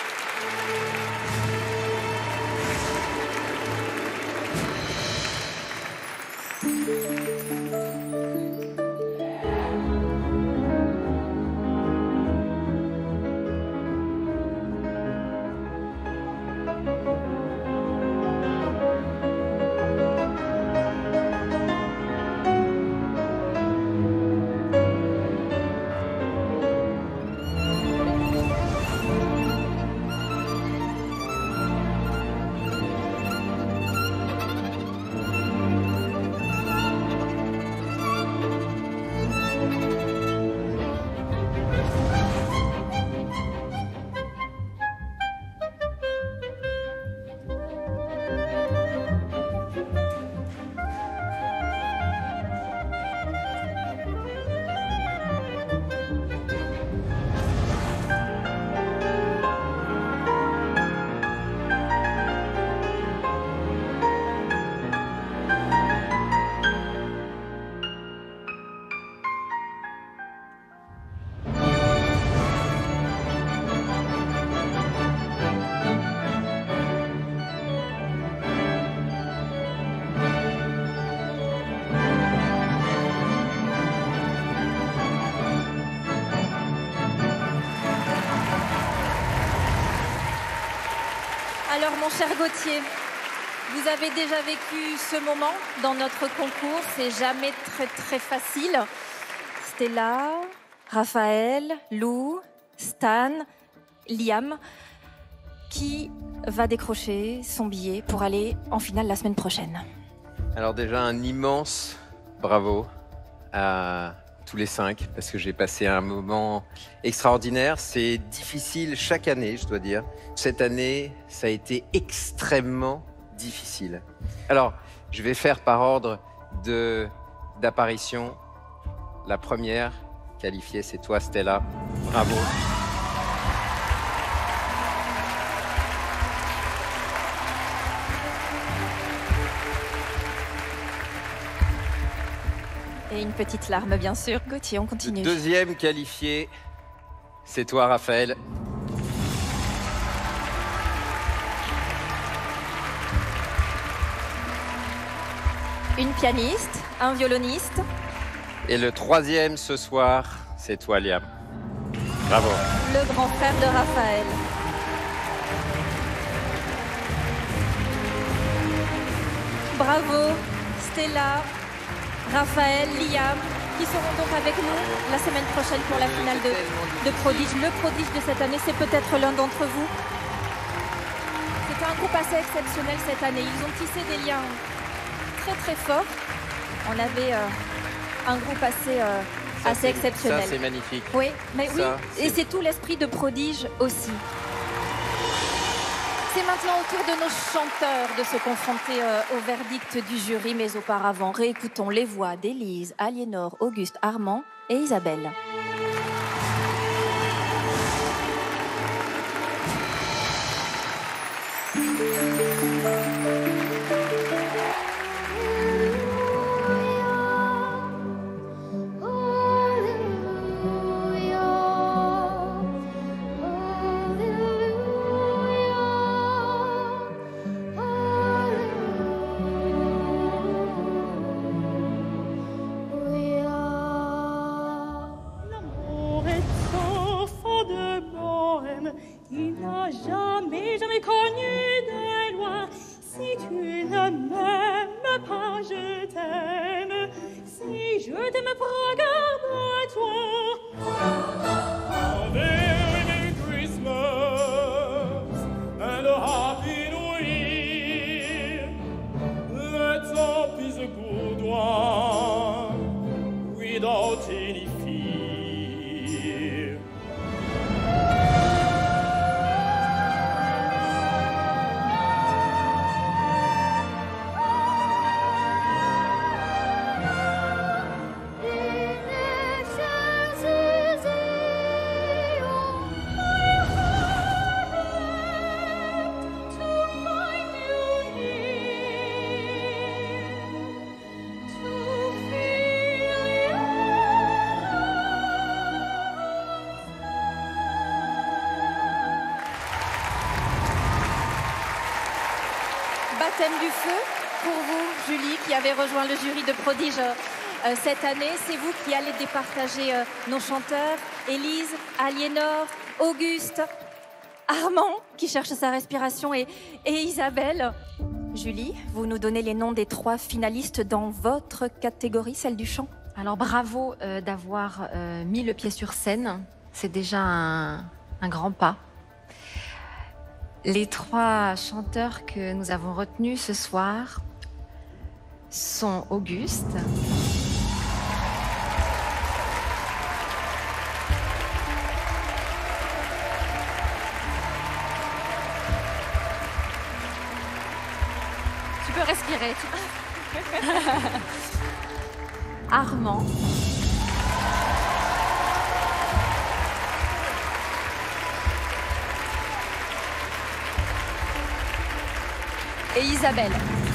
Alors, mon cher Gauthier, vous avez déjà vécu ce moment dans notre concours. C'est jamais très, très facile. Stella, Raphaël, Lou, Stan, Liam, qui va décrocher son billet pour aller en finale la semaine prochaine. Alors déjà, un immense bravo à tous les cinq, parce que j'ai passé un moment extraordinaire. C'est difficile chaque année, je dois dire. Cette année, ça a été extrêmement difficile. Alors, je vais faire par ordre de, d'apparition. La première qualifiée, c'est toi, Stella. Bravo. Et une petite larme, bien sûr. Gauthier, on continue. Deuxième qualifié, c'est toi, Raphaël. Une pianiste, un violoniste. Et le troisième ce soir, c'est toi, Liam. Bravo. Le grand frère de Raphaël. Bravo, Stella, Raphaël, Liam, qui seront donc avec nous la semaine prochaine pour la finale de, de Prodige. Le prodige de cette année, c'est peut-être l'un d'entre vous. C'était un groupe assez exceptionnel cette année. Ils ont tissé des liens très très forts. On avait euh, un groupe assez, euh, ça, assez exceptionnel. Ça, c'est magnifique. Oui, mais ça, oui, et c'est tout l'esprit de Prodige aussi. C'est maintenant au tour de nos chanteurs de se confronter euh, au verdict du jury, mais auparavant, réécoutons les voix d'Élise, Aliénor, Auguste, Armand et Isabelle. Baptême du feu pour vous, Julie, qui avez rejoint le jury de Prodige euh, cette année. C'est vous qui allez départager euh, nos chanteurs. Élise, Aliénor, Auguste, Armand, qui cherche sa respiration, et, et Isabelle. Julie, vous nous donnez les noms des trois finalistes dans votre catégorie, celle du chant. Alors bravo euh, d'avoir euh, mis le pied sur scène. C'est déjà un, un grand pas. Les trois chanteurs que nous avons retenus ce soir sont Auguste, tu peux respirer, Armand, et Isabelle.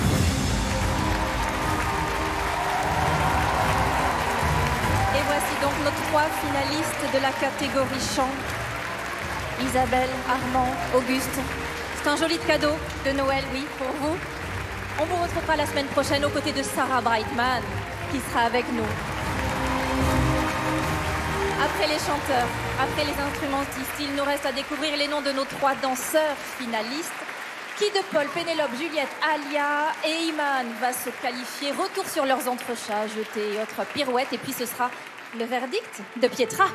Et voici donc nos trois finalistes de la catégorie chant. Isabelle, Armand, Auguste. C'est un joli cadeau de Noël, oui, pour vous. On vous retrouvera la semaine prochaine aux côtés de Sarah Brightman, qui sera avec nous. Après les chanteurs, après les instrumentistes, il nous reste à découvrir les noms de nos trois danseurs finalistes. Qui de Paul, Pénélope, Juliette, Alia et Iman va se qualifier. Retour sur leurs entrechats, jetés et autres pirouettes. Et puis ce sera le verdict de Pietra.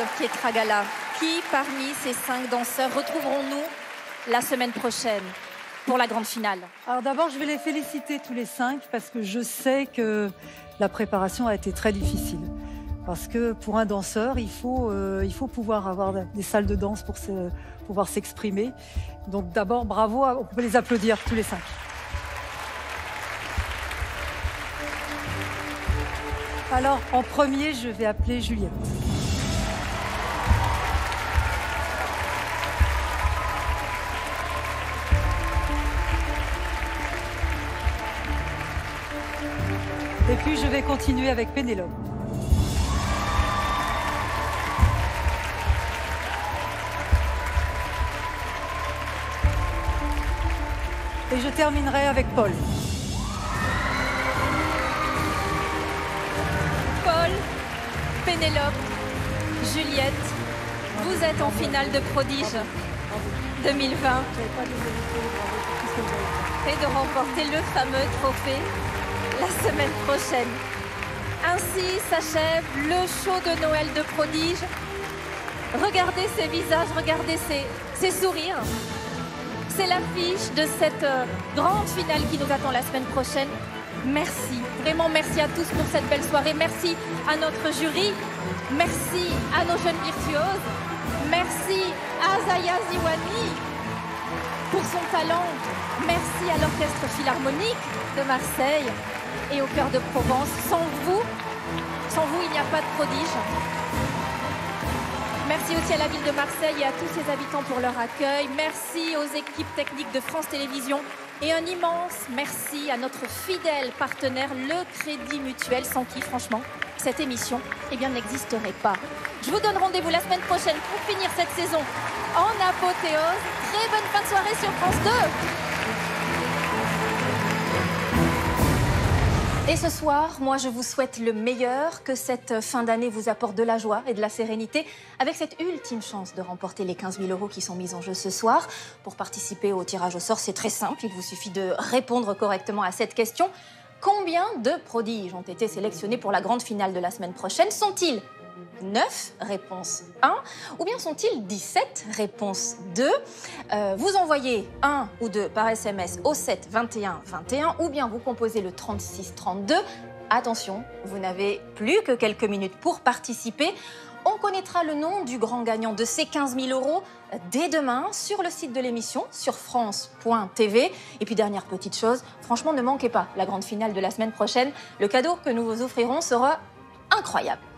Pietra Gala. Qui parmi ces cinq danseurs retrouverons-nous la semaine prochaine pour la grande finale? Alors d'abord, je vais les féliciter tous les cinq parce que je sais que la préparation a été très difficile. Parce que pour un danseur, il faut, euh, il faut pouvoir avoir des salles de danse pour se, pouvoir s'exprimer. Donc d'abord, bravo, on peut les applaudir tous les cinq. Alors, en premier, je vais appeler Juliette. Et puis, je vais continuer avec Pénélope. Et je terminerai avec Paul. Paul, Pénélope, Juliette, vous êtes en finale de Prodige deux mille vingt et de remporter le fameux trophée la semaine prochaine. Ainsi s'achève le show de Noël de Prodige. Regardez ces visages, regardez ces, ces sourires. C'est l'affiche de cette euh, grande finale qui nous attend la semaine prochaine. Merci, vraiment merci à tous pour cette belle soirée. Merci à notre jury. Merci à nos jeunes virtuoses. Merci à Zaya Ziwani pour son talent. Merci à l'Orchestre Philharmonique de Marseille et au Chœur de Provence. Sans vous, sans vous, il n'y a pas de Prodige. Merci aussi à la ville de Marseille et à tous ses habitants pour leur accueil. Merci aux équipes techniques de France Télévisions. Et un immense merci à notre fidèle partenaire, le Crédit Mutuel, sans qui, franchement, cette émission eh bien, n'existerait pas. Je vous donne rendez-vous la semaine prochaine pour finir cette saison en apothéose. Très bonne fin de soirée sur France deux. Et ce soir, moi, je vous souhaite le meilleur, que cette fin d'année vous apporte de la joie et de la sérénité, avec cette ultime chance de remporter les quinze mille euros qui sont mis en jeu ce soir. Pour participer au tirage au sort, c'est très simple, il vous suffit de répondre correctement à cette question. Combien de prodiges ont été sélectionnés pour la grande finale de la semaine prochaine? Sont-ils neuf, réponse un, ou bien sont-ils dix-sept, réponse deux. euh, Vous envoyez un ou deux par S M S au sept vingt et un vingt et un, ou bien vous composez le trente-six trente-deux. Attention, vous n'avez plus que quelques minutes pour participer. On connaîtra le nom du grand gagnant de ces quinze mille euros dès demain sur le site de l'émission, sur France point T V. Et puis dernière petite chose, franchement ne manquez pas la grande finale de la semaine prochaine. Le cadeau que nous vous offrirons sera incroyable.